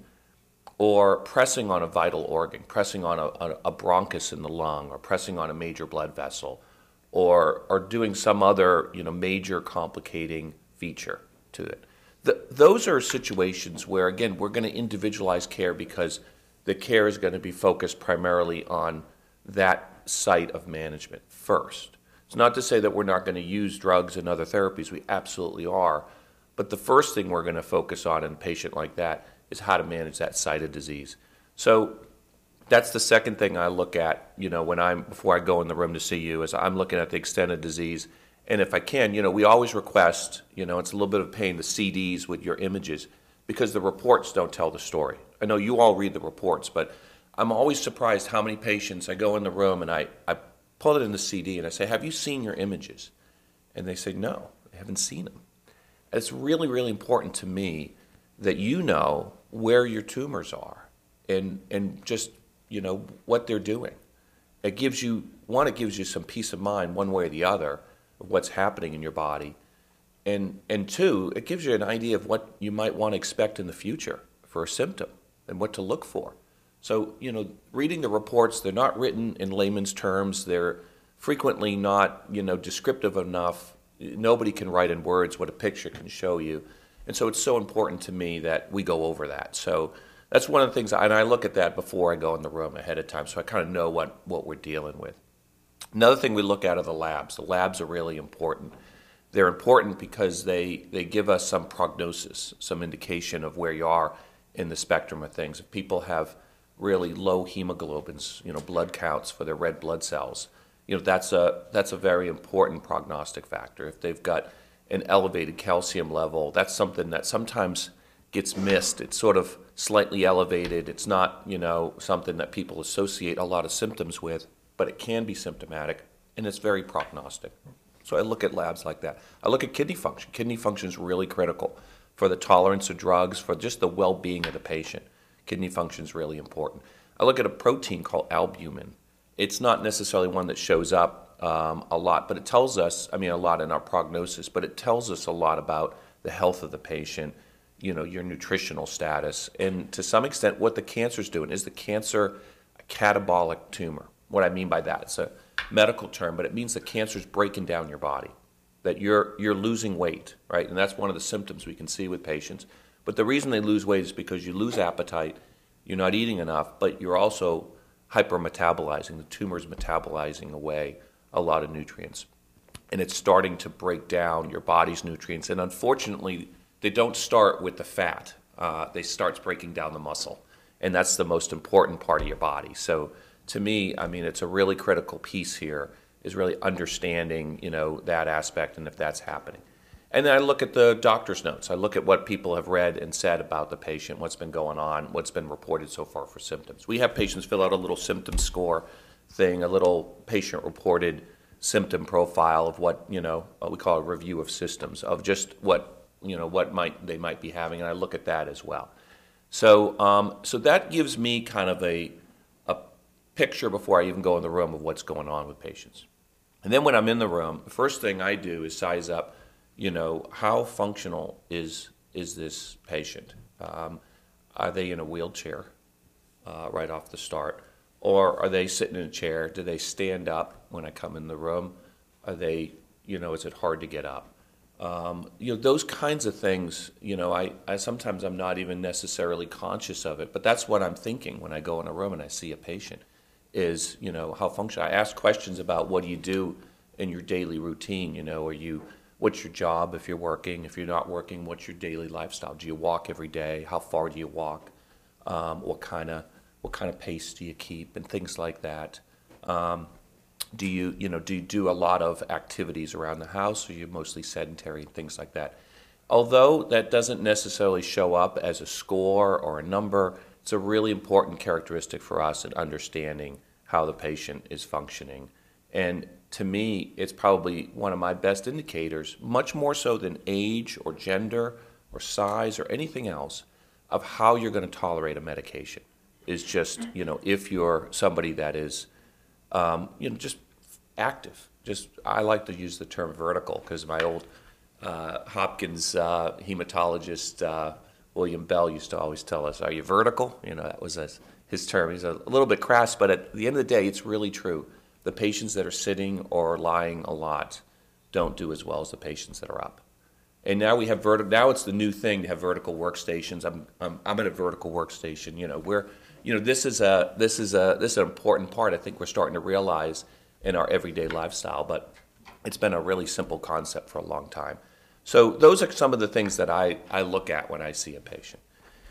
or pressing on a vital organ, pressing on a, a, a bronchus in the lung, or pressing on a major blood vessel, or, or doing some other, you know, major complicating feature to it. The, those are situations where, again, we're going to individualize care because the care is going to be focused primarily on that site of management first. It's not to say that we're not going to use drugs and other therapies. We absolutely are. But the first thing we're going to focus on in a patient like that is how to manage that site of disease. So that's the second thing I look at, you know, when I'm, before I go in the room to see you, is I'm looking at the extent of disease. And if I can, you know, we always request, you know, it's a little bit of pain, the C Ds with your images, because the reports don't tell the story. I know you all read the reports, but I'm always surprised how many patients, I go in the room and I, I pull it in the C D and I say, have you seen your images? And they say, no, they haven't seen them. It's really, really important to me that you know where your tumors are and, and just, you know, what they're doing. It gives you, one, it gives you some peace of mind one way or the other of what's happening in your body. And, and two, it gives you an idea of what you might want to expect in the future for a symptom and what to look for. So, you know, reading the reports, they're not written in layman's terms. They're frequently not, you know, descriptive enough. Nobody can write in words what a picture can show you. And so it's so important to me that we go over that. So that's one of the things, and I look at that before I go in the room ahead of time, so I kind of know what, what we're dealing with. Another thing we look at are the labs. The labs are really important. They're important because they, they give us some prognosis, some indication of where you are in the spectrum of things. If people have really low hemoglobins, you know, blood counts for their red blood cells, you know, that's a, that's a very important prognostic factor. If they've got an elevated calcium level, that's something that sometimes gets missed. It's sort of slightly elevated. It's not, you know, something that people associate a lot of symptoms with, but it can be symptomatic, and it's very prognostic. So I look at labs like that. I look at kidney function. Kidney function is really critical for the tolerance of drugs, for just the well-being of the patient. Kidney function is really important. I look at a protein called albumin. It's not necessarily one that shows up um, a lot, but it tells us, I mean, a lot in our prognosis, but it tells us a lot about the health of the patient, you know, your nutritional status, and to some extent what the cancer's doing. Is the cancer a catabolic tumor? What I mean by that, it's a medical term, but it means the cancer's breaking down your body, that you're, you're losing weight, right? And that's one of the symptoms we can see with patients. But the reason they lose weight is because you lose appetite, you're not eating enough, but you're also hypermetabolizing. The tumor's metabolizing away a lot of nutrients. And it's starting to break down your body's nutrients. And unfortunately, they don't start with the fat. Uh, they start breaking down the muscle. And that's the most important part of your body. So to me, I mean, it's a really critical piece here, is really understanding, you know, that aspect and if that's happening. And then I look at the doctor's notes. I look at what people have read and said about the patient, what's been going on, what's been reported so far for symptoms. We have patients fill out a little symptom score thing, a little patient-reported symptom profile of what, you know, what we call a review of systems, of just what, you know, what might they might be having, and I look at that as well. So, um, so that gives me kind of a, a picture before I even go in the room of what's going on with patients. And then when I'm in the room, the first thing I do is size up, you know, how functional is, is this patient? Um, are they in a wheelchair uh, right off the start? Or are they sitting in a chair? Do they stand up when I come in the room? Are they, you know, is it hard to get up? Um, you know, those kinds of things, you know, I, I sometimes I'm not even necessarily conscious of it, but that's what I'm thinking when I go in a room and I see a patient is, you know, how functional. I ask questions about what do you do in your daily routine, you know, are you, what's your job if you're working? If you're not working, what's your daily lifestyle? Do you walk every day? How far do you walk? Um, what kind of, what kind of pace do you keep and things like that? Um, Do you, you know, do you do a lot of activities around the house, or are you mostly sedentary and things like that? Although that doesn't necessarily show up as a score or a number, it's a really important characteristic for us in understanding how the patient is functioning. And to me, it's probably one of my best indicators, much more so than age or gender or size or anything else, of how you're going to tolerate a medication. Is just, you know, if you're somebody that is Um, you know, just active. Just I like to use the term vertical because my old uh, Hopkins uh, hematologist uh, William Bell used to always tell us, "Are you vertical?" You know, that was his, his term. He's a, a little bit crass, but at the end of the day, it's really true. The patients that are sitting or lying a lot don't do as well as the patients that are up. And now we have vertical. Now it's the new thing to have vertical workstations. I'm I'm, I'm at a vertical workstation. You know, we're You know, this is a this is a this is an important part. I think we're starting to realize in our everyday lifestyle, but it's been a really simple concept for a long time. So those are some of the things that I, I look at when I see a patient.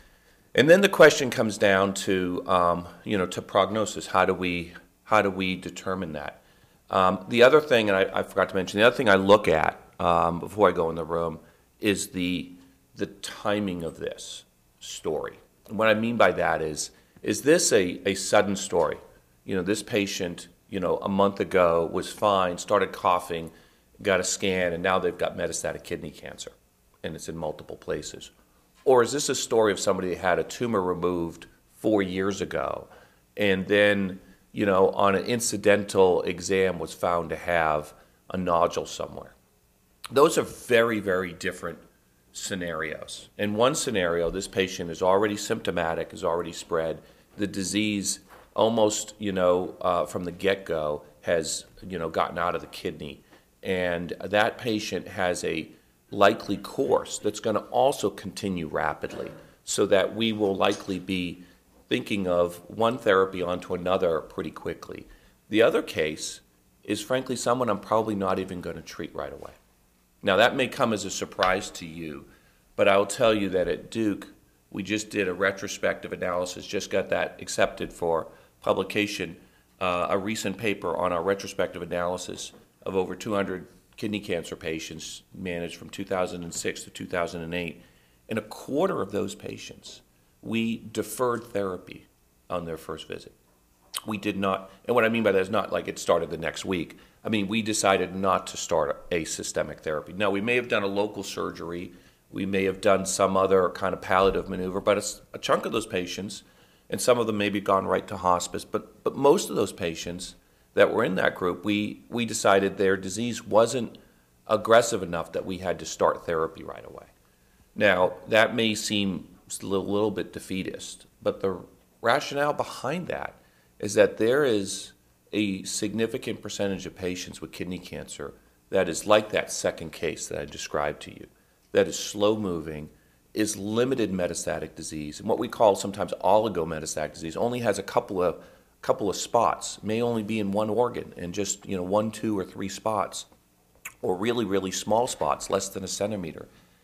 And then the question comes down to um, you know to prognosis. How do we how do we determine that? Um, the other thing, and I, I forgot to mention, the other thing I look at um, before I go in the room is the the timing of this story. And what I mean by that is. Is this a, a sudden story? You know, this patient, you know, a month ago was fine, started coughing, got a scan, and now they've got metastatic kidney cancer, and it's in multiple places. Or is this a story of somebody that had a tumor removed four years ago, and then, you know, on an incidental exam was found to have a nodule somewhere? Those are very, very different scenarios. In one scenario, this patient is already symptomatic, is already spread. The disease almost, you know, uh, from the get-go has, you know, gotten out of the kidney. And that patient has a likely course that's going to also continue rapidly, so that we will likely be thinking of one therapy onto another pretty quickly. The other case is, frankly, someone I'm probably not even going to treat right away. Now, that may come as a surprise to you, but I'll tell you that at Duke, we just did a retrospective analysis, just got that accepted for publication, uh, a recent paper on our retrospective analysis of over two hundred kidney cancer patients managed from two thousand six to two thousand eight. And a quarter of those patients, we deferred therapy on their first visit. We did not, and what I mean by that is not like it started the next week. I mean, we decided not to start a systemic therapy. Now, we may have done a local surgery, we may have done some other kind of palliative maneuver, but it's a chunk of those patients, and some of them maybe gone right to hospice, but, but most of those patients that were in that group, we, we decided their disease wasn't aggressive enough that we had to start therapy right away. Now, that may seem a little, little bit defeatist, but the rationale behind that is that there is a significant percentage of patients with kidney cancer that is like that second case that I described to you, that is slow-moving, is limited metastatic disease, and what we call sometimes oligometastatic disease, only has a couple of couple of spots, may only be in one organ, and just, you know, one, two, or three spots, or really, really small spots, less than a centimeter.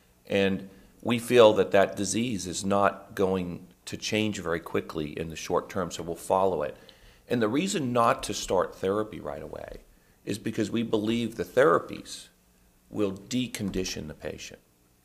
And we feel that that disease is not going to change very quickly in the short term, so we'll follow it. And the reason not to start therapy right away is because we believe the therapies will decondition the patient.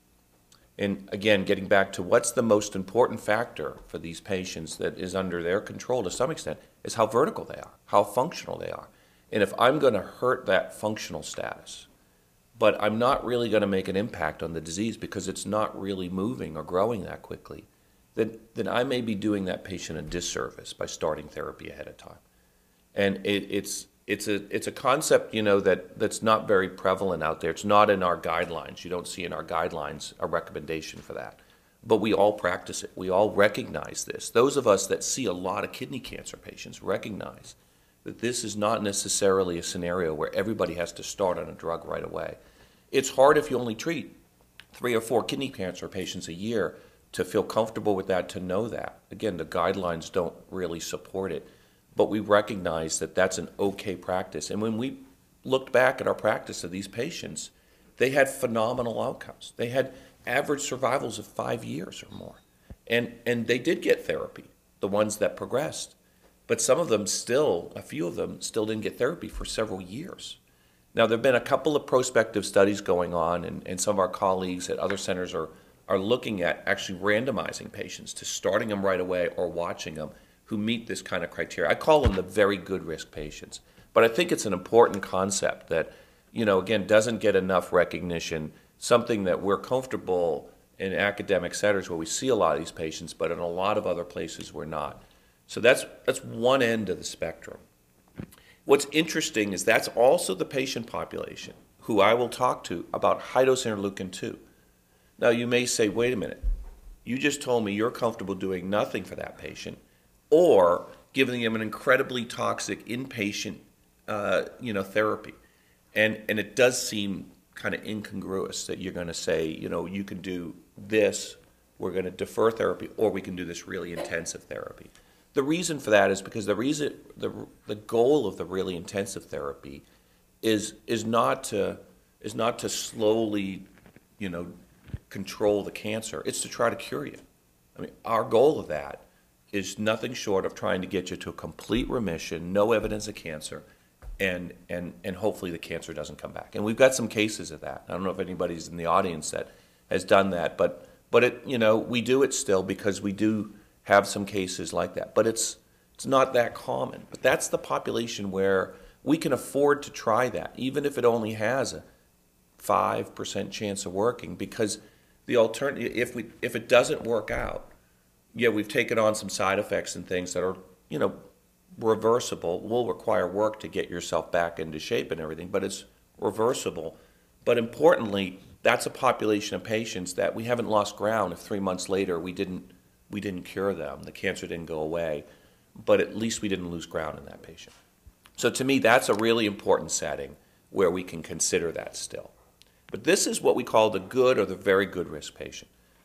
And again, getting back to what's the most important factor for these patients that is under their control to some extent is how vertical they are, how functional they are. And if I'm going to hurt that functional status, but I'm not really going to make an impact on the disease because it's not really moving or growing that quickly, then, then I may be doing that patient a disservice by starting therapy ahead of time. And it, it's, it's, a, it's a concept, you know, that, that's not very prevalent out there. It's not in our guidelines. You don't see in our guidelines a recommendation for that. But we all practice it. We all recognize this. Those of us that see a lot of kidney cancer patients recognize that this is not necessarily a scenario where everybody has to start on a drug right away. It's hard if you only treat three or four kidney cancer patients a year to feel comfortable with that, to know that. Again, the guidelines don't really support it, but we recognize that that's an okay practice. And when we looked back at our practice of these patients, they had phenomenal outcomes. They had average survivals of five years or more. And, and they did get therapy, the ones that progressed. But some of them still, a few of them still didn't get therapy for several years. Now, there have been a couple of prospective studies going on, and, and some of our colleagues at other centers are, are looking at actually randomizing patients to starting them right away or watching them who meet this kind of criteria. I call them the very good risk patients. But I think it's an important concept that, you know, again, doesn't get enough recognition, something that we're comfortable in academic centers where we see a lot of these patients, but in a lot of other places we're not. So that's, that's one end of the spectrum. What's interesting is that's also the patient population who I will talk to about high-dose interleukin two. Now, you may say, wait a minute, you just told me you're comfortable doing nothing for that patient or giving them an incredibly toxic inpatient uh, you know, therapy. And, and it does seem kind of incongruous that you're going to say, you know, you can do this, we're going to defer therapy, or we can do this really intensive therapy. The reason for that is because the reason, the the goal of the really intensive therapy is is not to is not to slowly, you know, control the cancer. It's to try to cure you. I mean, our goal of that is nothing short of trying to get you to a complete remission, no evidence of cancer, and and and hopefully the cancer doesn't come back. And we've got some cases of that. I don't know if anybody's in the audience that has done that, but but it you know we do it still because we do have some cases like that, but it's it's not that common. But that's the population where we can afford to try that, even if it only has a five percent chance of working, because the alternative, if we if it doesn't work out, yeah, we've taken on some side effects and things that are, you know, reversible, will require work to get yourself back into shape and everything, but it's reversible. But importantly, that's a population of patients that we haven't lost ground if three months later we didn't we didn't cure them, the cancer didn't go away, but at least we didn't lose ground in that patient. So to me, that's a really important setting where we can consider that still. But this is what we call the good or the very good risk patient.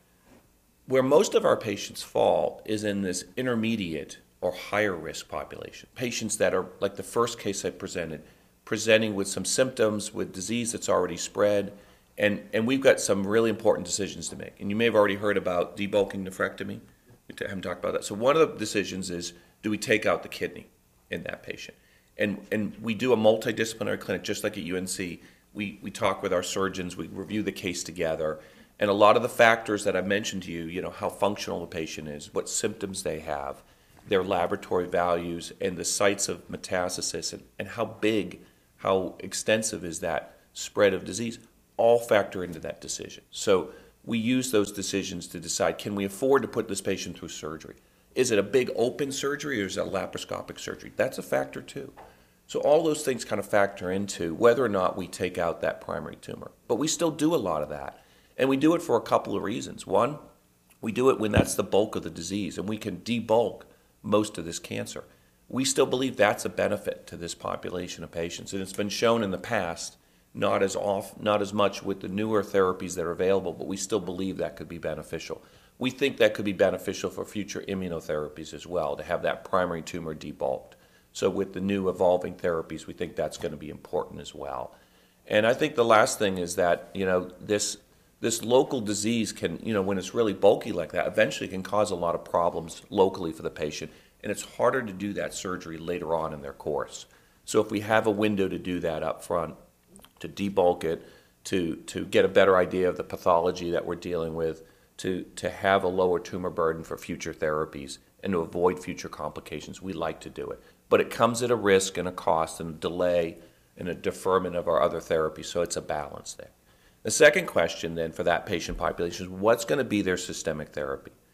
Where most of our patients fall is in this intermediate or higher risk population. Patients that are, like the first case I presented, presenting with some symptoms, with disease that's already spread, and, and we've got some really important decisions to make. And you may have already heard about debulking nephrectomy. We haven't talked about that. So one of the decisions is, do we take out the kidney in that patient? And, and we do a multidisciplinary clinic, just like at U N C. We, we talk with our surgeons, we review the case together, and a lot of the factors that I mentioned to you, you know, how functional the patient is, what symptoms they have, their laboratory values, and the sites of metastasis, and, and how big, how extensive is that spread of disease, all factor into that decision. So we use those decisions to decide, can we afford to put this patient through surgery? Is it a big open surgery or is it a laparoscopic surgery? That's a factor too. So all those things kind of factor into whether or not we take out that primary tumor. But we still do a lot of that. And we do it for a couple of reasons. One, we do it when that's the bulk of the disease and we can debulk most of this cancer. We still believe that's a benefit to this population of patients. And it's been shown in the past, not as off, not as much with the newer therapies that are available, but we still believe that could be beneficial. We think that could be beneficial for future immunotherapies as well, to have that primary tumor debulked. So with the new evolving therapies, we think that's going to be important as well. And I think the last thing is that, you know, this this local disease can, you know, when it's really bulky like that, eventually can cause a lot of problems locally for the patient. And it's harder to do that surgery later on in their course. So if we have a window to do that up front, to debulk it, to, to get a better idea of the pathology that we're dealing with, to, to have a lower tumor burden for future therapies, and to avoid future complications, we like to do it. But it comes at a risk and a cost and a delay and a deferment of our other therapies, so it's a balance there. The second question then for that patient population is, what's going to be their systemic therapy?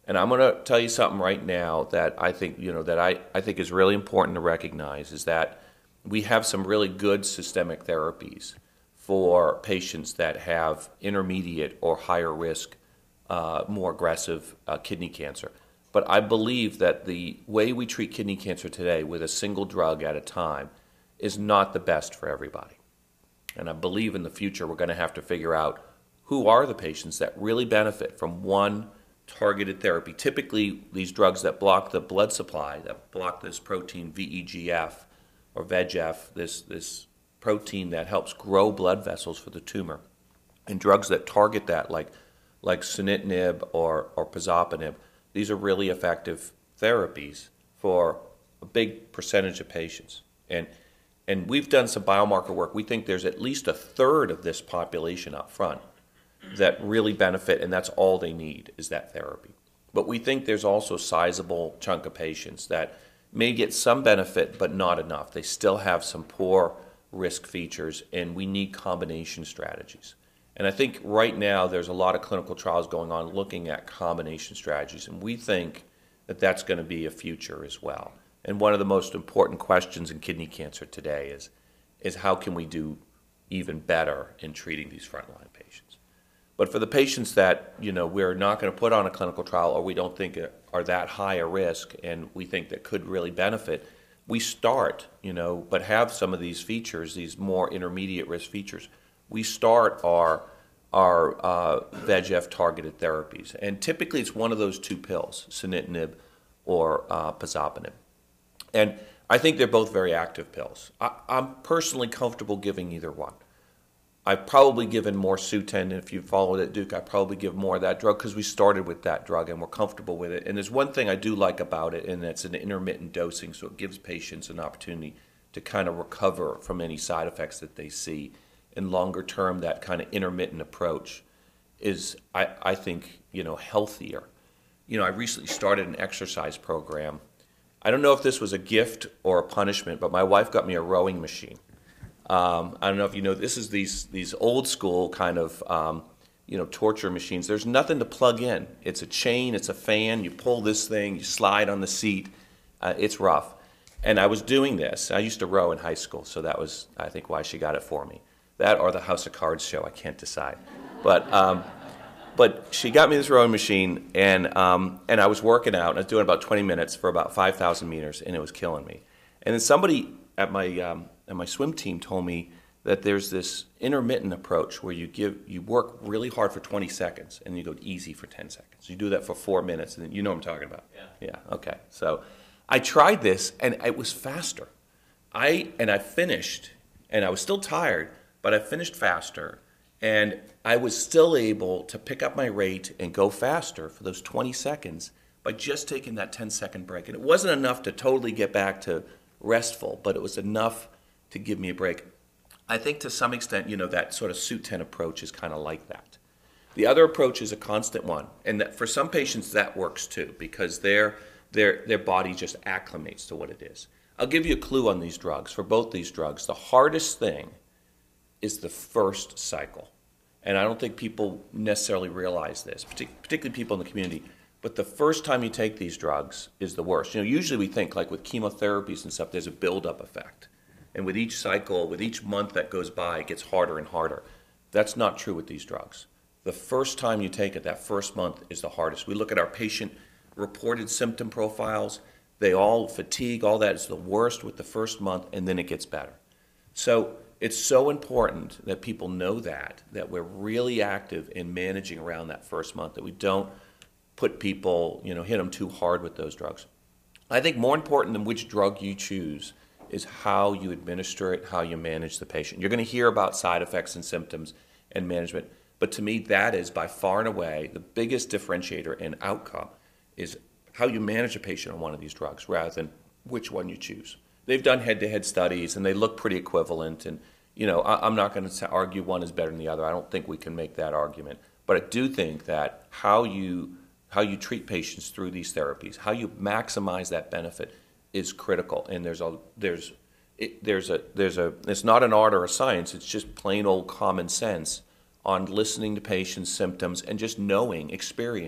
And I'm going to tell you something right now that I think, you know, that I, I think is really important to recognize is that we have some really good systemic therapies for patients that have intermediate or higher risk, uh, more aggressive uh, kidney cancer. But I believe that the way we treat kidney cancer today with a single drug at a time is not the best for everybody. And I believe in the future we're going to have to figure out who are the patients that really benefit from one targeted therapy. Typically, these drugs that block the blood supply, that block this protein V E G F or V E G F, this, this protein that helps grow blood vessels for the tumor, and drugs that target that like, like sunitinib or, or pazopanib, these are really effective therapies for a big percentage of patients. And, and we've done some biomarker work. We think there's at least a third of this population up front that really benefit, and that's all they need is that therapy. But we think there's also a sizable chunk of patients that may get some benefit but not enough. They still have some poor risk features, and we need combination strategies. And I think right now there's a lot of clinical trials going on looking at combination strategies, and we think that that's going to be a future as well. And one of the most important questions in kidney cancer today is, is how can we do even better in treating these frontline patients? But for the patients that, you know, we're not going to put on a clinical trial or we don't think are that high a risk and we think that could really benefit, we start, you know, but have some of these features, these more intermediate risk features. We start our, our uh, V E G F targeted therapies. And typically it's one of those two pills, sunitinib or uh, pazopanib. And I think they're both very active pills. I, I'm personally comfortable giving either one. I've probably given more Sutent, and if you followed at Duke, I probably give more of that drug because we started with that drug and we're comfortable with it. And there's one thing I do like about it, and it's an intermittent dosing, so it gives patients an opportunity to kind of recover from any side effects that they see. In longer term, that kind of intermittent approach is, I, I think, you know, healthier. You know, I recently started an exercise program. I don't know if this was a gift or a punishment, but my wife got me a rowing machine. Um, I don't know if you know, this is these, these old school kind of, um, you know, torture machines. There's nothing to plug in. It's a chain, it's a fan, you pull this thing, you slide on the seat. Uh, it's rough. And I was doing this. I used to row in high school, so that was, I think, why she got it for me. That or the House of Cards show, I can't decide. But, um, but she got me this rowing machine, and, um, and I was working out, and I was doing about twenty minutes for about five thousand meters, and it was killing me. And then somebody at my, um, at my swim team told me that there's this intermittent approach where you give, you work really hard for twenty seconds, and you go easy for ten seconds. You do that for four minutes, and then you know what I'm talking about. Yeah. Yeah, okay. So I tried this, and it was faster. I, and I finished, and I was still tired, but I finished faster, and I was still able to pick up my rate and go faster for those twenty seconds by just taking that ten second break. And it wasn't enough to totally get back to restful, but it was enough to give me a break. I think to some extent, you know, that sort of Sutent approach is kind of like that. The other approach is a constant one, and that for some patients that works too, because their, their, their body just acclimates to what it is. I'll give you a clue on these drugs. For both these drugs, the hardest thing is the first cycle. And I don't think people necessarily realize this, particularly people in the community. But the first time you take these drugs is the worst. You know, usually we think, like with chemotherapies and stuff, there's a buildup effect. And with each cycle, with each month that goes by, it gets harder and harder. That's not true with these drugs. The first time you take it, that first month is the hardest. We look at our patient-reported symptom profiles. They all, fatigue, all that is the worst with the first month, and then it gets better. So it's so important that people know that, that we're really active in managing around that first month, that we don't put people, you know, hit them too hard with those drugs. I think more important than which drug you choose is how you administer it, how you manage the patient. You're going to hear about side effects and symptoms and management, but to me that is by far and away the biggest differentiator in outcome is how you manage a patient on one of these drugs rather than which one you choose. They've done head-to-head studies and they look pretty equivalent, and you know, I, I'm not going to argue one is better than the other. I don't think we can make that argument, but I do think that how you how you treat patients through these therapies, how you maximize that benefit is critical. And there's a there's it, there's a there's a it's not an art or a science. It's just plain old common sense on listening to patients' symptoms and just knowing experience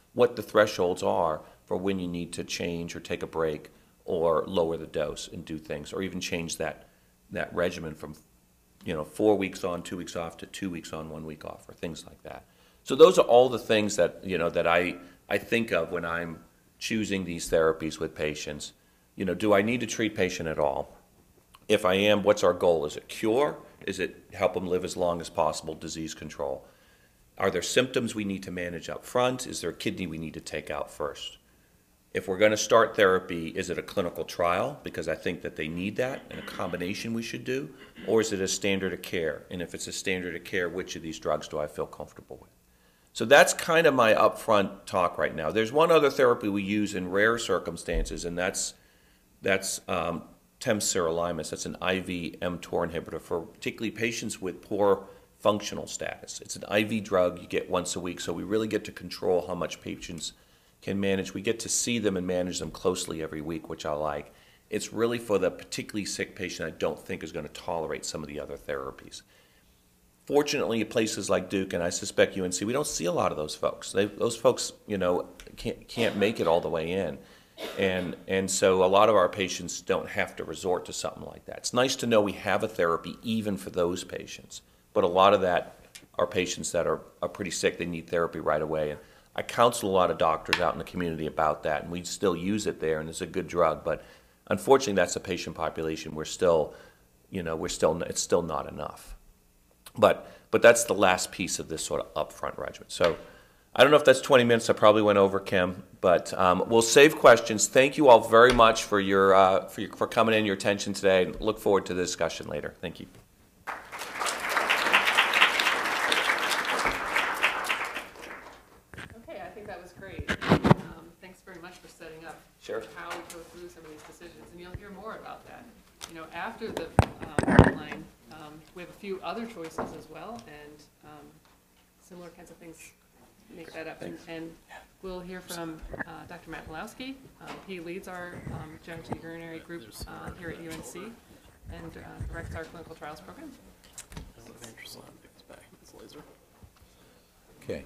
what the thresholds are for when you need to change or take a break or lower the dose and do things, or even change that, that regimen from, you know, four weeks on, two weeks off to two weeks on, one week off, or things like that. So those are all the things that, you know, that I, I think of when I'm choosing these therapies with patients. You know, do I need to treat patient at all? If I am, what's our goal? Is it cure? Is it help them live as long as possible, disease control? Are there symptoms we need to manage up front? Is there a kidney we need to take out first? If we're going to start therapy, is it a clinical trial? Because I think that they need that, and a combination we should do. Or is it a standard of care? And if it's a standard of care, which of these drugs do I feel comfortable with? So that's kind of my upfront talk right now. There's one other therapy we use in rare circumstances, and that's, that's um, temsirolimus. That's an I V mTOR inhibitor for particularly patients with poor functional status. It's an I V drug you get once a week, so we really get to control how much patients can manage. We get to see them and manage them closely every week, which I like. It's really for the particularly sick patient I don't think is going to tolerate some of the other therapies. Fortunately, at places like Duke, and I suspect U N C, we don't see a lot of those folks. They, those folks, you know, can't, can't make it all the way in. And, and so a lot of our patients don't have to resort to something like that. It's nice to know we have a therapy even for those patients. But a lot of that are patients that are, are pretty sick. They need therapy right away. And I counsel a lot of doctors out in the community about that, and we still use it there, and it's a good drug. But unfortunately, that's a patient population we're still, you know, we're still, it's still not enough. But, but that's the last piece of this sort of upfront regimen. So I don't know if that's twenty minutes. I probably went over, Kim, but um, we'll save questions. Thank you all very much for your, uh, for, your, for coming in, your attention today. Look forward to the discussion later. Thank you. Okay, I think that was great. Um, thanks very much for setting up Sure. how we go through some of these decisions, and you'll hear more about that. You know, after the um, outline, um, we have a few other choices as well, and um, similar kinds of things make that up. And, and we'll hear from uh, Doctor Matt Malowski. Um, he leads our um, genitourinary group uh, here at U N C and uh, directs our clinical trials program. Okay.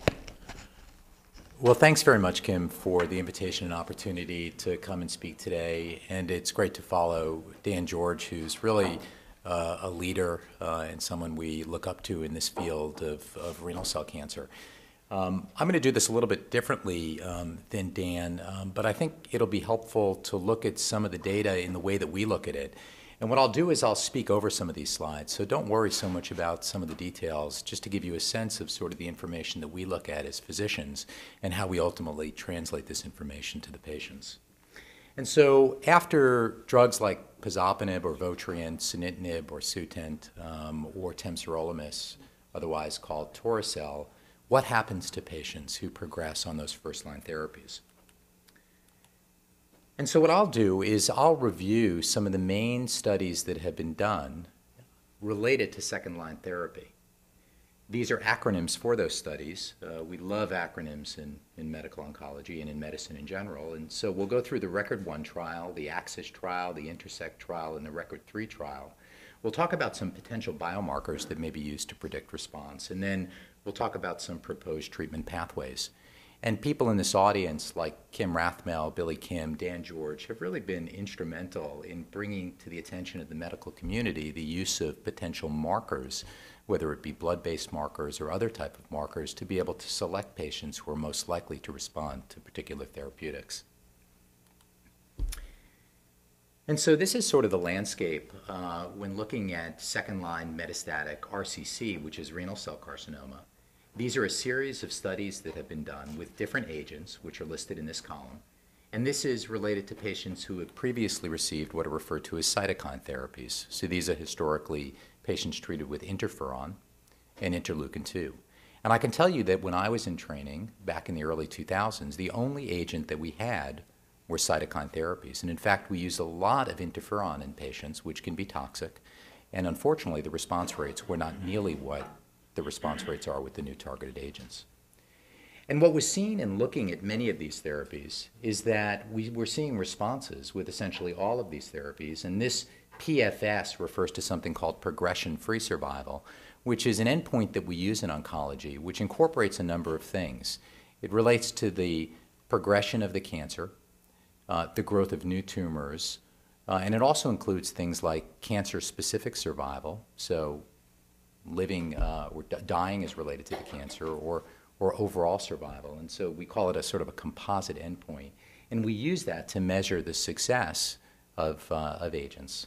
Well, thanks very much, Kim, for the invitation and opportunity to come and speak today. And it's great to follow Dan George, who's really uh, a leader uh, and someone we look up to in this field of, of renal cell cancer. Um, I'm going to do this a little bit differently um, than Dan, um, but I think it'll be helpful to look at some of the data in the way that we look at it. And what I'll do is I'll speak over some of these slides, so don't worry so much about some of the details, just to give you a sense of sort of the information that we look at as physicians and how we ultimately translate this information to the patients. And so after drugs like pazopanib or Votrient, sunitinib or Sutent, um, or temsirolimus, otherwise called Toracel, what happens to patients who progress on those first-line therapies? And so what I'll do is I'll review some of the main studies that have been done related to second-line therapy. These are acronyms for those studies. Uh, we love acronyms in, in medical oncology and in medicine in general. And so we'll go through the RECORD one trial, the AXIS trial, the INTERSECT trial, and the RECORD three trial. We'll talk about some potential biomarkers that may be used to predict response. And then we'll talk about some proposed treatment pathways. And people in this audience, like Kim Rathmel, Billy Kim, Dan George, have really been instrumental in bringing to the attention of the medical community the use of potential markers, whether it be blood-based markers or other type of markers, to be able to select patients who are most likely to respond to particular therapeutics. And so this is sort of the landscape uh, when looking at second-line metastatic R C C, which is renal cell carcinoma. These are a series of studies that have been done with different agents, which are listed in this column. And this is related to patients who have previously received what are referred to as cytokine therapies. So these are historically patients treated with interferon and interleukin two. And I can tell you that when I was in training back in the early two thousands, the only agent that we had were cytokine therapies. And in fact, we used a lot of interferon in patients, which can be toxic. And unfortunately, the response rates were not nearly what the response rates are with the new targeted agents. And what was seen in looking at many of these therapies is that we were seeing responses with essentially all of these therapies, and this P F S refers to something called progression-free survival, which is an endpoint that we use in oncology, which incorporates a number of things. It relates to the progression of the cancer, uh, the growth of new tumors, uh, and it also includes things like cancer-specific survival, so living uh, or d- dying is related to the cancer, or, or overall survival. And so we call it a sort of a composite endpoint. And we use that to measure the success of, uh, of agents.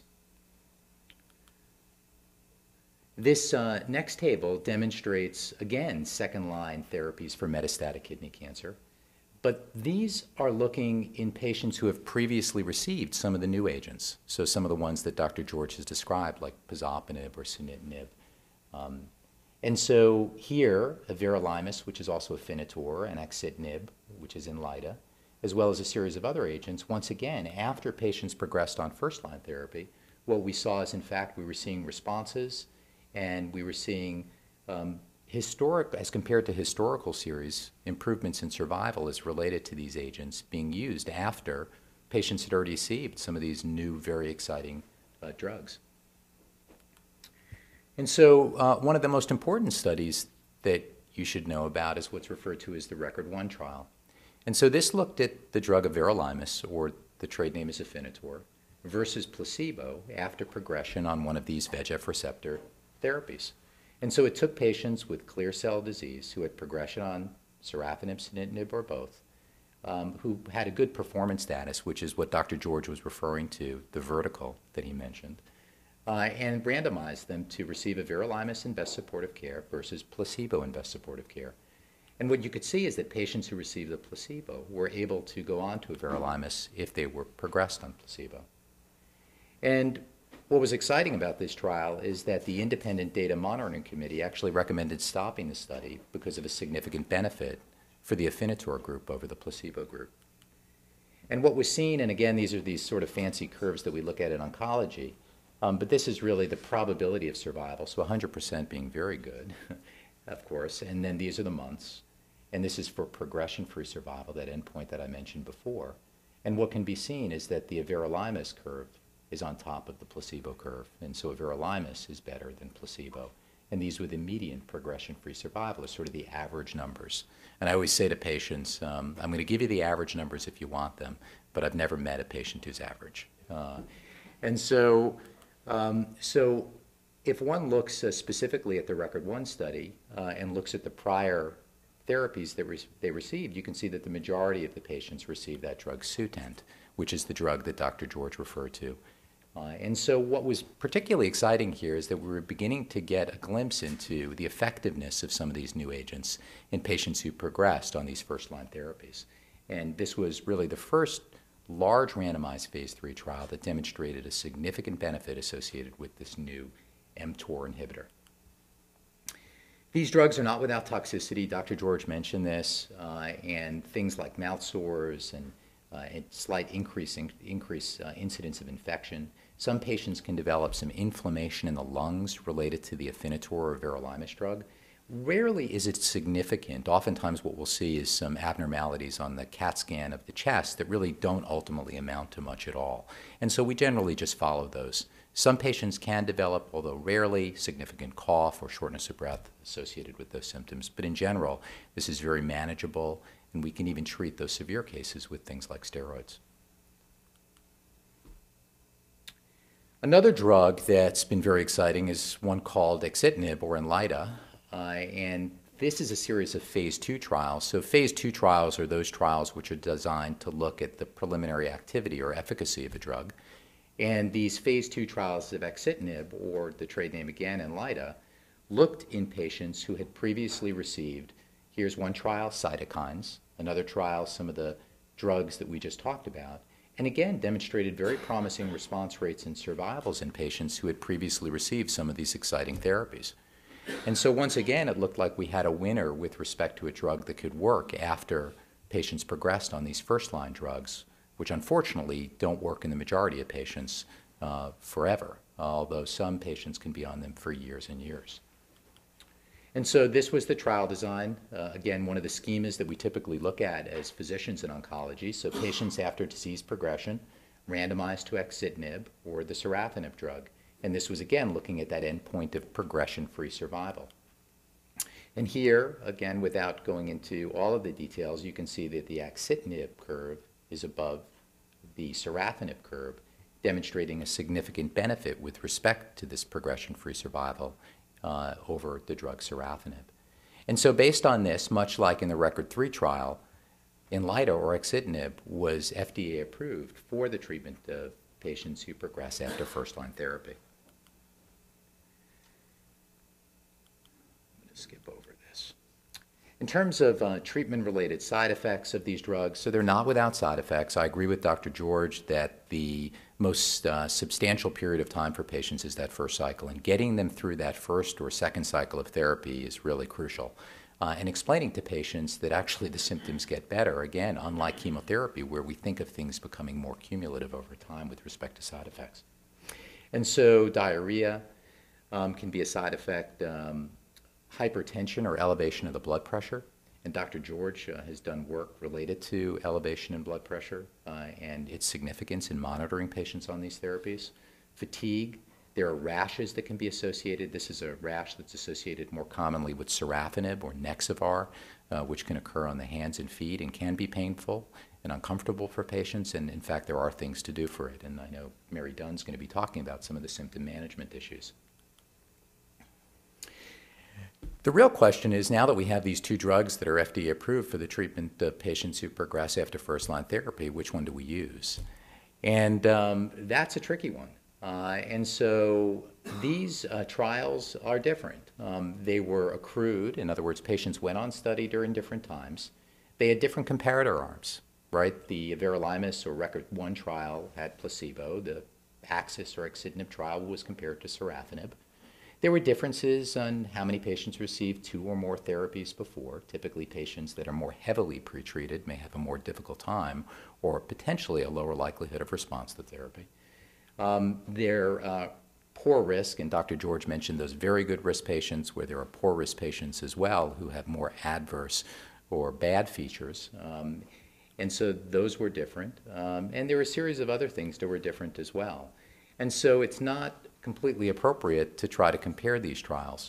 This uh, next table demonstrates, again, second-line therapies for metastatic kidney cancer. But these are looking in patients who have previously received some of the new agents, so some of the ones that Doctor George has described, like pazopanib or sunitinib. Um, and so here, everolimus, which is also Afinitor, and axitinib, which is Inlyta, as well as a series of other agents, once again, after patients progressed on first-line therapy, what we saw is, in fact, we were seeing responses, and we were seeing um, historic, as compared to historical series, improvements in survival as related to these agents being used after patients had already received some of these new, very exciting uh, drugs. And so uh, one of the most important studies that you should know about is what's referred to as the RECORD one trial. And so this looked at the drug everolimus, or the trade name is Afinitor, versus placebo after progression on one of these V E G F receptor therapies. And so it took patients with clear cell disease who had progression on sorafenib, sunitinib, or both, um, who had a good performance status, which is what Doctor George was referring to, the vertical that he mentioned, uh, and randomized them to receive everolimus and best supportive care versus placebo and best supportive care. And what you could see is that patients who received the placebo were able to go on to everolimus if they were progressed on placebo. And what was exciting about this trial is that the Independent Data Monitoring Committee actually recommended stopping the study because of a significant benefit for the Afinitor group over the placebo group. And what was seen, and again, these are these sort of fancy curves that we look at in oncology, um, but this is really the probability of survival, so one hundred percent being very good, of course, and then these are the months. And this is for progression-free survival, that endpoint that I mentioned before. And what can be seen is that the everolimus curve is on top of the placebo curve. And so everolimus is better than placebo. And these were the median progression-free survival, are sort of the average numbers. And I always say to patients, um, I'm going to give you the average numbers if you want them, but I've never met a patient who's average. Uh, and so, um, so if one looks uh, specifically at the RECORD one study uh, and looks at the prior therapies that re they received, you can see that the majority of the patients received that drug Sutent, which is the drug that Doctor George referred to. Uh, and so what was particularly exciting here is that we were beginning to get a glimpse into the effectiveness of some of these new agents in patients who progressed on these first-line therapies. And this was really the first large randomized phase three trial that demonstrated a significant benefit associated with this new mTOR inhibitor. These drugs are not without toxicity. Doctor George mentioned this, uh, and things like mouth sores and uh, a slight increasing increase uh, incidence of infection. Some patients can develop some inflammation in the lungs related to the Afinitor or everolimus drug. Rarely is it significant. Oftentimes what we'll see is some abnormalities on the CAT scan of the chest that really don't ultimately amount to much at all. And so we generally just follow those. Some patients can develop, although rarely, significant cough or shortness of breath associated with those symptoms. But in general, this is very manageable, and we can even treat those severe cases with things like steroids. Another drug that's been very exciting is one called axitinib, or Inlyta, uh, and this is a series of phase two trials. So phase two trials are those trials which are designed to look at the preliminary activity or efficacy of a drug. And these phase two trials of axitinib, or the trade name again, Inlyta, looked in patients who had previously received, here's one trial, cytokines, another trial, some of the drugs that we just talked about, and again demonstrated very promising response rates and survivals in patients who had previously received some of these exciting therapies. And so once again, it looked like we had a winner with respect to a drug that could work after patients progressed on these first-line drugs, which unfortunately don't work in the majority of patients uh, forever, although some patients can be on them for years and years. And so this was the trial design. Uh, again, one of the schemas that we typically look at as physicians in oncology. So patients after disease progression randomized to axitinib or the sorafenib drug. And this was, again, looking at that endpoint of progression-free survival. And here, again, without going into all of the details, you can see that the axitinib curve is above the sorafenib curve, demonstrating a significant benefit with respect to this progression-free survival uh, over the drug sorafenib. And so based on this, much like in the RECORD three trial, Inlyta or axitinib was F D A approved for the treatment of patients who progress after first-line therapy. I'm going to skip over this. In terms of uh, treatment-related side effects of these drugs, so they're not without side effects. I agree with Doctor George that the most uh, substantial period of time for patients is that first cycle, and getting them through that first or second cycle of therapy is really crucial. Uh, and explaining to patients that actually the symptoms get better, again, unlike chemotherapy, where we think of things becoming more cumulative over time with respect to side effects. And so diarrhea um, can be a side effect, um, hypertension or elevation of the blood pressure. And Doctor George uh, has done work related to elevation in blood pressure uh, and its significance in monitoring patients on these therapies. Fatigue. There are rashes that can be associated. This is a rash that's associated more commonly with sorafenib or Nexavar, uh, which can occur on the hands and feet and can be painful and uncomfortable for patients. And in fact, there are things to do for it. And I know Mary Dunn's going to be talking about some of the symptom management issues. The real question is, now that we have these two drugs that are F D A approved for the treatment of patients who progress after first-line therapy, which one do we use? And um, that's a tricky one. Uh, and so these uh, trials are different. Um, they were accrued. In other words, patients went on study during different times. They had different comparator arms, right? The everolimus or RECORD one trial had placebo. The AXIS or axitinib trial was compared to sorafenib. There were differences on how many patients received two or more therapies before. Typically, patients that are more heavily pretreated may have a more difficult time or potentially a lower likelihood of response to therapy. Um, they're uh, poor risk, and Doctor George mentioned those very good risk patients where there are poor risk patients as well who have more adverse or bad features. Um, and so those were different. Um, and there were a series of other things that were different as well. And so it's not completely appropriate to try to compare these trials.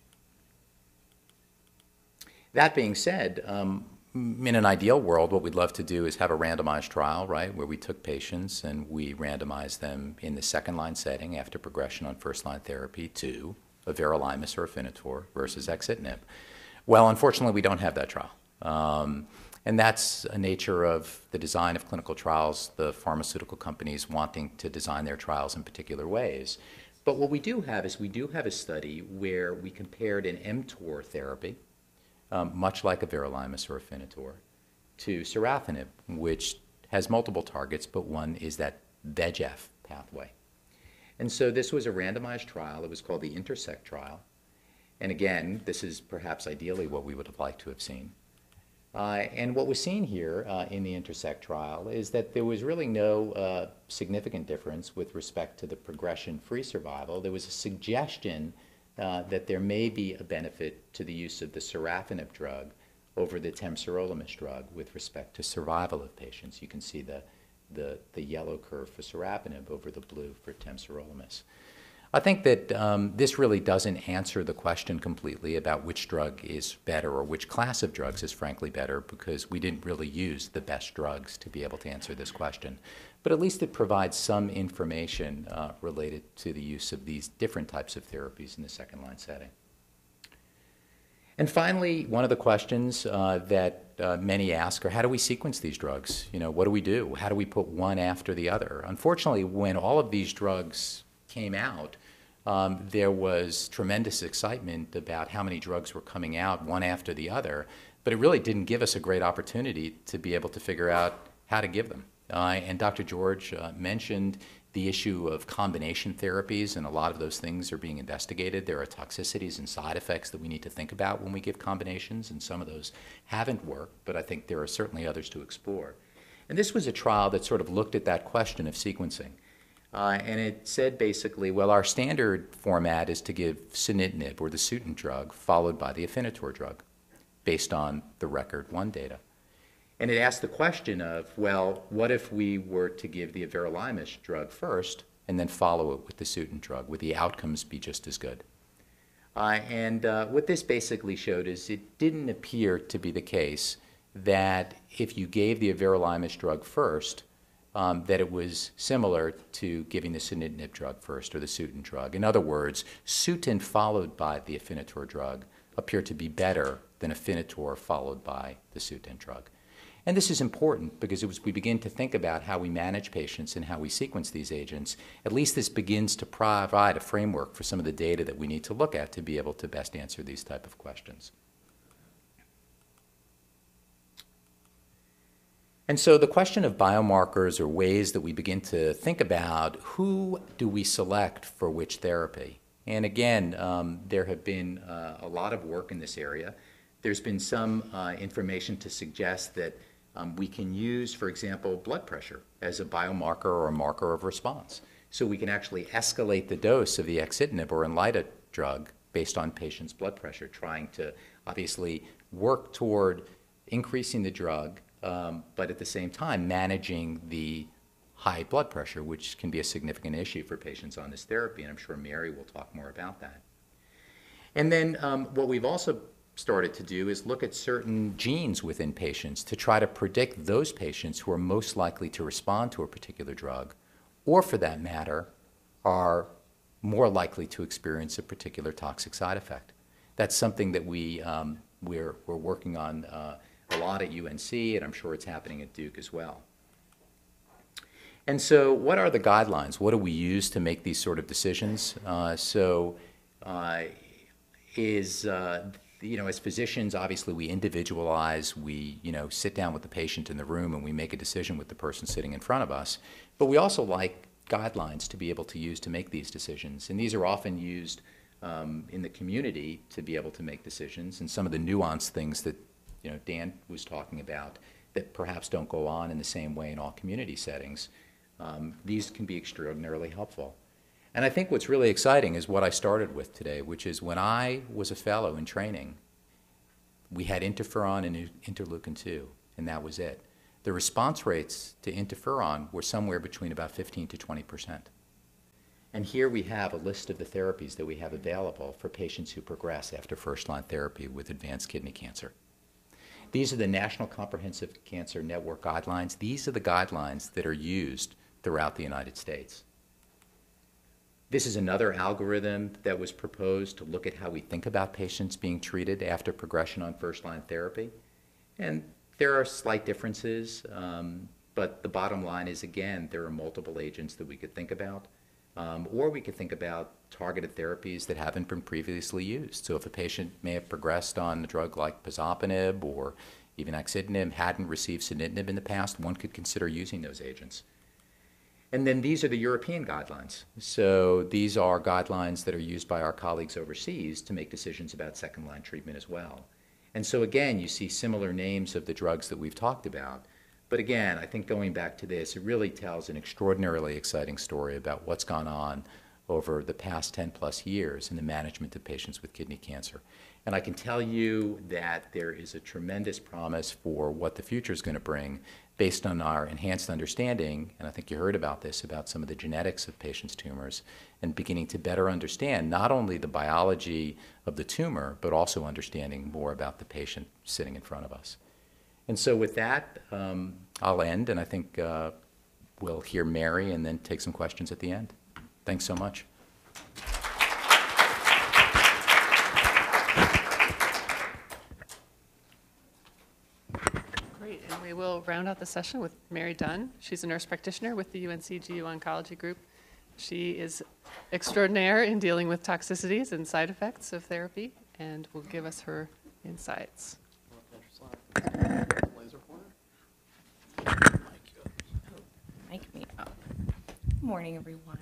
That being said, um, in an ideal world, what we'd love to do is have a randomized trial, right, where we took patients and we randomized them in the second-line setting after progression on first-line therapy to everolimus or Afinitor versus axitinib. Well, unfortunately, we don't have that trial. Um, and that's a nature of the design of clinical trials, the pharmaceutical companies wanting to design their trials in particular ways. But what we do have is we do have a study where we compared an mTOR therapy, Um, much like everolimus or Afinitor, to sorafenib, which has multiple targets, but one is that V E G F pathway. And so this was a randomized trial. It was called the INTERSECT trial. And again, this is perhaps ideally what we would have liked to have seen. Uh, and what was seen here uh, in the INTERSECT trial is that there was really no uh, significant difference with respect to the progression-free survival. There was a suggestion Uh, that there may be a benefit to the use of the sorafenib drug over the temsirolimus drug with respect to survival of patients. You can see the, the, the yellow curve for sorafenib over the blue for temsirolimus. I think that um, this really doesn't answer the question completely about which drug is better or which class of drugs is frankly better, because we didn't really use the best drugs to be able to answer this question. But at least it provides some information uh, related to the use of these different types of therapies in the second-line setting. And finally, one of the questions uh, that uh, many ask are, how do we sequence these drugs? You know, what do we do? How do we put one after the other? Unfortunately, when all of these drugs came out, um, there was tremendous excitement about how many drugs were coming out one after the other, but it really didn't give us a great opportunity to be able to figure out how to give them. Uh, and Doctor George uh, mentioned the issue of combination therapies, and a lot of those things are being investigated. There are toxicities and side effects that we need to think about when we give combinations, and some of those haven't worked, but I think there are certainly others to explore. And this was a trial that sort of looked at that question of sequencing. Uh, and it said basically, well, our standard format is to give sunitinib, or the Sutent drug, followed by the Afinitor drug, based on the RECORD one data. And it asked the question of, well, what if we were to give the everolimus drug first and then follow it with the Sutent drug? Would the outcomes be just as good? Uh, and uh, what this basically showed is it didn't appear to be the case that if you gave the everolimus drug first, um, that it was similar to giving the sunitinib drug first or the Sutent drug. In other words, Sutent followed by the Afinitor drug appeared to be better than Afinitor followed by the Sutent drug. And this is important because as we begin to think about how we manage patients and how we sequence these agents, at least this begins to provide a framework for some of the data that we need to look at to be able to best answer these type of questions. And so the question of biomarkers or ways that we begin to think about who do we select for which therapy. And again, um, there have been uh, a lot of work in this area. There's been some uh, information to suggest that Um, we can use, for example, blood pressure as a biomarker or a marker of response. So we can actually escalate the dose of the axitinib or Inlyta drug based on patients' blood pressure, trying to obviously work toward increasing the drug, um, but at the same time managing the high blood pressure, which can be a significant issue for patients on this therapy, and I'm sure Mary will talk more about that. And then um, what we've also started to do is look at certain genes within patients to try to predict those patients who are most likely to respond to a particular drug, or for that matter, are more likely to experience a particular toxic side effect. That's something that we, um, we're, we're working on uh, a lot at U N C, and I'm sure it's happening at Duke as well. And so what are the guidelines? What do we use to make these sort of decisions? Uh, so uh, is uh, you know, as physicians, obviously we individualize, we, you know, sit down with the patient in the room and we make a decision with the person sitting in front of us. But we also like guidelines to be able to use to make these decisions. And these are often used um, in the community to be able to make decisions. And some of the nuanced things that, you know, Dan was talking about that perhaps don't go on in the same way in all community settings, um, these can be extraordinarily helpful. And I think what's really exciting is what I started with today, which is when I was a fellow in training, we had interferon and interleukin two, and that was it. The response rates to interferon were somewhere between about fifteen to twenty percent. And here we have a list of the therapies that we have available for patients who progress after first-line therapy with advanced kidney cancer. These are the National Comprehensive Cancer Network guidelines. These are the guidelines that are used throughout the United States. This is another algorithm that was proposed to look at how we think about patients being treated after progression on first-line therapy. And there are slight differences, um, but the bottom line is, again, there are multiple agents that we could think about. Um, or we could think about targeted therapies that haven't been previously used. So if a patient may have progressed on a drug like pazopanib or even axitinib, hadn't received sunitinib in the past, one could consider using those agents. And then these are the European guidelines. So these are guidelines that are used by our colleagues overseas to make decisions about second-line treatment as well. And so again, you see similar names of the drugs that we've talked about. But again, I think going back to this, it really tells an extraordinarily exciting story about what's gone on over the past ten plus years in the management of patients with kidney cancer. And I can tell you that there is a tremendous promise for what the future is going to bring based on our enhanced understanding, and I think you heard about this, about some of the genetics of patients' tumors, and beginning to better understand not only the biology of the tumor, but also understanding more about the patient sitting in front of us. And so with that, um, I'll end, and I think uh, we'll hear Mary and then take some questions at the end. Thanks so much. Great, and we will round out the session with Mary Dunn. She's a nurse practitioner with the U N C G U Oncology Group. She is extraordinaire in dealing with toxicities and side effects of therapy, and will give us her insights. Laser pointer. Mic me up. Good morning, everyone.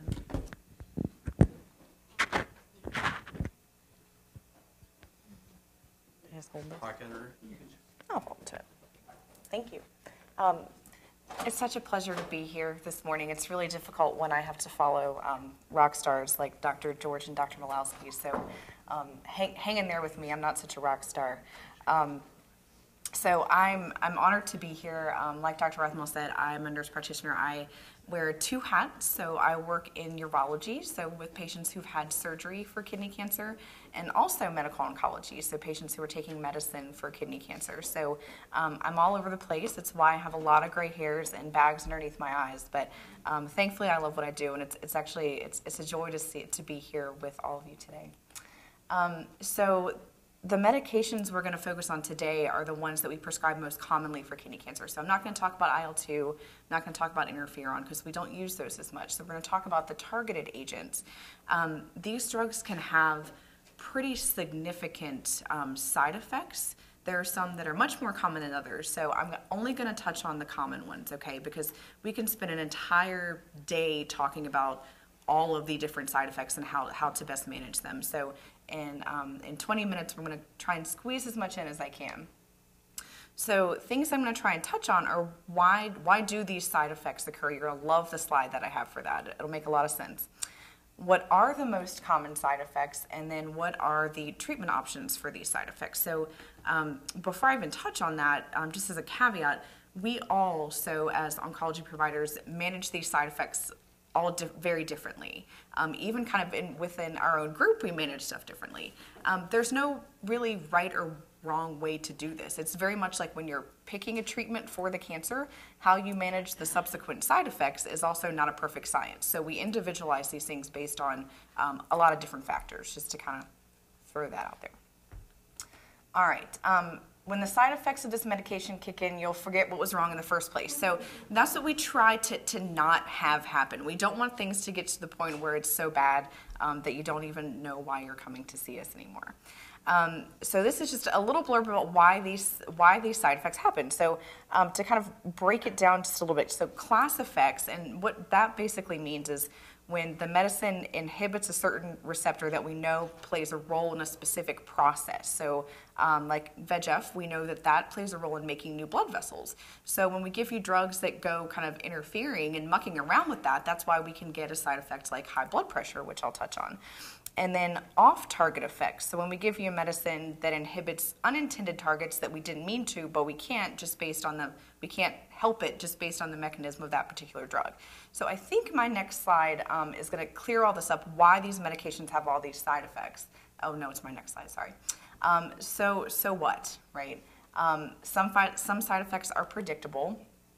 Just hold this. Pocket or I'll hold to it. Thank you. Um, it's such a pleasure to be here this morning. It's really difficult when I have to follow um, rock stars like Doctor George and Doctor Malowski. So um, hang, hang in there with me. I'm not such a rock star. Um, so I'm, I'm honored to be here. Um, like Doctor Rothmel said, I'm a nurse practitioner. I wear two hats. So I work in urology, so with patients who've had surgery for kidney cancer, and also medical oncology, so patients who are taking medicine for kidney cancer. So um, I'm all over the place. That's why I have a lot of gray hairs and bags underneath my eyes. But um, thankfully, I love what I do, and it's, it's actually it's, it's a joy to see to be here with all of you today. Um, so. The medications we're going to focus on today are the ones that we prescribe most commonly for kidney cancer. So I'm not going to talk about I L two, I'm not going to talk about interferon because we don't use those as much. So we're going to talk about the targeted agents. Um, these drugs can have pretty significant um, side effects. There are some that are much more common than others. So I'm only going to touch on the common ones, okay? Because we can spend an entire day talking about all of the different side effects and how, how to best manage them. So in, um, in twenty minutes, we're going to try and squeeze as much in as I can. So things I'm going to try and touch on are why, why do these side effects occur? You're going to love the slide that I have for that. It'll make a lot of sense. What are the most common side effects, and then what are the treatment options for these side effects? So um, before I even touch on that, um, just as a caveat, we all, so as oncology providers, manage these side effects all di very differently. Um, even kind of in, within our own group, we manage stuff differently. Um, there's no really right or wrong way to do this. It's very much like when you're picking a treatment for the cancer, how you manage the subsequent side effects is also not a perfect science. So we individualize these things based on um, a lot of different factors, just to kind of throw that out there. All right. Um, When the side effects of this medication kick in, you'll forget what was wrong in the first place. So that's what we try to, to not have happen. We don't want things to get to the point where it's so bad um, that you don't even know why you're coming to see us anymore. Um, so this is just a little blurb about why these, why these side effects happen. So um, to kind of break it down just a little bit, so class effects, and what that basically means is when the medicine inhibits a certain receptor that we know plays a role in a specific process. So um, like V E G F, we know that that plays a role in making new blood vessels. So when we give you drugs that go kind of interfering and mucking around with that, that's why we can get a side effect like high blood pressure, which I'll touch on. And then off-target effects. So when we give you a medicine that inhibits unintended targets that we didn't mean to, but we can't just based on the, we can't help it just based on the mechanism of that particular drug. So I think my next slide um, is going to clear all this up, why these medications have all these side effects. Oh no, it's my next slide, sorry. Um, so, so what, right? Um, some, some side effects are predictable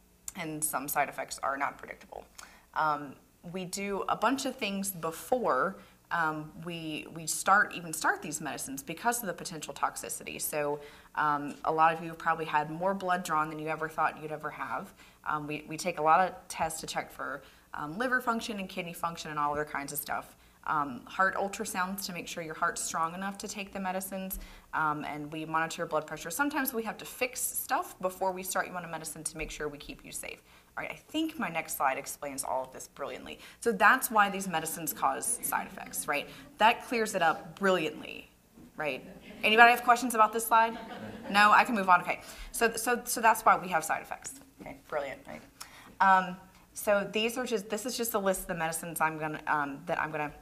and some side effects are not predictable. Um, we do a bunch of things before Um, we, we start, even start these medicines because of the potential toxicity. So um, a lot of you have probably had more blood drawn than you ever thought you'd ever have. Um, we, we take a lot of tests to check for um, liver function and kidney function and all other kinds of stuff. Um, heart ultrasounds to make sure your heart's strong enough to take the medicines, um, and we monitor your blood pressure. Sometimes we have to fix stuff before we start you on a medicine to make sure we keep you safe. All right, I think my next slide explains all of this brilliantly. So that's why these medicines cause side effects, right? That clears it up brilliantly, right? Anybody have questions about this slide? No, I can move on. Okay, so so so that's why we have side effects. Okay, brilliant, right? Um, so these are just this is just a list of the medicines I'm gonna um, that I'm gonna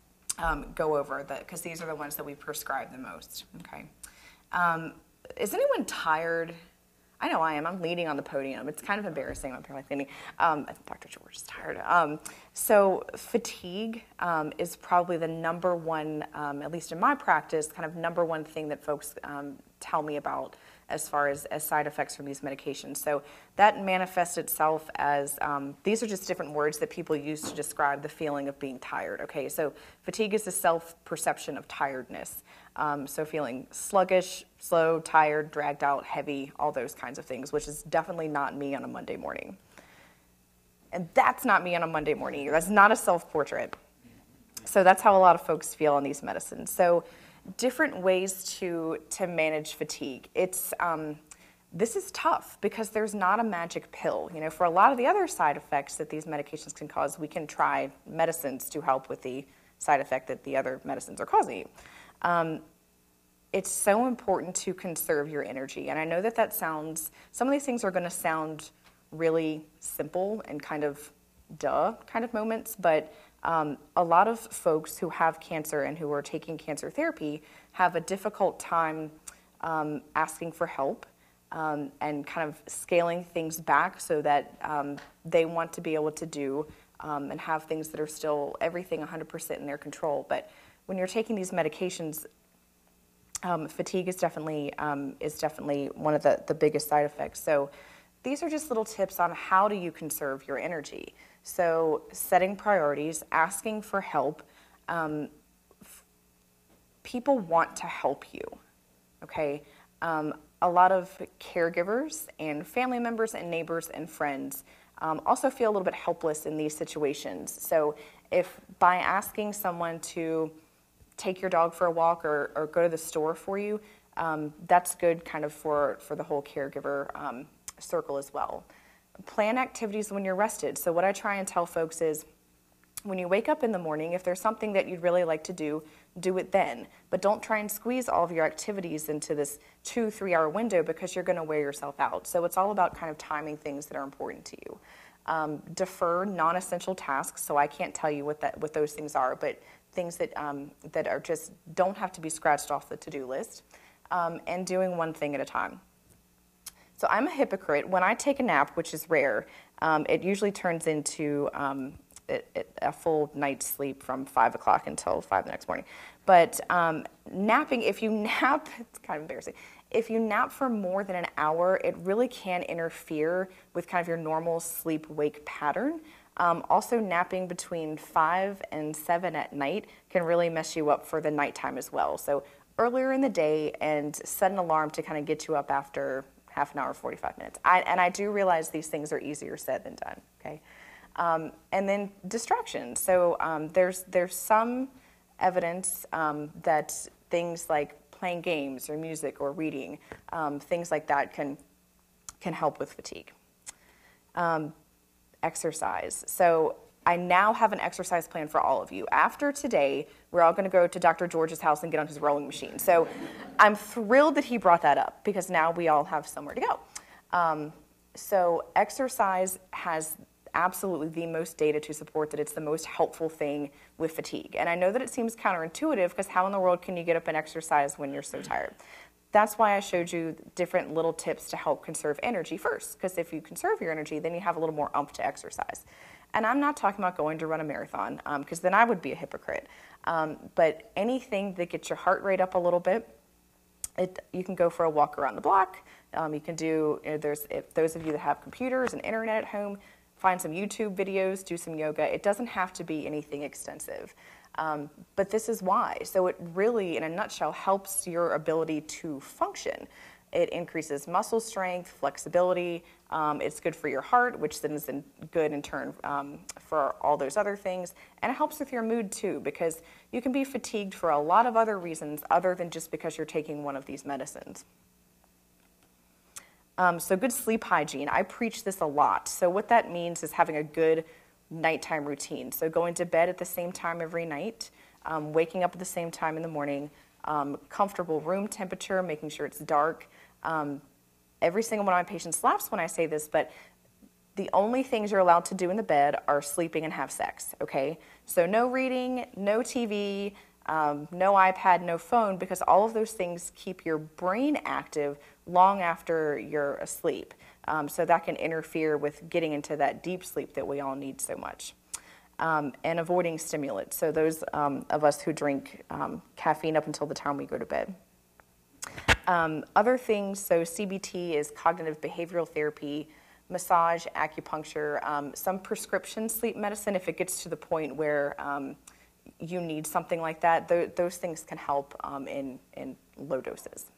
um, go over because these are the ones that we prescribe the most. Okay, um, is anyone tired? I know I am. I'm leaning on the podium. It's kind of embarrassing up here like leaning. Um, Doctor George is tired. Um, so fatigue um, is probably the number one, um, at least in my practice, kind of number one thing that folks um, tell me about as far as, as side effects from these medications. So that manifests itself as, um, these are just different words that people use to describe the feeling of being tired. Okay, so fatigue is the self-perception of tiredness. Um, so feeling sluggish, slow, tired, dragged out, heavy, all those kinds of things, which is definitely not me on a Monday morning. And that's not me on a Monday morning either. That's not a self-portrait. So that's how a lot of folks feel on these medicines. So different ways to, to manage fatigue. It's, um, this is tough because there's not a magic pill. You know, for a lot of the other side effects that these medications can cause, we can try medicines to help with the side effect that the other medicines are causing. Um, it's so important to conserve your energy. And I know that that sounds, some of these things are going to sound really simple and kind of duh kind of moments, but um, a lot of folks who have cancer and who are taking cancer therapy have a difficult time um, asking for help. um, and kind of scaling things back so that um, they want to be able to do um, and have things that are still everything one hundred percent in their control. But when you're taking these medications, um, fatigue is definitely um, is definitely one of the, the biggest side effects. So these are just little tips on how do you conserve your energy. So setting priorities, asking for help. Um, f- people want to help you, okay? Um, a lot of caregivers and family members and neighbors and friends um, also feel a little bit helpless in these situations. So if by asking someone to take your dog for a walk or, or go to the store for you, um, that's good kind of for, for the whole caregiver um, circle as well. Plan activities when you're rested. So what I try and tell folks is when you wake up in the morning, if there's something that you'd really like to do, do it then. But don't try and squeeze all of your activities into this two, three hour window because you're going to wear yourself out. So it's all about kind of timing things that are important to you. Um, defer non-essential tasks. So I can't tell you what that what those things are, but things that um, that are just don't have to be scratched off the to-do list. Um, and doing one thing at a time. So I'm a hypocrite. When I take a nap, which is rare, um, it usually turns into um, it, it, a full night's sleep from five o'clock until five the next morning. But um, napping, if you nap, it's kind of embarrassing. If you nap for more than an hour, it really can interfere with kind of your normal sleep-wake pattern. Um, also, napping between five and seven at night can really mess you up for the nighttime as well. So earlier in the day and set an alarm to kind of get you up after half an hour, forty-five minutes. I, and I do realize these things are easier said than done, okay? Um, and then distractions. So um, there's, there's some evidence um, that things like playing games or music or reading, um, things like that can, can help with fatigue. Um, exercise. So I now have an exercise plan for all of you. After today, we're all going to go to Doctor George's house and get on his rowing machine. So I'm thrilled that he brought that up because now we all have somewhere to go. Um, so exercise has absolutely the most data to support that it's the most helpful thing with fatigue. And I know that it seems counterintuitive because how in the world can you get up and exercise when you're so tired? That's why I showed you different little tips to help conserve energy first, because if you conserve your energy, then you have a little more oomph to exercise. And I'm not talking about going to run a marathon, because um, then I would be a hypocrite. Um, but anything that gets your heart rate up a little bit, it, you can go for a walk around the block. Um, you can do, you know, there's, if those of you that have computers and internet at home, find some YouTube videos, do some yoga. It doesn't have to be anything extensive. Um, but this is why. So it really, in a nutshell, helps your ability to function. It increases muscle strength, flexibility. Um, it's good for your heart, which then is in good in turn um, for all those other things. And it helps with your mood too, because you can be fatigued for a lot of other reasons other than just because you're taking one of these medicines. Um, so good sleep hygiene. I preach this a lot. So what that means is having a good nighttime routine. So going to bed at the same time every night, um, waking up at the same time in the morning, um, comfortable room temperature, making sure it's dark. Um, every single one of my patients laughs when I say this, but the only things you're allowed to do in the bed are sleeping and have sex, okay? So no reading, no T V, um, no iPad, no phone, because all of those things keep your brain active long after you're asleep. Um, so that can interfere with getting into that deep sleep that we all need so much. Um, and avoiding stimulants. So those um, of us who drink um, caffeine up until the time we go to bed. Um, other things, so C B T is cognitive behavioral therapy, massage, acupuncture, um, some prescription sleep medicine if it gets to the point where um, you need something like that. Th- those things can help um, in, in low doses.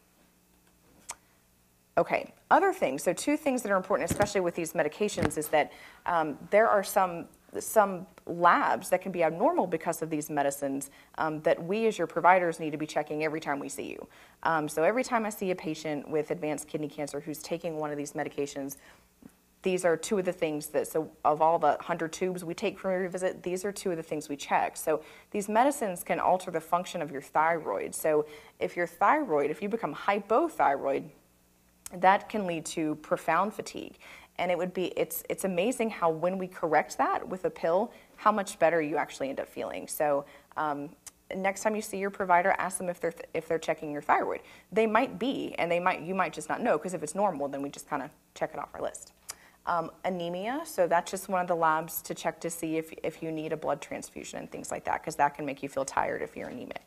Okay, other things. So two things that are important, especially with these medications, is that um, there are some some labs that can be abnormal because of these medicines um, that we as your providers need to be checking every time we see you. Um, so every time I see a patient with advanced kidney cancer who's taking one of these medications, these are two of the things that, so of all the one hundred tubes we take from every visit, these are two of the things we check. So these medicines can alter the function of your thyroid. So if your thyroid, if you become hypothyroid, that can lead to profound fatigue. And it would be, it's it's amazing how when we correct that with a pill, how much better you actually end up feeling. So um, next time you see your provider, ask them if they're if they're checking your thyroid. They might be, and they might you might just not know, because if it's normal, then we just kind of check it off our list. Um, anemia, so that's just one of the labs to check to see if, if you need a blood transfusion and things like that, because that can make you feel tired if you're anemic.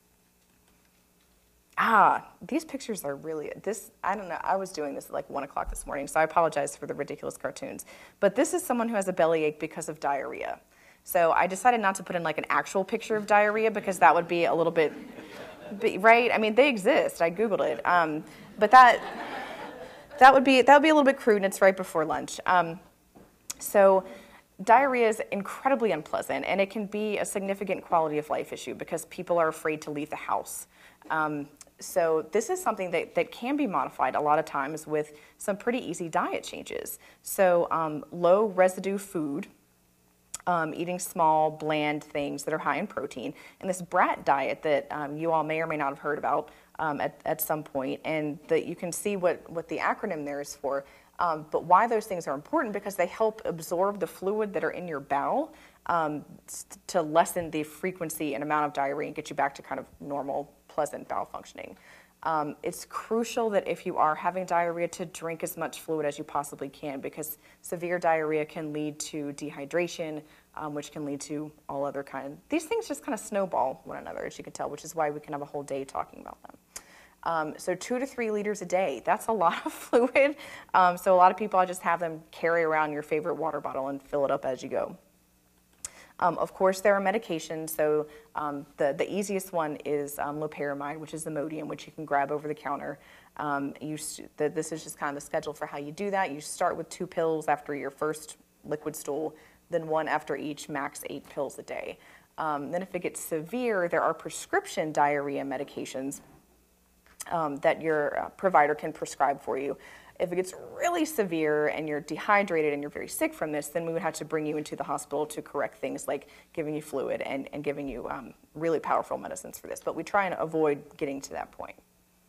Ah, these pictures are really, this, I don't know, I was doing this at like one o'clock this morning, so I apologize for the ridiculous cartoons. But this is someone who has a bellyache because of diarrhea. So I decided not to put in like an actual picture of diarrhea, because that would be a little bit, right? I mean, they exist, I Googled it. Um, but that, that would be, that would be a little bit crude, and it's right before lunch. Um, so diarrhea is incredibly unpleasant, and it can be a significant quality of life issue because people are afraid to leave the house. Um, So this is something that, that can be modified a lot of times with some pretty easy diet changes. So um, low residue food, um, eating small, bland things that are high in protein, and this BRAT diet that um, you all may or may not have heard about um, at, at some point, and that you can see what, what the acronym there is for. Um, but why those things are important, because they help absorb the fluid that are in your bowel um, to lessen the frequency and amount of diarrhea and get you back to kind of normal, pleasant bowel functioning. Um, it's crucial that if you are having diarrhea to drink as much fluid as you possibly can, because severe diarrhea can lead to dehydration, um, which can lead to all other kind. These things just kind of snowball one another, as you can tell, which is why we can have a whole day talking about them. Um, so two to three liters a day, that's a lot of fluid. Um, so a lot of people, I just have them carry around your favorite water bottle and fill it up as you go. Um, of course, there are medications. So um, the, the easiest one is um, loperamide, which is the Imodium, which you can grab over the counter. Um, you, the, this is just kind of the schedule for how you do that. You start with two pills after your first liquid stool, then one after each, max eight pills a day. Um, then if it gets severe, there are prescription diarrhea medications um, that your uh, provider can prescribe for you. If it gets really severe and you're dehydrated and you're very sick from this, then we would have to bring you into the hospital to correct things like giving you fluid and, and giving you um, really powerful medicines for this. But we try and avoid getting to that point.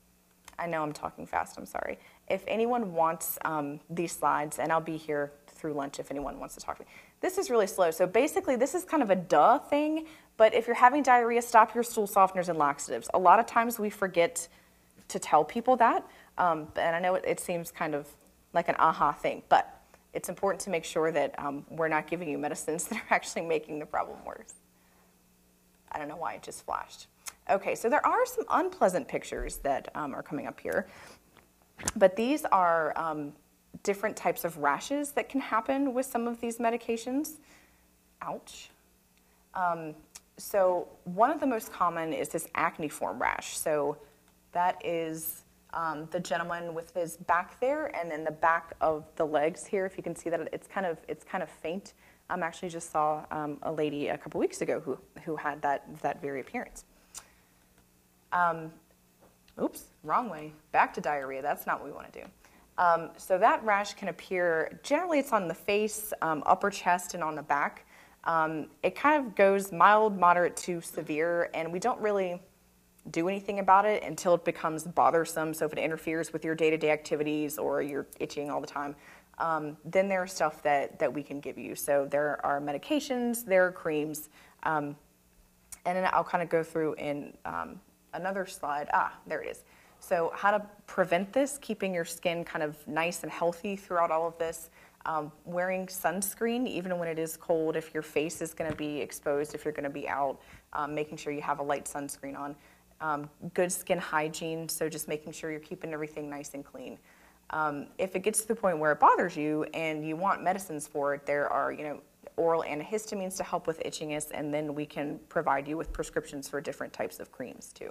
I know I'm talking fast, I'm sorry. If anyone wants um, these slides, and I'll be here through lunch if anyone wants to talk to me. This is really slow. So basically, this is kind of a duh thing, but if you're having diarrhea, stop your stool softeners and laxatives. A lot of times we forget to tell people that. Um, and I know it, it seems kind of like an aha thing, but it's important to make sure that um, we're not giving you medicines that are actually making the problem worse. I don't know why it just flashed. Okay, so there are some unpleasant pictures that um, are coming up here, but these are um, different types of rashes that can happen with some of these medications. Ouch. Um, so one of the most common is this acneiform rash. So that is Um, the gentleman with his back there, and then the back of the legs here. If you can see that, it's kind of it's kind of faint. I um, actually just saw um, a lady a couple weeks ago who who had that that very appearance. Um, oops, wrong way. Back to diarrhea. That's not what we want to do. Um, so that rash can appear. Generally, it's on the face, um, upper chest, and on the back. Um, it kind of goes mild, moderate to severe, and we don't really do anything about it until it becomes bothersome. So if it interferes with your day-to-day activities or you're itching all the time, um, then there's stuff that, that we can give you. So there are medications, there are creams, um, and then I'll kind of go through in um, another slide. Ah, there it is. So how to prevent this, keeping your skin kind of nice and healthy throughout all of this. Um, wearing sunscreen, even when it is cold, if your face is going to be exposed, if you're going to be out, um, making sure you have a light sunscreen on. Um, good skin hygiene, so just making sure you're keeping everything nice and clean. Um, if it gets to the point where it bothers you and you want medicines for it, there are, you know, oral antihistamines to help with itchiness, and then we can provide you with prescriptions for different types of creams too.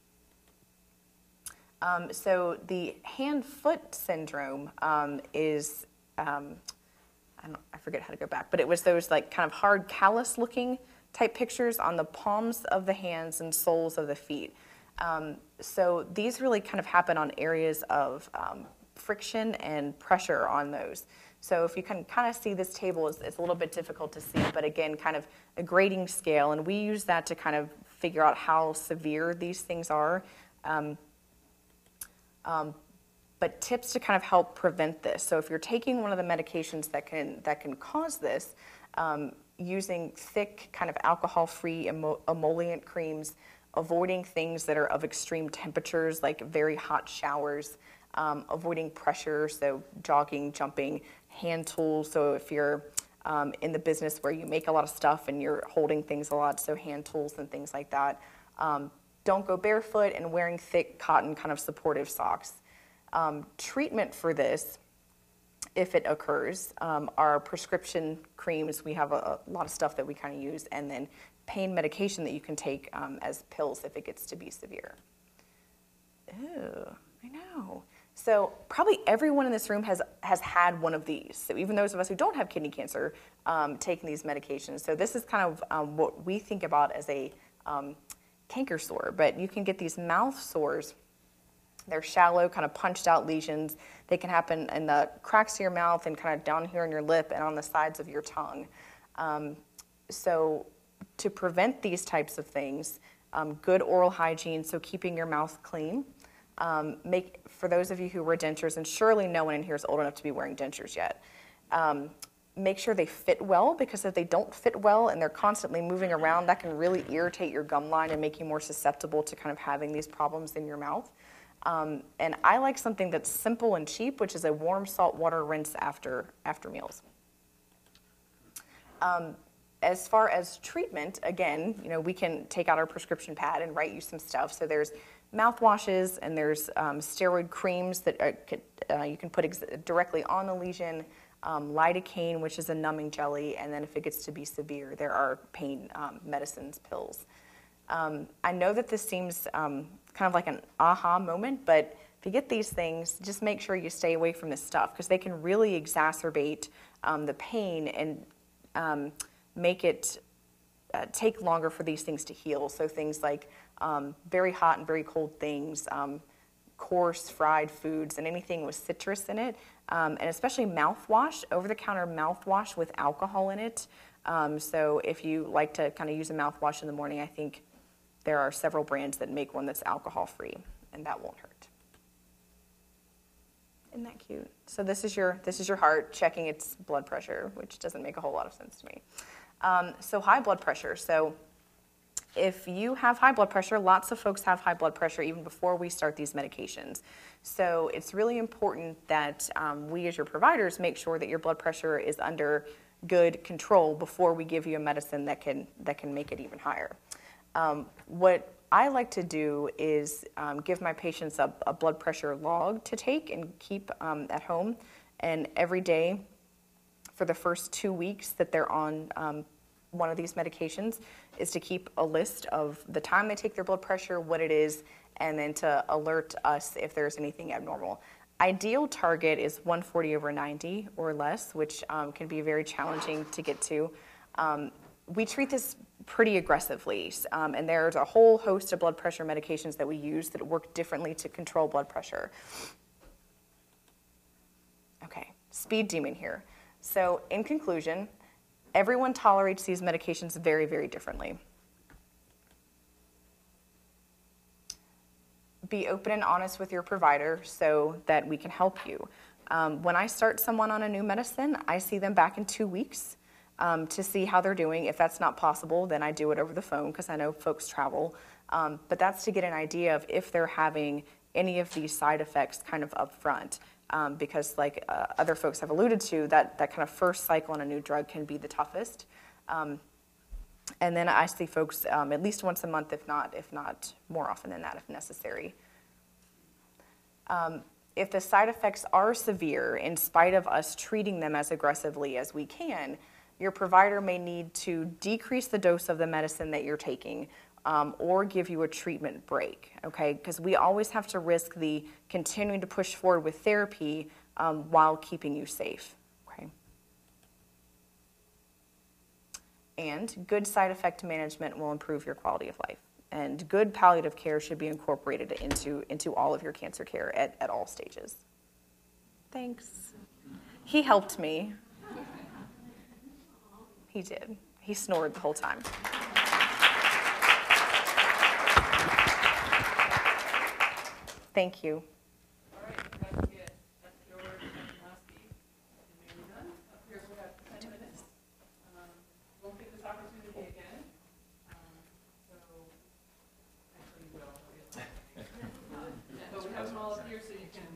Um, so the hand-foot syndrome um, is, um, I, don't, I forget how to go back, but it was those like kind of hard callus-looking type pictures on the palms of the hands and soles of the feet. Um, so these really kind of happen on areas of um, friction and pressure on those. So if you can kind of see this table, it's, it's a little bit difficult to see, but again, kind of a grading scale, and we use that to kind of figure out how severe these things are. Um, um, but tips to kind of help prevent this. So if you're taking one of the medications that can, that can cause this, um, using thick, kind of alcohol-free emo- emollient creams, avoiding things that are of extreme temperatures, like very hot showers, um, avoiding pressure, so jogging, jumping, hand tools. So if you're um, in the business where you make a lot of stuff and you're holding things a lot, so hand tools and things like that. Um, don't go barefoot, and wearing thick cotton kind of supportive socks. Um, treatment for this, if it occurs, um, are prescription creams. We have a, a lot of stuff that we kind of use, and then pain medication that you can take um, as pills if it gets to be severe. Ew, I know. So probably everyone in this room has, has had one of these. So even those of us who don't have kidney cancer, um, taking these medications. So this is kind of um, what we think about as a um, canker sore, but you can get these mouth sores. They're shallow, kind of punched out lesions. They can happen in the cracks of your mouth and kind of down here in your lip and on the sides of your tongue. Um, so to prevent these types of things, um, good oral hygiene, so keeping your mouth clean. Um, make, for those of you who wear dentures, and surely no one in here is old enough to be wearing dentures yet, um, make sure they fit well, because if they don't fit well and they're constantly moving around, that can really irritate your gum line and make you more susceptible to kind of having these problems in your mouth. Um, and I like something that's simple and cheap, which is a warm salt water rinse after, after meals. Um, as far as treatment, again, you know, we can take out our prescription pad and write you some stuff. So there's mouthwashes, and there's um, steroid creams that are, uh, you can put ex- directly on the lesion, um, lidocaine, which is a numbing jelly, and then if it gets to be severe, there are pain um, medicines, pills. Um, I know that this seems um, kind of like an aha moment, but if you get these things, just make sure you stay away from this stuff, because they can really exacerbate um, the pain and um, make it uh, take longer for these things to heal. So things like um, very hot and very cold things, um, coarse fried foods, and anything with citrus in it, um, and especially mouthwash, over-the-counter mouthwash with alcohol in it. Um, so if you like to kind of use a mouthwash in the morning, I think there are several brands that make one that's alcohol-free, and that won't hurt. Isn't that cute? So this is your this is your heart checking its blood pressure, which doesn't make a whole lot of sense to me. Um, so high blood pressure. So if you have high blood pressure, lots of folks have high blood pressure even before we start these medications. So it's really important that um, we as your providers make sure that your blood pressure is under good control before we give you a medicine that can that can make it even higher. Um, what I like to do is um, give my patients a, a blood pressure log to take and keep um, at home, and every day for the first two weeks that they're on um, one of these medications is to keep a list of the time they take their blood pressure, what it is, and then to alert us if there's anything abnormal. Ideal target is one forty over ninety or less, which um, can be very challenging to get to. Um, we treat this pretty aggressively, um, and there's a whole host of blood pressure medications that we use that work differently to control blood pressure. Okay, speed demon here. So in conclusion, everyone tolerates these medications very, very differently. Be open and honest with your provider so that we can help you. Um, when I start someone on a new medicine, I see them back in two weeks um, to see how they're doing. If that's not possible, then I do it over the phone because I know folks travel. Um, but that's to get an idea of if they're having any of these side effects kind of up front. Um, because like uh, other folks have alluded to, that, that kind of first cycle on a new drug can be the toughest. Um, and then I see folks um, at least once a month, if not, if not more often than that, if necessary. Um, if the side effects are severe, in spite of us treating them as aggressively as we can, your provider may need to decrease the dose of the medicine that you're taking, Um, or give you a treatment break, okay? Because we always have to risk the continuing to push forward with therapy um, while keeping you safe, okay? And good side effect management will improve your quality of life. And good palliative care should be incorporated into, into all of your cancer care at, at all stages. Thanks. He helped me. He did. He snored the whole time. Thank you. All right, let's get Doctor George and Lasky and Mary done. Up here we have ten minutes. Um, won't so you can.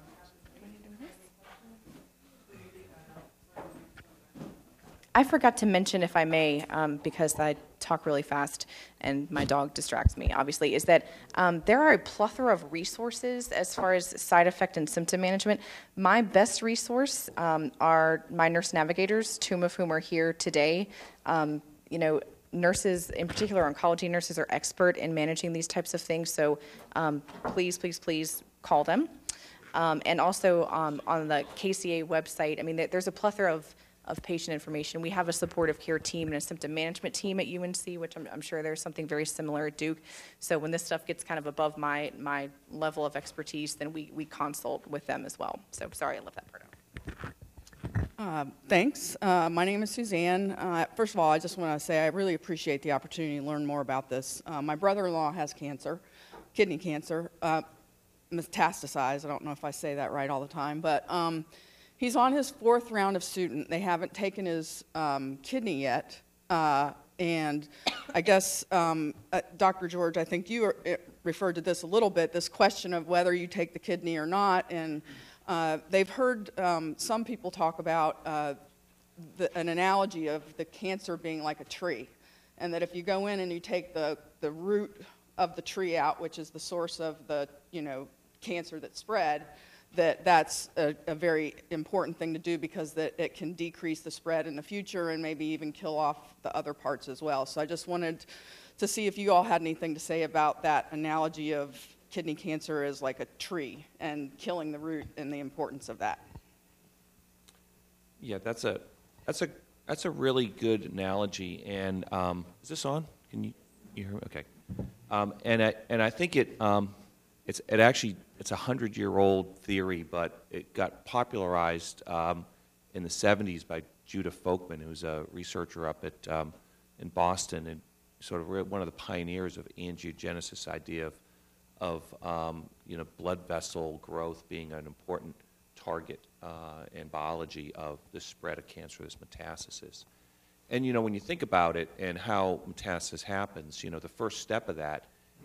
I forgot to mention, if I may, um, because I talk really fast and my dog distracts me, obviously, is that um, there are a plethora of resources as far as side effect and symptom management. My best resource um, are my nurse navigators, two of whom are here today. Um, you know, nurses, in particular oncology nurses, are expert in managing these types of things, so um, please, please, please call them. Um, and also um, on the K C A website, I mean, there- there's a plethora of of patient information. We have a supportive care team and a symptom management team at U N C, which I'm, I'm sure there's something very similar at Duke. So when this stuff gets kind of above my, my level of expertise, then we, we consult with them as well. So sorry, I left that part out. Uh, thanks. Uh, my name is Suzanne. Uh, first of all, I just want to say I really appreciate the opportunity to learn more about this. Uh, my brother-in-law has cancer, kidney cancer, uh, metastasized. I don't know if I say that right all the time, but um, he's on his fourth round of student. They haven't taken his um, kidney yet. Uh, and I guess, um, uh, Doctor George, I think you are, referred to this a little bit, this question of whether you take the kidney or not. And uh, they've heard um, some people talk about uh, the, an analogy of the cancer being like a tree. And that if you go in and you take the, the root of the tree out, which is the source of the, you know, cancer that spread, that that's a, a very important thing to do because that it can decrease the spread in the future and maybe even kill off the other parts as well. So I just wanted to see if you all had anything to say about that analogy of kidney cancer as like a tree and killing the root and the importance of that. Yeah, that's a that's a that's a really good analogy. And um, is this on? Can you you hear me? Okay. Um, and I and I think it um, it's it actually it's a hundred-year-old theory, but it got popularized um, in the seventies by Judah Folkman, who's a researcher up at um, in Boston and sort of one of the pioneers of angiogenesis idea of of um, you know blood vessel growth being an important target uh, in biology of the spread of cancer, this metastasis. And you know when you think about it and how metastasis happens, you know the first step of that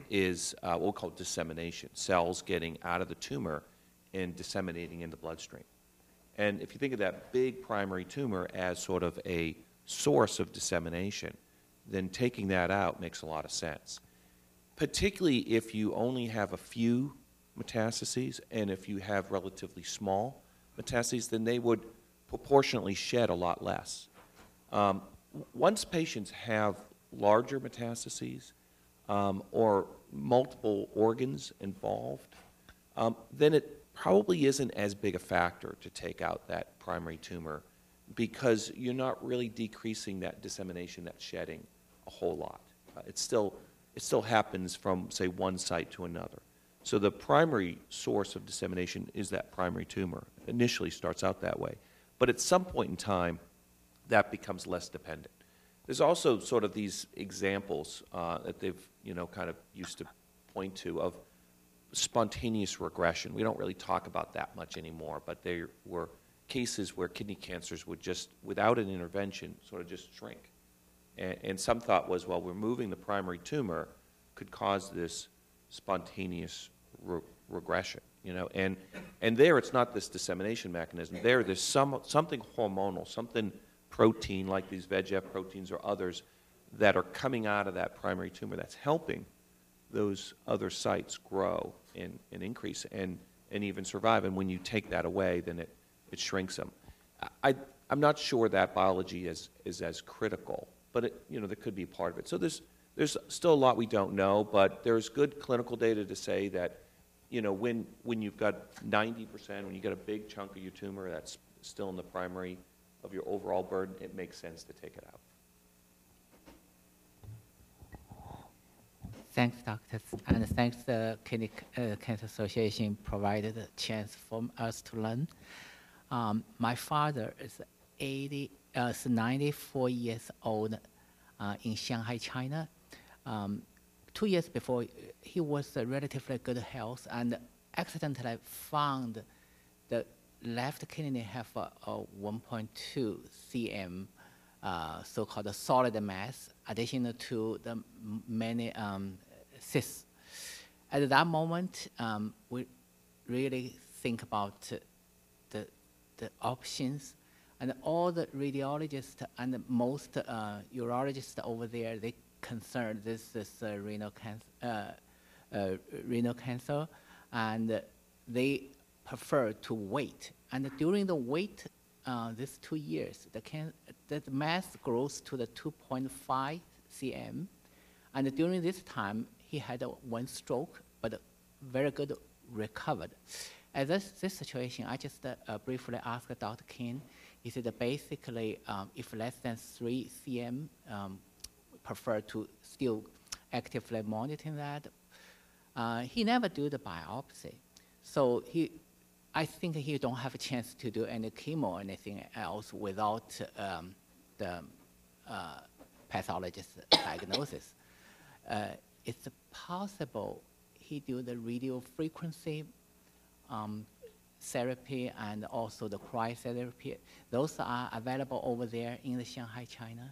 is uh, what we'll call dissemination, cells getting out of the tumor and disseminating in the bloodstream. And if you think of that big primary tumor as sort of a source of dissemination, then taking that out makes a lot of sense. Particularly if you only have a few metastases, and if you have relatively small metastases, then they would proportionately shed a lot less. Um, once patients have larger metastases um, or multiple organs involved, um, then it probably isn't as big a factor to take out that primary tumor because you're not really decreasing that dissemination, that shedding, a whole lot. Uh, it's still, it still happens from, say, one site to another. So the primary source of dissemination is that primary tumor. Initially starts out that way. But at some point in time, that becomes less dependent. There's also sort of these examples uh, that they've, you know, kind of used to point to of spontaneous regression. We don't really talk about that much anymore, but there were cases where kidney cancers would just, without an intervention, sort of just shrink. And, and some thought was, well, removing the primary tumor could cause this spontaneous re regression, you know, and and there it's not this dissemination mechanism. There, there's some something hormonal, something protein like these V E G F proteins or others that are coming out of that primary tumor that's helping those other sites grow and, and increase and and even survive. And when you take that away, then it it shrinks them. I I'm not sure that biology is is as critical, but it, you know, that could be part of it. So there's There's still a lot we don't know, but there's good clinical data to say that, you know, when, when you've got ninety percent, when you get a big chunk of your tumor that's still in the primary of your overall burden, it makes sense to take it out. Thanks, doctors, and thanks the Kidney uh, Cancer Association provided a chance for us to learn. Um, my father is eighty, uh, is ninety-four years old uh, in Shanghai, China. Um, two years before, he was uh, relatively good health and accidentally found the left kidney have a, a one point two centimeter uh, so-called solid mass, additional to the many um, cysts. At that moment, um, we really think about the, the options. And all the radiologists and most uh, urologists over there, they concerned this is uh, renal, cancer, uh, uh, renal cancer, and they prefer to wait. And during the wait, uh, these two years, the, can the mass grows to the two point five centimeters. And during this time, he had a one stroke, but very good recovered. At this, this situation, I just uh, uh, briefly asked Doctor King, he said that basically, um, if less than three centimeters, um, prefer to still actively monitoring that. Uh, he never do the biopsy. So he, I think he don't have a chance to do any chemo or anything else without um, the uh, pathologist diagnosis. Uh, it's possible he do the radio frequency um, therapy and also the cryotherapy. Those are available over there in the Shanghai, China.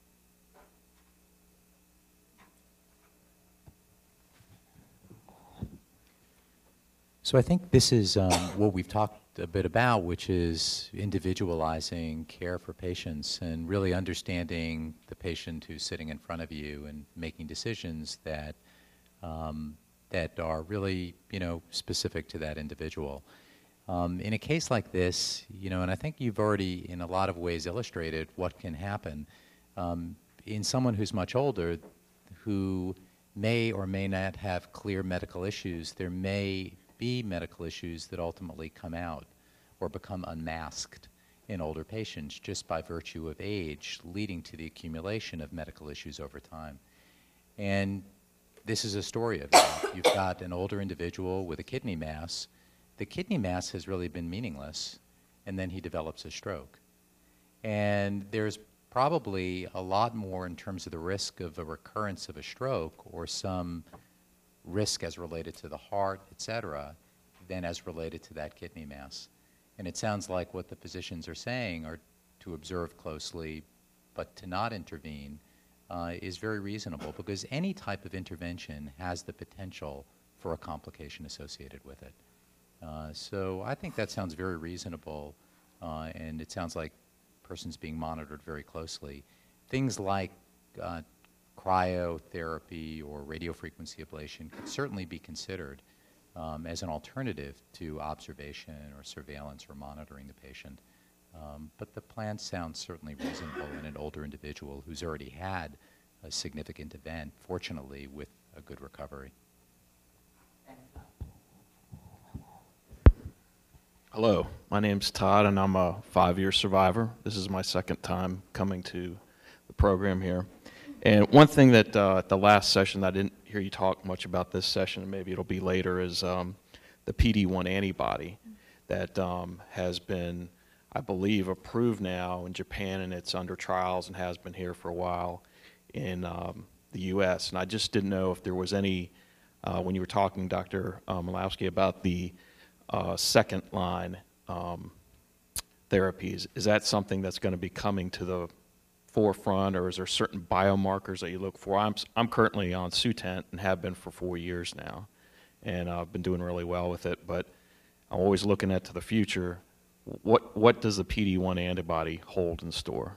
So I think this is um, what we've talked a bit about, which is individualizing care for patients and really understanding the patient who's sitting in front of you and making decisions that um, that are really, you know, specific to that individual. Um, in a case like this, you know, and I think you've already in a lot of ways illustrated what can happen um, in someone who's much older, who may or may not have clear medical issues. There may be medical issues that ultimately come out or become unmasked in older patients just by virtue of age, leading to the accumulation of medical issues over time. And this is a story of that. You've got an older individual with a kidney mass. The kidney mass has really been meaningless, and then he develops a stroke. And there's probably a lot more in terms of the risk of a recurrence of a stroke or some risk as related to the heart, et cetera, than as related to that kidney mass. And it sounds like what the physicians are saying are to observe closely, but to not intervene uh, is very reasonable, because any type of intervention has the potential for a complication associated with it. Uh, so I think that sounds very reasonable, uh, and it sounds like persons being monitored very closely. Things like uh, cryotherapy or radiofrequency ablation could certainly be considered um, as an alternative to observation or surveillance or monitoring the patient. Um, but the plan sounds certainly reasonable in an older individual who's already had a significant event, fortunately with a good recovery. Hello, my name's Todd, and I'm a five-year survivor. This is my second time coming to the program here. And one thing that uh, at the last session, I didn't hear you talk much about this session, and maybe it'll be later, is um, the P D one antibody that um, has been, I believe, approved now in Japan, and it's under trials and has been here for a while in um, the U S. And I just didn't know if there was any, uh, when you were talking, Doctor Um, Malowski, about the Uh, second line um, therapies. Is that something that's going to be coming to the forefront, or is there certain biomarkers that you look for? I'm, I'm currently on Sutent and have been for four years now, and I've uh, been doing really well with it, but I'm always looking at to the future. What, what does the P D one antibody hold in store?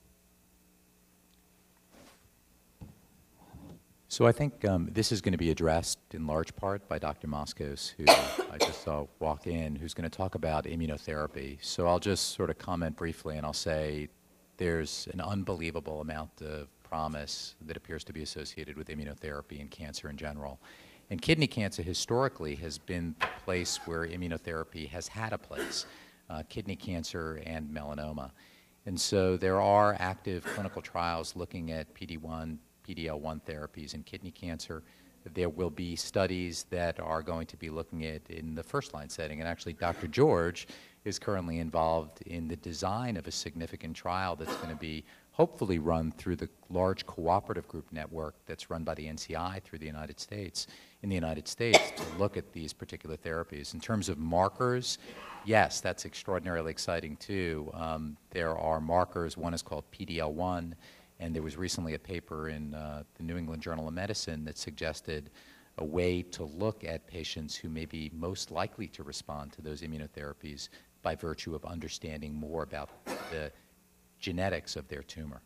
So I think um, this is going to be addressed in large part by Doctor Moskos, who I just saw walk in, who's going to talk about immunotherapy. So I'll just sort of comment briefly, and I'll say there's an unbelievable amount of promise that appears to be associated with immunotherapy and cancer in general. And kidney cancer historically has been the place where immunotherapy has had a place, uh, kidney cancer and melanoma. And so there are active clinical trials looking at P D one, P D L one therapies in kidney cancer. There will be studies that are going to be looking at in the first-line setting. And actually, Doctor George is currently involved in the design of a significant trial that's going to be hopefully run through the large cooperative group network that's run by the N C I through the United States, in the United States, to look at these particular therapies. In terms of markers, yes, that's extraordinarily exciting too. Um, there are markers. One is called P D L one. And there was recently a paper in uh, the New England Journal of Medicine that suggested a way to look at patients who may be most likely to respond to those immunotherapies by virtue of understanding more about the genetics of their tumor.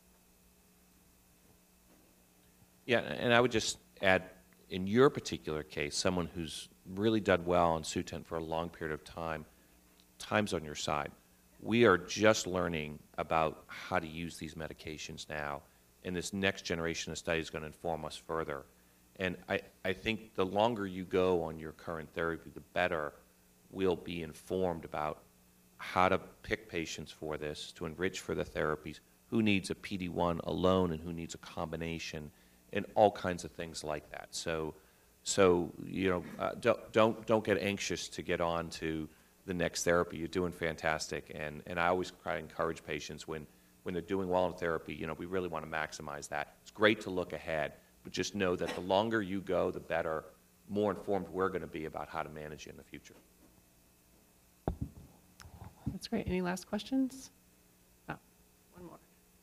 Yeah, and I would just add, in your particular case, someone who's really done well on Sutent for a long period of time, time's on your side. We are just learning about how to use these medications now, and this next generation of study is going to inform us further. And I, I think the longer you go on your current therapy, the better we'll be informed about how to pick patients for this, to enrich for the therapies, who needs a P D one alone and who needs a combination, and all kinds of things like that. So, so you know, uh, don't, don't, don't get anxious to get on to the next therapy. You're doing fantastic. And, and I always try to encourage patients when, when they're doing well in therapy, you know, we really want to maximize that. It's great to look ahead, but just know that the longer you go, the better, more informed we're going to be about how to manage you in the future. That's great. Any last questions? Oh, one more.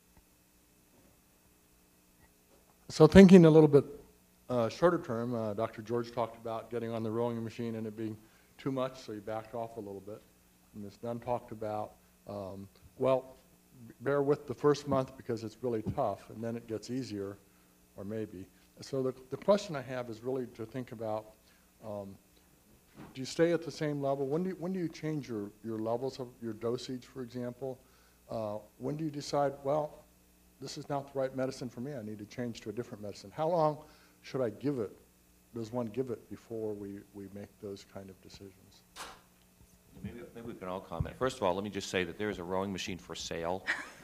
So thinking a little bit uh, shorter term, uh, Doctor George talked about getting on the rowing machine and it being too much, so he backed off a little bit. And Miz Dunn talked about, um, well, bear with the first month because it's really tough, and then it gets easier, or maybe. So the, the question I have is really to think about, um, do you stay at the same level? When do you, when do you change your, your levels of your dosage, for example? Uh, when do you decide, well, this is not the right medicine for me, I need to change to a different medicine? How long should I give it, does one give it before we, we make those kind of decisions? Maybe, maybe we can all comment. First of all, let me just say that there is a rowing machine for sale.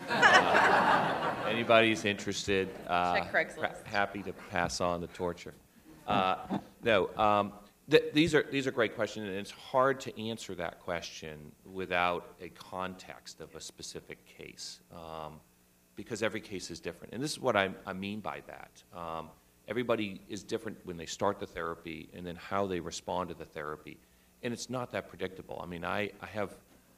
uh, anybody's interested, uh, Check Craigslist. ha- happy to pass on the torture. Uh, no, um, th- these are these are great questions, and it's hard to answer that question without a context of a specific case, um, because every case is different. And this is what I, I mean by that. Um, everybody is different when they start the therapy, and then how they respond to the therapy. And it's not that predictable. I mean, I, I have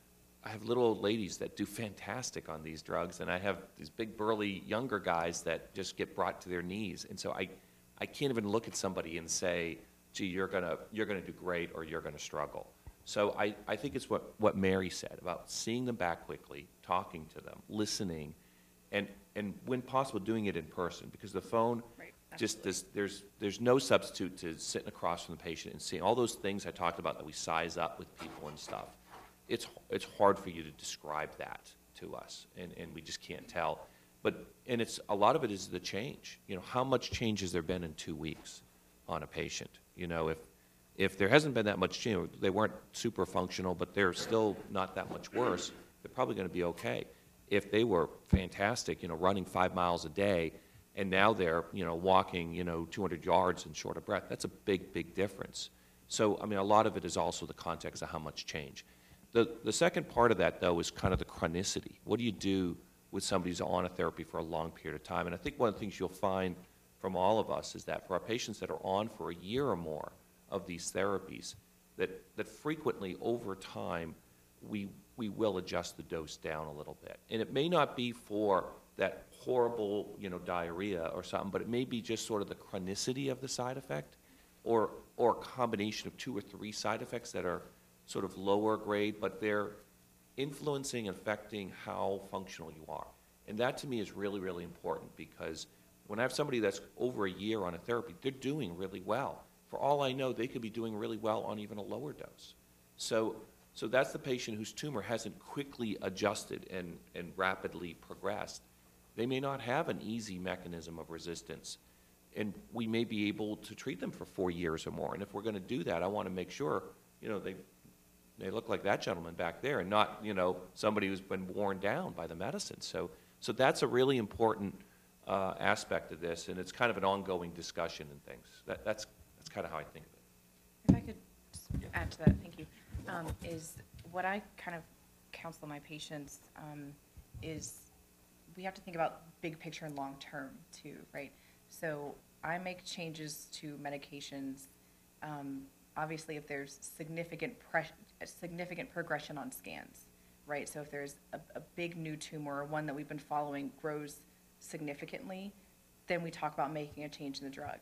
I have little old ladies that do fantastic on these drugs, and I have these big, burly, younger guys that just get brought to their knees. And so I, I can't even look at somebody and say, gee, you're gonna you're gonna do great or you're gonna struggle. So I, I think it's what, what Mary said about seeing them back quickly, talking to them, listening, and, and when possible, doing it in person, because the phone Right. just there's, there's there's no substitute to sitting across from the patient and seeing all those things I talked about that we size up with people and stuff. It's it's hard for you to describe that to us, and, and we just can't tell. But and it's a lot of it is the change. You know, how much change has there been in two weeks on a patient? You know, if if there hasn't been that much change, they weren't super functional, but they're still not that much worse, they're probably going to be okay. If they were fantastic, you know, running five miles a day, and now they're, you know, walking, you know, two hundred yards and short of breath. That's a big, big difference. So, I mean, a lot of it is also the context of how much change. The, the second part of that, though, is kind of the chronicity. What do you do with somebody who's on a therapy for a long period of time? And I think one of the things you'll find from all of us is that for our patients that are on for a year or more of these therapies, that, that frequently over time, we, we will adjust the dose down a little bit. And it may not be for that horrible, you know, diarrhea or something, but it may be just sort of the chronicity of the side effect, or or a combination of two or three side effects that are sort of lower grade, but they're influencing and affecting how functional you are. And that to me is really, really important, because when I have somebody that's over a year on a therapy, they're doing really well. For all I know, they could be doing really well on even a lower dose. So so that's the patient whose tumor hasn't quickly adjusted and, and rapidly progressed. They may not have an easy mechanism of resistance, and we may be able to treat them for four years or more. And if we're going to do that, I want to make sure, you know, they they look like that gentleman back there, and not, you know, somebody who's been worn down by the medicine. So, so that's a really important uh, aspect of this, and it's kind of an ongoing discussion and things. That, that's that's kind of how I think of it. If I could just add to that, thank you, um, is what I kind of counsel my patients um, is we have to think about big picture and long term too, right? So I make changes to medications, um, obviously if there's significant pres- significant progression on scans, right? So if there's a, a big new tumor or one that we've been following grows significantly, then we talk about making a change in the drug.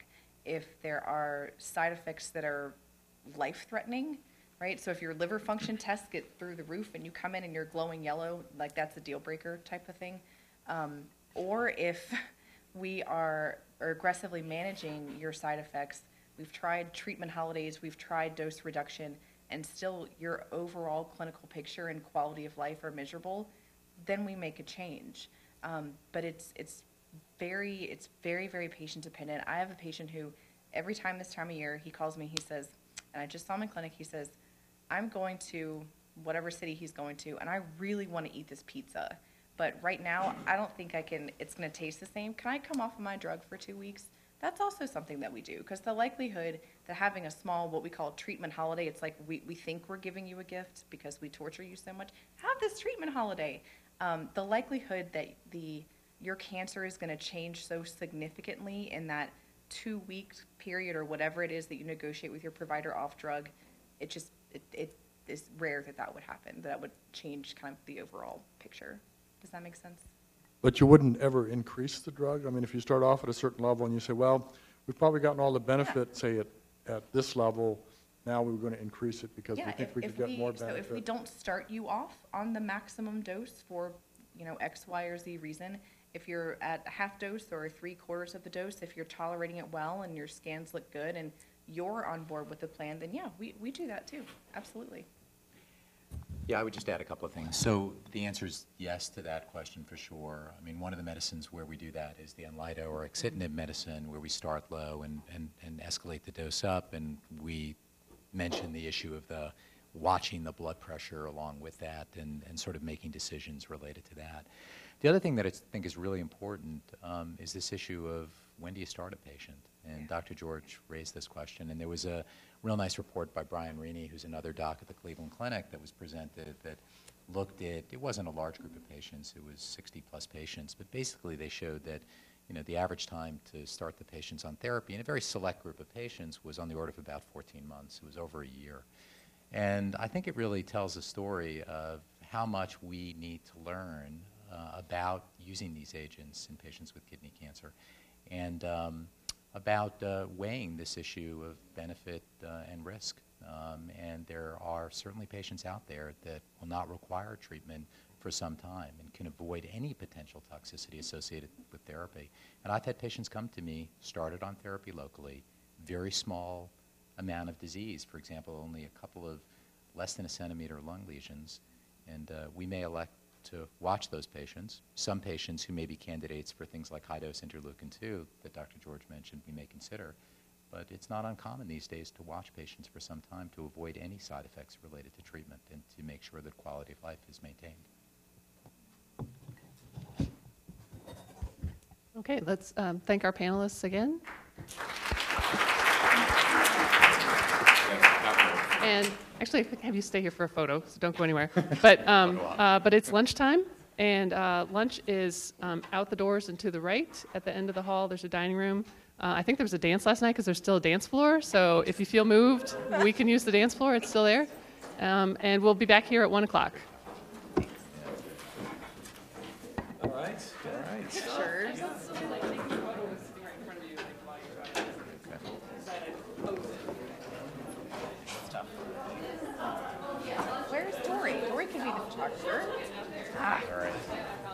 if there are side effects that are life-threatening, right? So if your liver function tests get through the roof and you come in and you're glowing yellow, like that's a deal breaker type of thing. Um, or if we are, are aggressively managing your side effects, we've tried treatment holidays, we've tried dose reduction, and still your overall clinical picture and quality of life are miserable, then we make a change. Um, but it's it's very it's very very patient dependent. I have a patient who every time this time of year he calls me, he says, and I just saw him in clinic, he says, I'm going to whatever city he's going to, and I really want to eat this pizza, but right now I don't think I can. It's going to taste the same. Can I come off of my drug for two weeks? That's also something that we do, because the likelihood that having a small, what we call treatment holiday, it's like we, we think we're giving you a gift because we torture you so much. Have this treatment holiday. Um, the likelihood that the your cancer is going to change so significantly in that two-week period or whatever it is that you negotiate with your provider off drug, it just it, it is rare that that would happen, that would change kind of the overall picture. Does that make sense? But you wouldn't ever increase the drug? I mean, if you start off at a certain level and you say, well, we've probably gotten all the benefit, say, at, at this level, now we're going to increase it because yeah, we think if, we if could get we, more so benefit. if we don't start you off on the maximum dose for, you know, X, Y, or Z reason, if you're at a half dose or three quarters of the dose, if you're tolerating it well and your scans look good and you're on board with the plan, then yeah, we, we do that too. Absolutely. Yeah, I would just add a couple of things. So the answer is yes to that question for sure. I mean, one of the medicines where we do that is the Inlyta or axitinib medicine, where we start low and, and, and escalate the dose up, and we mention the issue of the watching the blood pressure along with that and, and sort of making decisions related to that. The other thing that I think is really important um, is this issue of when do you start a patient? And Doctor George raised this question, and there was a real nice report by Brian Reaney, who's another doc at the Cleveland Clinic, that was presented that looked at, it wasn't a large group of patients, it was sixty plus patients, but basically they showed that, you know, the average time to start the patients on therapy in a very select group of patients was on the order of about fourteen months. It was over a year. And I think it really tells a story of how much we need to learn uh, about using these agents in patients with kidney cancer, and um, about uh, weighing this issue of benefit uh, and risk. Um, and there are certainly patients out there that will not require treatment for some time and can avoid any potential toxicity associated with therapy. And I've had patients come to me, started on therapy locally, very small amount of disease, for example, only a couple of less than a centimeter lung lesions, and uh, we may elect to watch those patients. Some patients who may be candidates for things like high-dose interleukin two that Doctor George mentioned we may consider, but it's not uncommon these days to watch patients for some time to avoid any side effects related to treatment and to make sure that quality of life is maintained. Okay, let's um, thank our panelists again. And actually, I could have you stay here for a photo, so don't go anywhere. But um, uh, but it's lunchtime, and uh, lunch is um, out the doors and to the right at the end of the hall. There's a dining room. Uh, I think there was a dance last night because there's still a dance floor. So if you feel moved, we can use the dance floor. It's still there. Um, and we'll be back here at one o'clock. All right. All right. Sure. Where's Dory? Dory could be the photographer. Ah. All right.